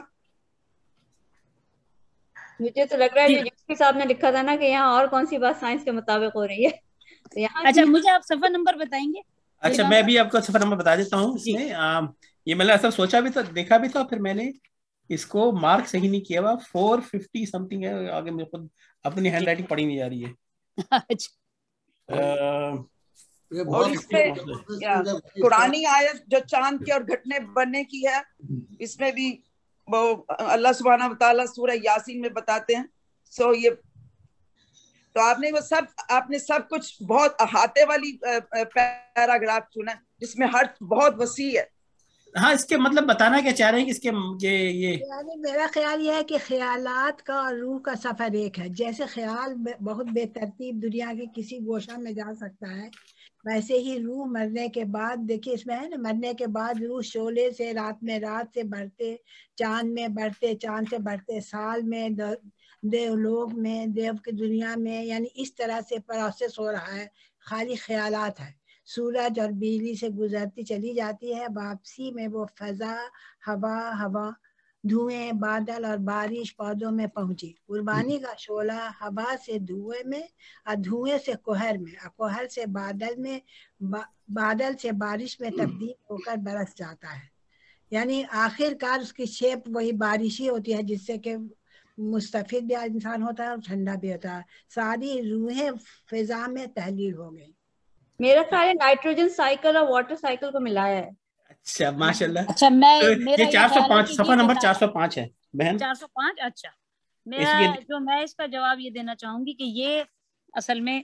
مجھے تو لگ رہا ہے جو جی صاحب نے لکھا تھا نا کہ یہاں اور کون سی بات سائنس کے مطابق ہو رہی ہے. اچھا مجھے آپ صفحہ نمبر بتائیں گے. اچھا میں بھی آپ کو صفحہ نمبر بتا دیتا ہوں. اس میں یہ میں نے ایسا سوچا بھی تھا، دیکھا بھی تھا، پھر میں نے اس کو مارک صحیح نہیں کیا ہوا. 450 سم تھنگ ہے. آگے میرے خود اپنی ہینڈ رائٹنگ پڑھی نہیں جا رہی ہے. اور اس پہ قرآنی آیت جو چاند کے اور گھٹنے بننے کی ہے، اس میں بھی وہ اللہ سبحانہ وتعالیٰ سورہ یاسین میں بتاتے ہیں. سو یہ تو آپ نے سب کچھ بہت احاطے والی پیراگراف چنا جس میں ہر بہت وسیع ہے. ہاں اس کے مطلب بتانا کیا چاہ رہے ہیں کہ اس کے یعنی میرا خیال یہ ہے کہ خیالات کا اور روح کا سفر ایک ہے. جیسے خیال بہت بے ترتیب دنیا کے کسی گوشہ میں جا سکتا ہے، ویسے ہی روح مرنے کے بعد دیکھیے اس میں ہے نا، مرنے کے بعد روح شعلے سے رات میں، رات سے بڑھتے چاند میں، بڑھتے چاند سے بڑھتے سال میں، دیو لوگ میں، دیو کی دنیا میں، یعنی اس طرح سے پروسیس ہو رہا ہے. خالی خیالات ہے. سورج اور بجلی سے گزرتی چلی جاتی ہے، واپسی میں وہ فضا ہوا धुएं, बादल और बारिश पौधों में पहुंची। कुर्बानी का शोला हवा से धुएं में और धुएं से कोहर में और कोहर से बादल में, बादल से बारिश में तब्दील होकर बरस जाता है। यानी आखिरकार उसकी शेप वही बारिश ही होती है, जिससे कि मुस्तफिद भी इंसान होता है और ठंडा भी होता है। सारी रूहें फिजा में तहलील हो गई। मेरा ख्याल है नाइट्रोजन साइकिल और वाटर साइकिल को मिलाया है। अच्छा माशाल्लाह। अच्छा ये 405 सफा नंबर 405 है बहन। 405। अच्छा मैं इसका जवाब ये देना चाहूंगी कि ये असल में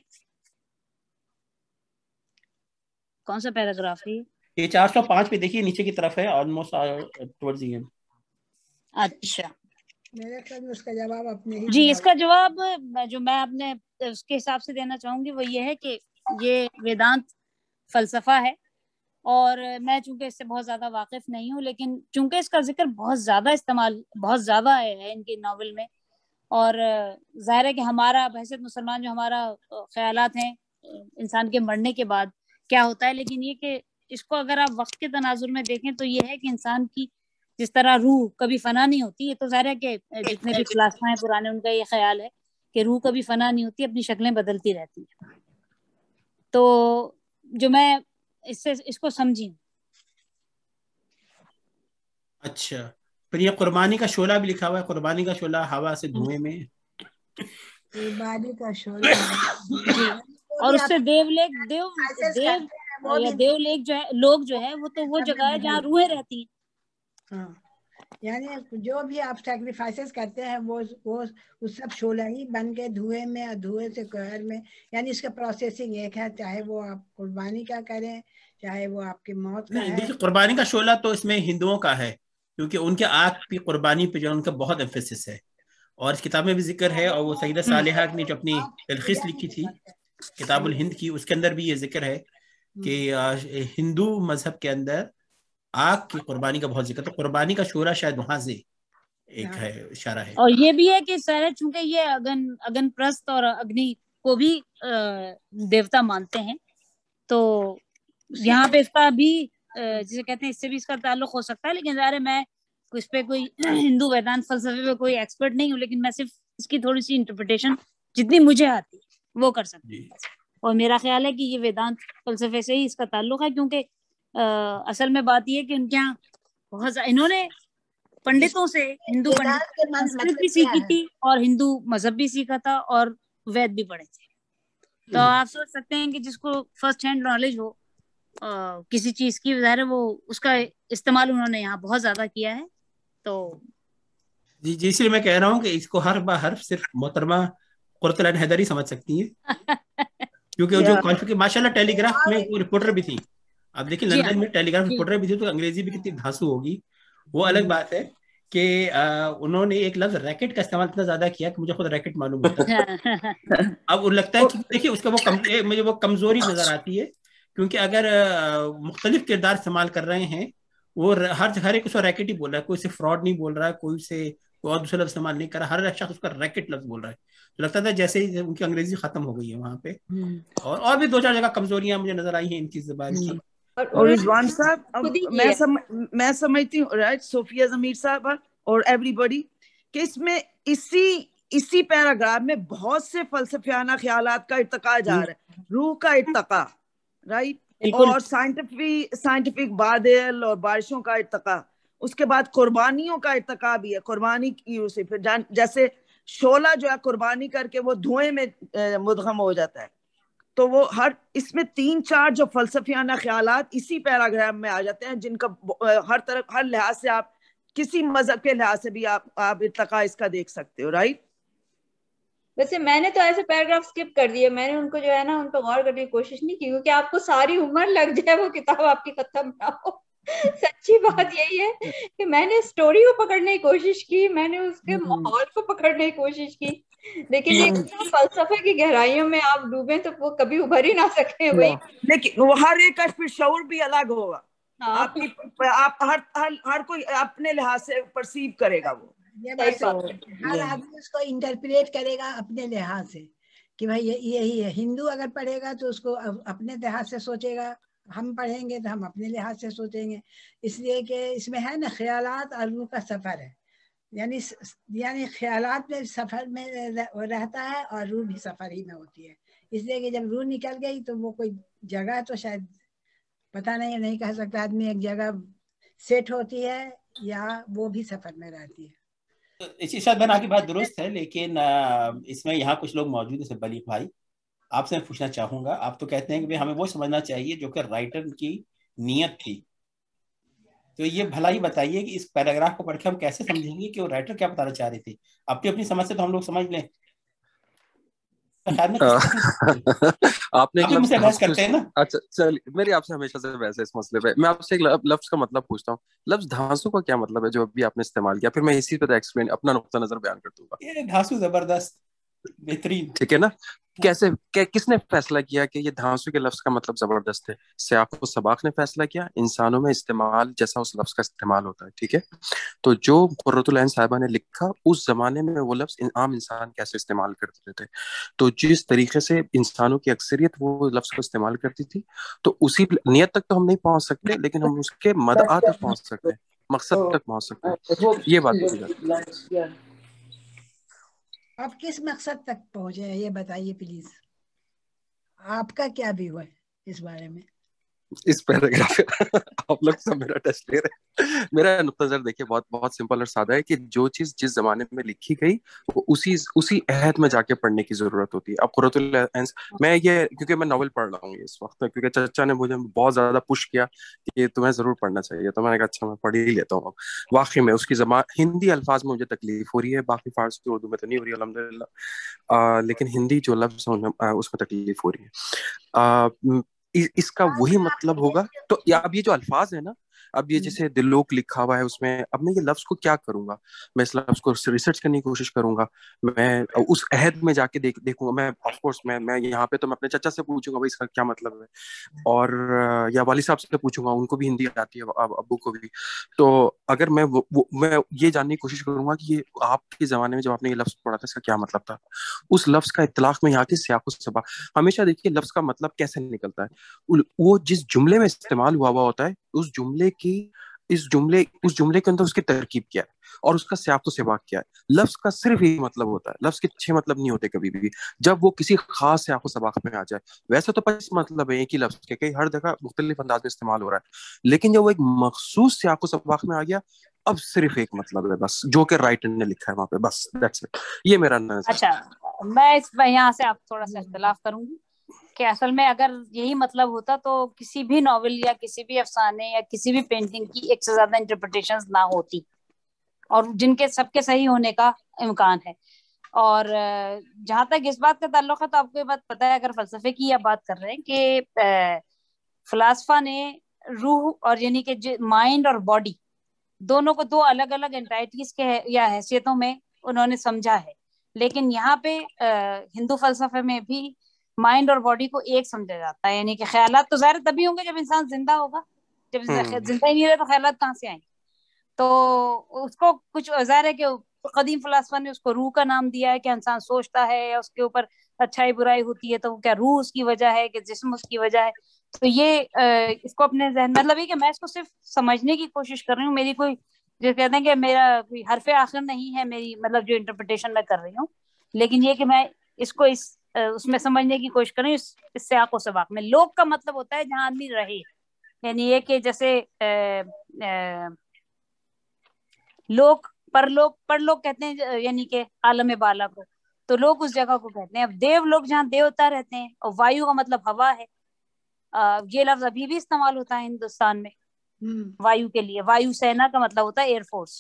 कौन सा पैराग्राफ है? ये 405 पे देखिए, नीचे की तरफ है, ऑलमोस्ट टुवर्ड्स द एंड। अच्छा, मेरे ख्याल में उसका जवाब अपने ही जी, इसका जवाब जो मैं अपने उसके हिसाब से देना चाहूंगी वो ये है कि ये वेदांत फलसफा है, और मैं चूंकि इससे बहुत ज्यादा वाकिफ नहीं हूँ, लेकिन चूंकि इसका जिक्र बहुत ज्यादा है इनकी नॉवेल में, और जाहिर है कि हमारा बहैसियत मुसलमान जो हमारा ख्यालात हैं इंसान के मरने के बाद क्या होता है, लेकिन ये कि इसको अगर आप वक्त के तनाजुर में देखें तो ये है कि इंसान की जिस तरह रूह कभी फना नहीं होती, ये तो जाहिर है कि जितने भी फलसफा हैं पुराने उनका ये ख्याल है कि रूह कभी फना नहीं होती, अपनी शक्लें बदलती रहती है। तो जो मैं इसको समझी। अच्छा, फिर ये कुर्बानी का शोला भी लिखा हुआ है, कुर्बानी का शोला हवा से धुएं में, कुर्बानी का शोला और उससे देवलेख जो है, लोग जो है वो तो वो जगह है जहाँ रूहें रहती हैं। हाँ, यानी जो भी आप सैक्रिफाइसेस करते हैं वो सब शोला ही बन के धुएं में और धुएं से कोहर में, यानी इसका प्रोसेसिंग एक है, चाहे वो आप कुर्बानी का करें चाहे वो आपकी मौत का है। देखिए कुर्बानी का शोला तो इसमें हिंदुओं का है, क्योंकि उनके आग की कुर्बानी पे जो उनका बहुत एम्फेसिस है, और इस किताब में भी जिक्र है, और वो सईदा सालिहा ने जो अपनी तलखीस लिखी थी किताबुल हिंद की, उसके अंदर भी ये जिक्र है कि हिंदू मजहब के अंदर आग की कुर्बानी का बहुत जिक्र, तो कुर्बानी का शोला शायद वहां से एक है, इशारा है। और ये भी है कि सारे चूंकि ये अगन प्रस्त और अग्नि को भी देवता मानते हैं, तो यहाँ पे इसका भी जिसे कहते हैं इससे भी इसका ताल्लुक हो सकता है, लेकिन ज़ाहिर है मैं इस पे कोई हिंदू वेदांत फलसफे पे कोई एक्सपर्ट नहीं हूँ, लेकिन मैं सिर्फ इसकी थोड़ी सी इंटरप्रिटेशन जितनी मुझे आती है वो कर सकती हूँ। और मेरा ख्याल है कि ये वेदांत फलसफे से ही इसका ताल्लुक है, क्योंकि असल में बात ये है कि उनके यहाँ बहुत इन्होंने पंडितों से हिंदू पंडित संस्कृत भी सीखी थी और हिंदू मजहब भी सीखा था और वेद भी पढ़े थे। तो आप सोच सकते हैं कि जिसको फर्स्ट हैंड नॉलेज हो किसी चीज की, ज़ाहिर है वो उसका इस्तेमाल उन्होंने यहाँ बहुत ज्यादा किया है। तो जी इसलिए मैं कह रहा हूँ कि इसको हर सिर्फ मोहतरमा कुर्रतुल ऐन हैदरी समझ सकती है, क्योंकि जो क्वालिफिकेशन माशाल्लाह टेलीग्राफ में वो रिपोर्टर भी थी। आप देखिए लंदन में टेलीग्राफ रिपोर्टर भी थी, तो अंग्रेजी भी कितनी धांसू होगी, वो अलग बात है कि उन्होंने एक लफ्ज रैकेट का इस्तेमाल इतना ज्यादा किया कि मुझे खुद रैकेट मालूम होता है। अब लगता है कि देखिए उसका मुझे वो कमजोरी नजर आती है, क्योंकि अगर मुख्तलिफ किरदार इस्तेमाल कर रहे हैं, वो हर एक उसको रैकेट ही बोल रहा है, कोई से फ्रॉड नहीं बोल रहा है, कोई से कोई और दूसरा लफ्ज इस्तेमाल नहीं कर रहा, हर शख्स उसका रैकेट लफ्ज बोल रहा है। तो लगता था जैसे ही उनकी अंग्रेजी खत्म हो गई है वहां पे, और भी 2-4 जगह कमजोरियां मुझे नजर आई हैं इनकी ज़बान की। और रिजवान साहब, अब मैं समझती हूँ राइट सोफिया ज़मीर साहब और एवरीबॉडी कि इसमें इसी पैराग्राफ में बहुत से फलसफियाना ख्यालात का इर्तिका जा रहा है, रूह का इर्तिका, राइट, और साइंटिफिक बादल और बारिशों का इर्तिका, उसके बाद कुर्बानियों का इर्तिका भी है, कुर्बानी की उसे फिर जैसे शोला जो है कुर्बानी करके वो धुएं में मुदगम हो जाता है, तो वो इसमें 3-4 जो फलसफियाना ख्यालात इसी पैराग्राफ में आ जाते हैं, जिनका हर लिहाज से आप किसी मजहब के लिहाज से भी आप इर्तिका इसका देख सकते हो, राइट। वैसे मैंने तो ऐसे पैराग्राफ स्किप कर दिए, मैंने उनको जो है ना उन पर गौर करने की कोशिश नहीं की, क्योंकि आपको सारी उम्र लग जाए वो किताब आपकी खत्म ना हो। सच्ची बात यही है कि मैंने स्टोरी को पकड़ने की कोशिश की, मैंने उसके माहौल को पकड़ने की कोशिश की, लेकिन ये फलसफे की गहराइयों में आप डूबे तो वो कभी उभर ही ना सके। वही लेकिन वो हर एक का फिर शऊर भी अलग होगा। आप हर कोई अपने लिहाज से परसीव करेगा, वो ये बात हर आदमी उसको इंटरप्रेट करेगा अपने लिहाज से कि भाई यही है। हिंदू अगर पढ़ेगा तो उसको अपने लिहाज से सोचेगा, हम पढ़ेंगे तो हम अपने लिहाज से सोचेंगे, इसलिए कि इसमें है ना ख्यालात और रूह का सफर है। یعنی خیالات میں سفر میں رہتا ہے اور روح بھی سفر ہی میں ہوتی ہے، اس لیے کہ جب روح نکل گئی تو وہ کوئی جگہ تو شاید پتہ نہیں کہہ سکتا آدمی ایک جگہ سیٹ ہوتی ہے یا وہ بھی سفر میں رہتی ہے۔ اسی شاید بنا کی بات درست ہے، لیکن اس میں یہاں کچھ لوگ موجود ہیں، بلیغ بھائی آپ سے میں پوچھنا چاہوں گا، آپ تو کہتے ہیں کہ ہمیں وہ سمجھنا چاہیے جو کہ رائٹر کی نیت تھی، تو یہ بھلا ہی بتائیے کہ اس پیراگراف کو پڑھ کے ہم کیسے سمجھیں گے کہ وہ رائٹر کیا بتانا چاہ رہی تھی؟ اپنی سمجھ سے تو ہم لوگ سمجھ لیں، آپ نے مجھ سے بحث کرتے ہیں نا۔ اچھا چلیے، میری آپ سے ہمیشہ سے ویسے اس مسئلے پہ میں آپ سے ایک لفظ کا مطلب پوچھتا ہوں، لفظ دھانسو کا کیا مطلب ہے جو ابھی آپ نے استعمال کیا؟ پھر میں اسی پہ ایکسپلین اپنا نقطہ نظر بیان کر دوں گا۔ یہ دھانسو زبردست، بہترین، ٹھیک ہے نا؟ کیسے کس نے فیصلہ کیا کہ یہ دھانسو کے لفظ کا مطلب زبردست ہے؟ سیاق و سباق نے فیصلہ کیا، انسانوں میں استعمال جیسا اس لفظ کا استعمال ہوتا ہے، ٹھیک ہے؟ تو جو قرۃ العین صاحبہ نے لکھا اس زمانے میں وہ لفظ عام انسان کیسے استعمال کرتے تھے، تو جس طریقے سے انسانوں کی اکثریت وہ لفظ کو استعمال کرتی تھی، تو اسی نیت تک تو ہم نہیں پہنچ سکتے، لیکن ہم اس کے مدعا تک پہنچ سکتے ہیں، مقصد تک پہنچ سکتے ہیں، یہ بات بولی جاتی ہے۔ آپ کس مقصد تک پہنچے ہیں یہ بتائیے پلیز، آپ کا کیا ویو ہے اس بارے میں؟ اس پیراگراف آپ لوگ سب میرا ٹیسٹ لے رہے ہیں۔ میرا نقطہ نظر دیکھیے بہت سمپل اور سادہ ہے کہ جو چیز جس زمانے میں لکھی گئی وہ اسی عہد میں جا کے پڑھنے کی ضرورت ہوتی ہے۔ اب قرۃ العین، میں یہ کیونکہ میں ناول پڑھ رہا ہوں اس وقت، کیونکہ چچا نے مجھے بہت زیادہ پش کیا کہ تمہیں ضرور پڑھنا چاہیے، تو میں نے کہا اچھا میں پڑھ ہی لیتا ہوں۔ واقعی میں اس کی زبان ہندی الفاظ میں مجھے تکلیف ہو رہی ہے، باقی فارسی اردو میں تو نہیں ہو رہی الحمدللہ، لیکن ہندی جو لفظ اس میں تکلیف ہو رہی ہے۔ اس کا وہی مطلب ہوگا، تو اب یہ جو الفاظ ہے نا، اب یہ جیسے دلوک لکھا ہوا ہے اس میں، اب میں یہ لفظ کو کیا کروں گا؟ میں اس لفظ کو ریسرچ کرنے کی کوشش کروں گا، میں اس عہد میں جا کے دیکھوں گا، میں آف کورس میں یہاں پہ تو میں اپنے چچا سے پوچھوں گا بھائی اس کا کیا مطلب ہے، اور یا والد صاحب سے پوچھوں گا، ان کو بھی ہندی آتی ہے، ابو کو بھی۔ تو اگر میں یہ جاننے کی کوشش کروں گا کہ یہ آپ کے زمانے میں جب آپ نے یہ لفظ پڑھا تھا اس کا کیا مطلب تھا، اس لفظ کا اطلاق میں یہاں کے سیاق و سباق، ہمیشہ دیکھیے لفظ کا مطلب کیسے نکلتا ہے، وہ جس جملے میں استعمال ہوا ہوتا ہے اس جملے کے اندر اس کی ترکیب کیا ہے اور اس کا سیاق و سباق کیا ہے۔ لفظ کا صرف یہی مطلب ہوتا ہے، لفظ کے 6 مطلب نہیں ہوتے کبھی بھی جب وہ کسی خاص سیاق و سباق میں آ جائے۔ ویسے تو 25 مطلب ہے ایک ہی لفظ کے، کئی ہر جگہ مختلف انداز میں استعمال ہو رہا ہے، لیکن جب وہ ایک مخصوص سیاق و سباق میں آ گیا اب صرف ایک مطلب ہے بس، جو کہ رائٹر نے لکھا ہے وہاں پہ، بس دیٹس اٹ۔ یہ میرا نظر۔ اچھا میں اس پہ یہاں سے آپ تھوڑا سا اختلاف کروں گی کہ اصل میں اگر یہی مطلب ہوتا تو کسی بھی ناول یا کسی بھی افسانے یا کسی بھی پینٹنگ کی ایک سے زیادہ انٹرپریٹیشنز نہ ہوتی، اور جن کے سب کے صحیح ہونے کا امکان ہے۔ اور جہاں تک اس بات کا تعلق ہے تو آپ کو یہ بات پتہ ہے، اگر فلسفے کی یا بات کر رہے ہیں کہ فلاسفہ نے روح اور یعنی کہ مائنڈ اور باڈی دونوں کو 2 الگ الگ انٹائٹیز کے یا حیثیتوں میں انہوں نے سمجھا ہے، لیکن یہاں پہ ہندو فلسفے میں بھی مائنڈ اور باڈی کو ایک سمجھا جاتا ہے، یعنی کہ خیالات تو ظاہر تبھی ہوں گے جب انسان زندہ ہوگا، جب زندہ ہی نہیں رہے تو خیالات کہاں سے آئیں گے؟ تو اس کو کچھ ظاہر ہے کہ قدیم فلاسفہ نے اس کو روح کا نام دیا ہے کہ انسان سوچتا ہے یا اس کے اوپر اچھائی برائی ہوتی ہے تو کیا روح اس کی وجہ ہے کہ جسم اس کی وجہ ہے؟ تو یہ اس کو اپنے ذہن مطلب یہ کہ میں اس کو صرف سمجھنے کی کوشش کر رہی ہوں، میری کوئی جو کہتے ہیں کہ میرا کوئی حرف آخر نہیں ہے میری مطلب جو انٹرپریٹیشن میں کر رہی ہوں، لیکن یہ کہ میں اس کو اس میں سمجھنے کی کوشش کر رہی ہوں اس سیاق و سباق میں۔ لوگ کا مطلب ہوتا ہے جہاں آدمی رہے، یعنی یہ کہ جیسے لوگ پر لوگ کہتے ہیں یعنی کہ عالم بالا کو، تو لوگ اس جگہ کو کہتے ہیں۔ اب دیو لوگ جہاں دیوتا رہتے ہیں، اور وایو کا مطلب ہوا ہے، یہ لفظ ابھی بھی استعمال ہوتا ہے ہندوستان میں وایو کے لیے، وایو سینا کا مطلب ہوتا ہے ایئر فورس۔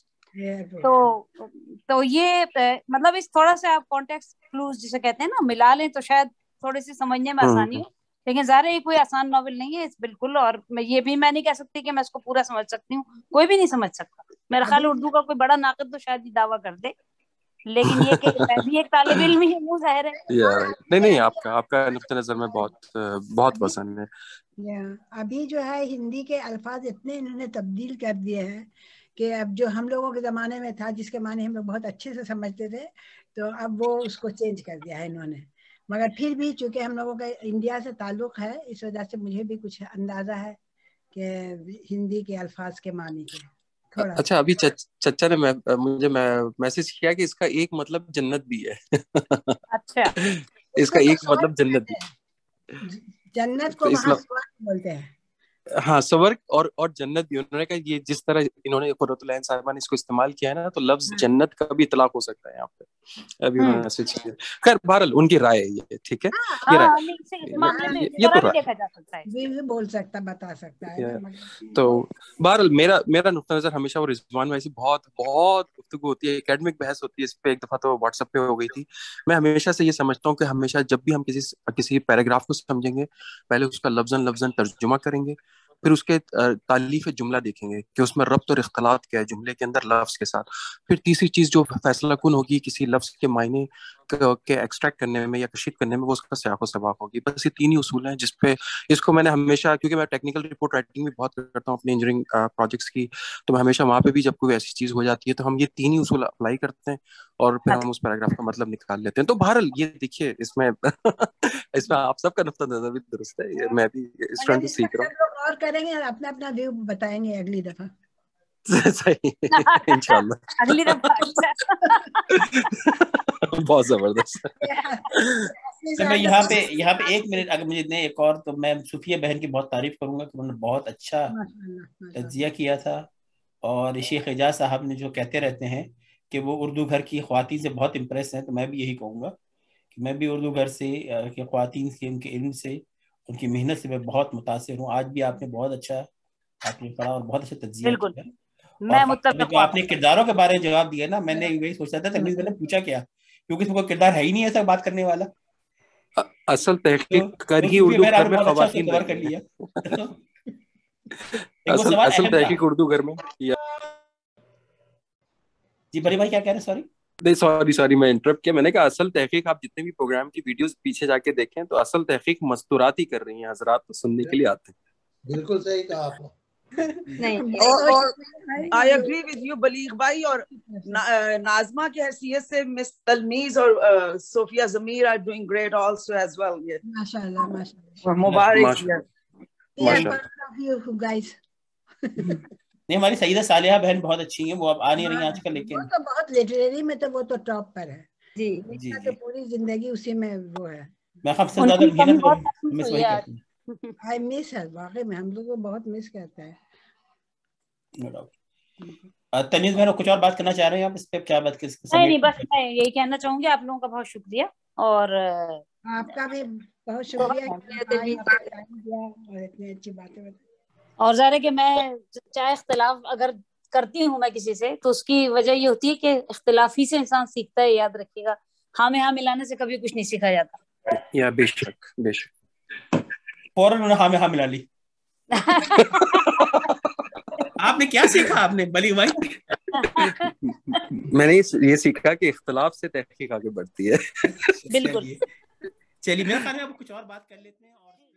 تو یہ مطلب اس تھوڑا سا آپ کانٹیکسٹ کلوز جسے کہتے ہیں نا ملا لیں تو شاید تھوڑی سی سمجھنے میں آسانی ہو، لیکن ظاہر ہے یہ کوئی آسان ناول نہیں ہے بالکل، اور یہ بھی میں نہیں کہہ سکتی کہ میں اس کو پورا سمجھ سکتی ہوں، کوئی بھی نہیں سمجھ سکتا۔ میرا خیال اردو کا کوئی بڑا ناقد تو شاید یہ دعویٰ کر دے، لیکن یہ کہ میں بھی ایک طالب علم ہی ہوں، ظاہر ہے۔ نہیں آپ کا نقطہ نظر میں بہت پسند ہے۔ ابھی جو ہے ہندی کے الفاظ اتنے انہوں نے تبدیل کر دیے ہیں کہ اب جو ہم لوگوں کے زمانے میں تھا جس کے معنی ہم لوگ بہت اچھے سے سمجھتے تھے، تو اب وہ اس کو چینج کر دیا ہے انہوں نے، مگر پھر بھی چونکہ ہم لوگوں کا انڈیا سے تعلق ہے اس وجہ سے مجھے بھی کچھ اندازہ ہے کہ ہندی کے الفاظ کے معنی کے۔ थोड़ा। अच्छा, अभी चचा ने मुझे मैसेज किया कि इसका एक मतलब जन्नत भी है। अच्छा, इसका एक मतलब जन्नत भी, जन्नत को वहाँ स्वर्ग बोलते हैं। हाँ, स्वर्ग और जन्नत भी। उन्होंने कहा ये जिस तरह इन्होंने कुर्रतुल ऐन साहिबा ने इसको इस्तेमाल किया है ना, तो लफ्ज जन्नत का भी इतलाक हो सकता है यहाँ पे। अभी उन्होंने मैसेज किया। खैर बहरहाल उनकी राय है ये, ठीक है, ये राय, ये तो राय देखा जा सकता है, भी बोल सकता, बता सकता है। तो बहरहाल मेरा नुक्ता नजर हमेशा वो रिजवान में ऐसी बहुत बहुत गुफ्तगू होती है, एकेडमिक बहस होती है इस पे। एक दफा तो व्हाट्सएप पे हो गई थी। मैं हमेशा से ये समझता हूँ कि हमेशा जब भी हम किसी पैराग्राफ को समझेंगे, पहले उसका लफ्जन लफ्जन तर्जुमा करेंगे, फिर उसके तालीफ जुमला देखेंगे कि उसमें रब्त और इख्तलात क्या है जुमले के अंदर लफ्ज के साथ। फिर तीसरी चीज जो फैसला कुन होगी किसी लफ्ज के मायने के एक्सट्रैक्ट करने में या कशीद करने में, वो उसका सियाक़ो सबाक़ होगी। बस ये तीन ही उसूल हैं जिसपे इसको मैंने हमेशा, क्योंकि मैं टेक्निकल रिपोर्ट राइटिंग भी बहुत करता हूँ अपनी इंजीनियरिंग प्रोजेक्ट्स की, तो मैं हमेशा वहाँ पे भी जब कोई ऐसी चीज हो जाती है तो हम ये तीन ही उसूल अप्लाई करते हैं और फिर हम उस पैराग्राफ का मतलब निकाल लेते हैं। तो बहरहाल ये देखिए, इसमें इसमें आप सबका नुक्ता नजर भी दुरुस्त है, मैं भी इस ट्राइंग टू सीख रहा हूँ। और करेंगे और अपना अपना व्यू बताएंगे अगली दफा। सही, इंशाल्लाह अगली दफा। बहुत जबरदस्त। मैं यहाँ पे एक मिनट अगर मुझे दे एक और, तो मैं सुफिया बहन की बहुत तारीफ करूंगा कि उन्होंने बहुत अच्छा तज्जिया किया था। और शेख एजाज साहब ने जो कहते रहते हैं कि वो उर्दू घर की ख्वातीन से बहुत इम्प्रेस हैं, तो मैं भी यही कहूँगा कि मैं भी उर्दू घर से के ख्वातीन से, उनके इल्म से, उनकी मेहनत से मैं बहुत मुतासिर हूँ। आज भी आपने बहुत अच्छा आपने पढ़ा और बहुत अच्छा तज्जिया किया। मैं आपने किरदारों के बारे में जवाब दिया ना, मैंने यही सोचा था, तमीज़ मैंने पूछा क्या, क्योंकि तुमको किरदार है ही नहीं ऐसा बात करने वाला। असल तहकीक कर ही उर्दू घर में ख़वातीन कवर कर लिया। असल तहकीक उर्दू घर में। जी बड़ी भाई क्या कह रहे हैं? सॉरी नहीं, सॉरी मैं इंटरप्ट किया। मैंने कहा असल तहकीक आप जितने भी प्रोग्राम की वीडियोस पीछे जाके देखें तो असल तहकीक मस्तूरात ही कर रही हैं हजरात, तो सुनने के लिए आते हैं। बिल्कुल सही कहा आपने। नहीं, और I agree with you Baligh भाई। और नाजमा की हैसियत से मिस तलमीज और Sofia Zameer are doing great also as well. माशाल्लाह माशाल्लाह, मुबारक गाइस। नहीं, हमारी सईदा सालिहा बहन बहुत अच्छी हैं, वो अब आ नहीं रही आजकल, लेकिन वो तो बहुत लिटरेरी में तो वो तो टॉप पर है जी जी, तो पूरी जिंदगी उसी में वो है। मैं सबसे ज्यादा मिस वही करती हूं। आई मिस है वाकई में, हम लोग को बहुत मिस करते हैं। तनीज बहन कुछ और बात करना चाह रहे हैं आप इस पे? क्या बात कर? नहीं, बस मैं यही कहना चाहूंगी, आप लोगों का बहुत शुक्रिया और आपका भी बहुत शुक्रिया और इतनी अच्छी बातें बताई। और ज़ाहिर है कि मैं चाहे इख्तिलाफ अगर करती हूँ मैं किसी से, तो उसकी वजह ये होती है कि इख्तिलाफी से इंसान सीखता है। याद रखिएगा, हाँ में हाँ मिलाने से कभी कुछ नहीं सीखा जाता। या बेशक फौरन उन्होंने हाँ में हाँ मिला ली। आपने क्या सीखा आपने बली भाई? मैंने ये सीखा कि इख्तिलाफ से तहकीक आगे बढ़ती है। बिल्कुल। चलिए मेरा ख्याल है अब कुछ और बात कर लेते हैं। और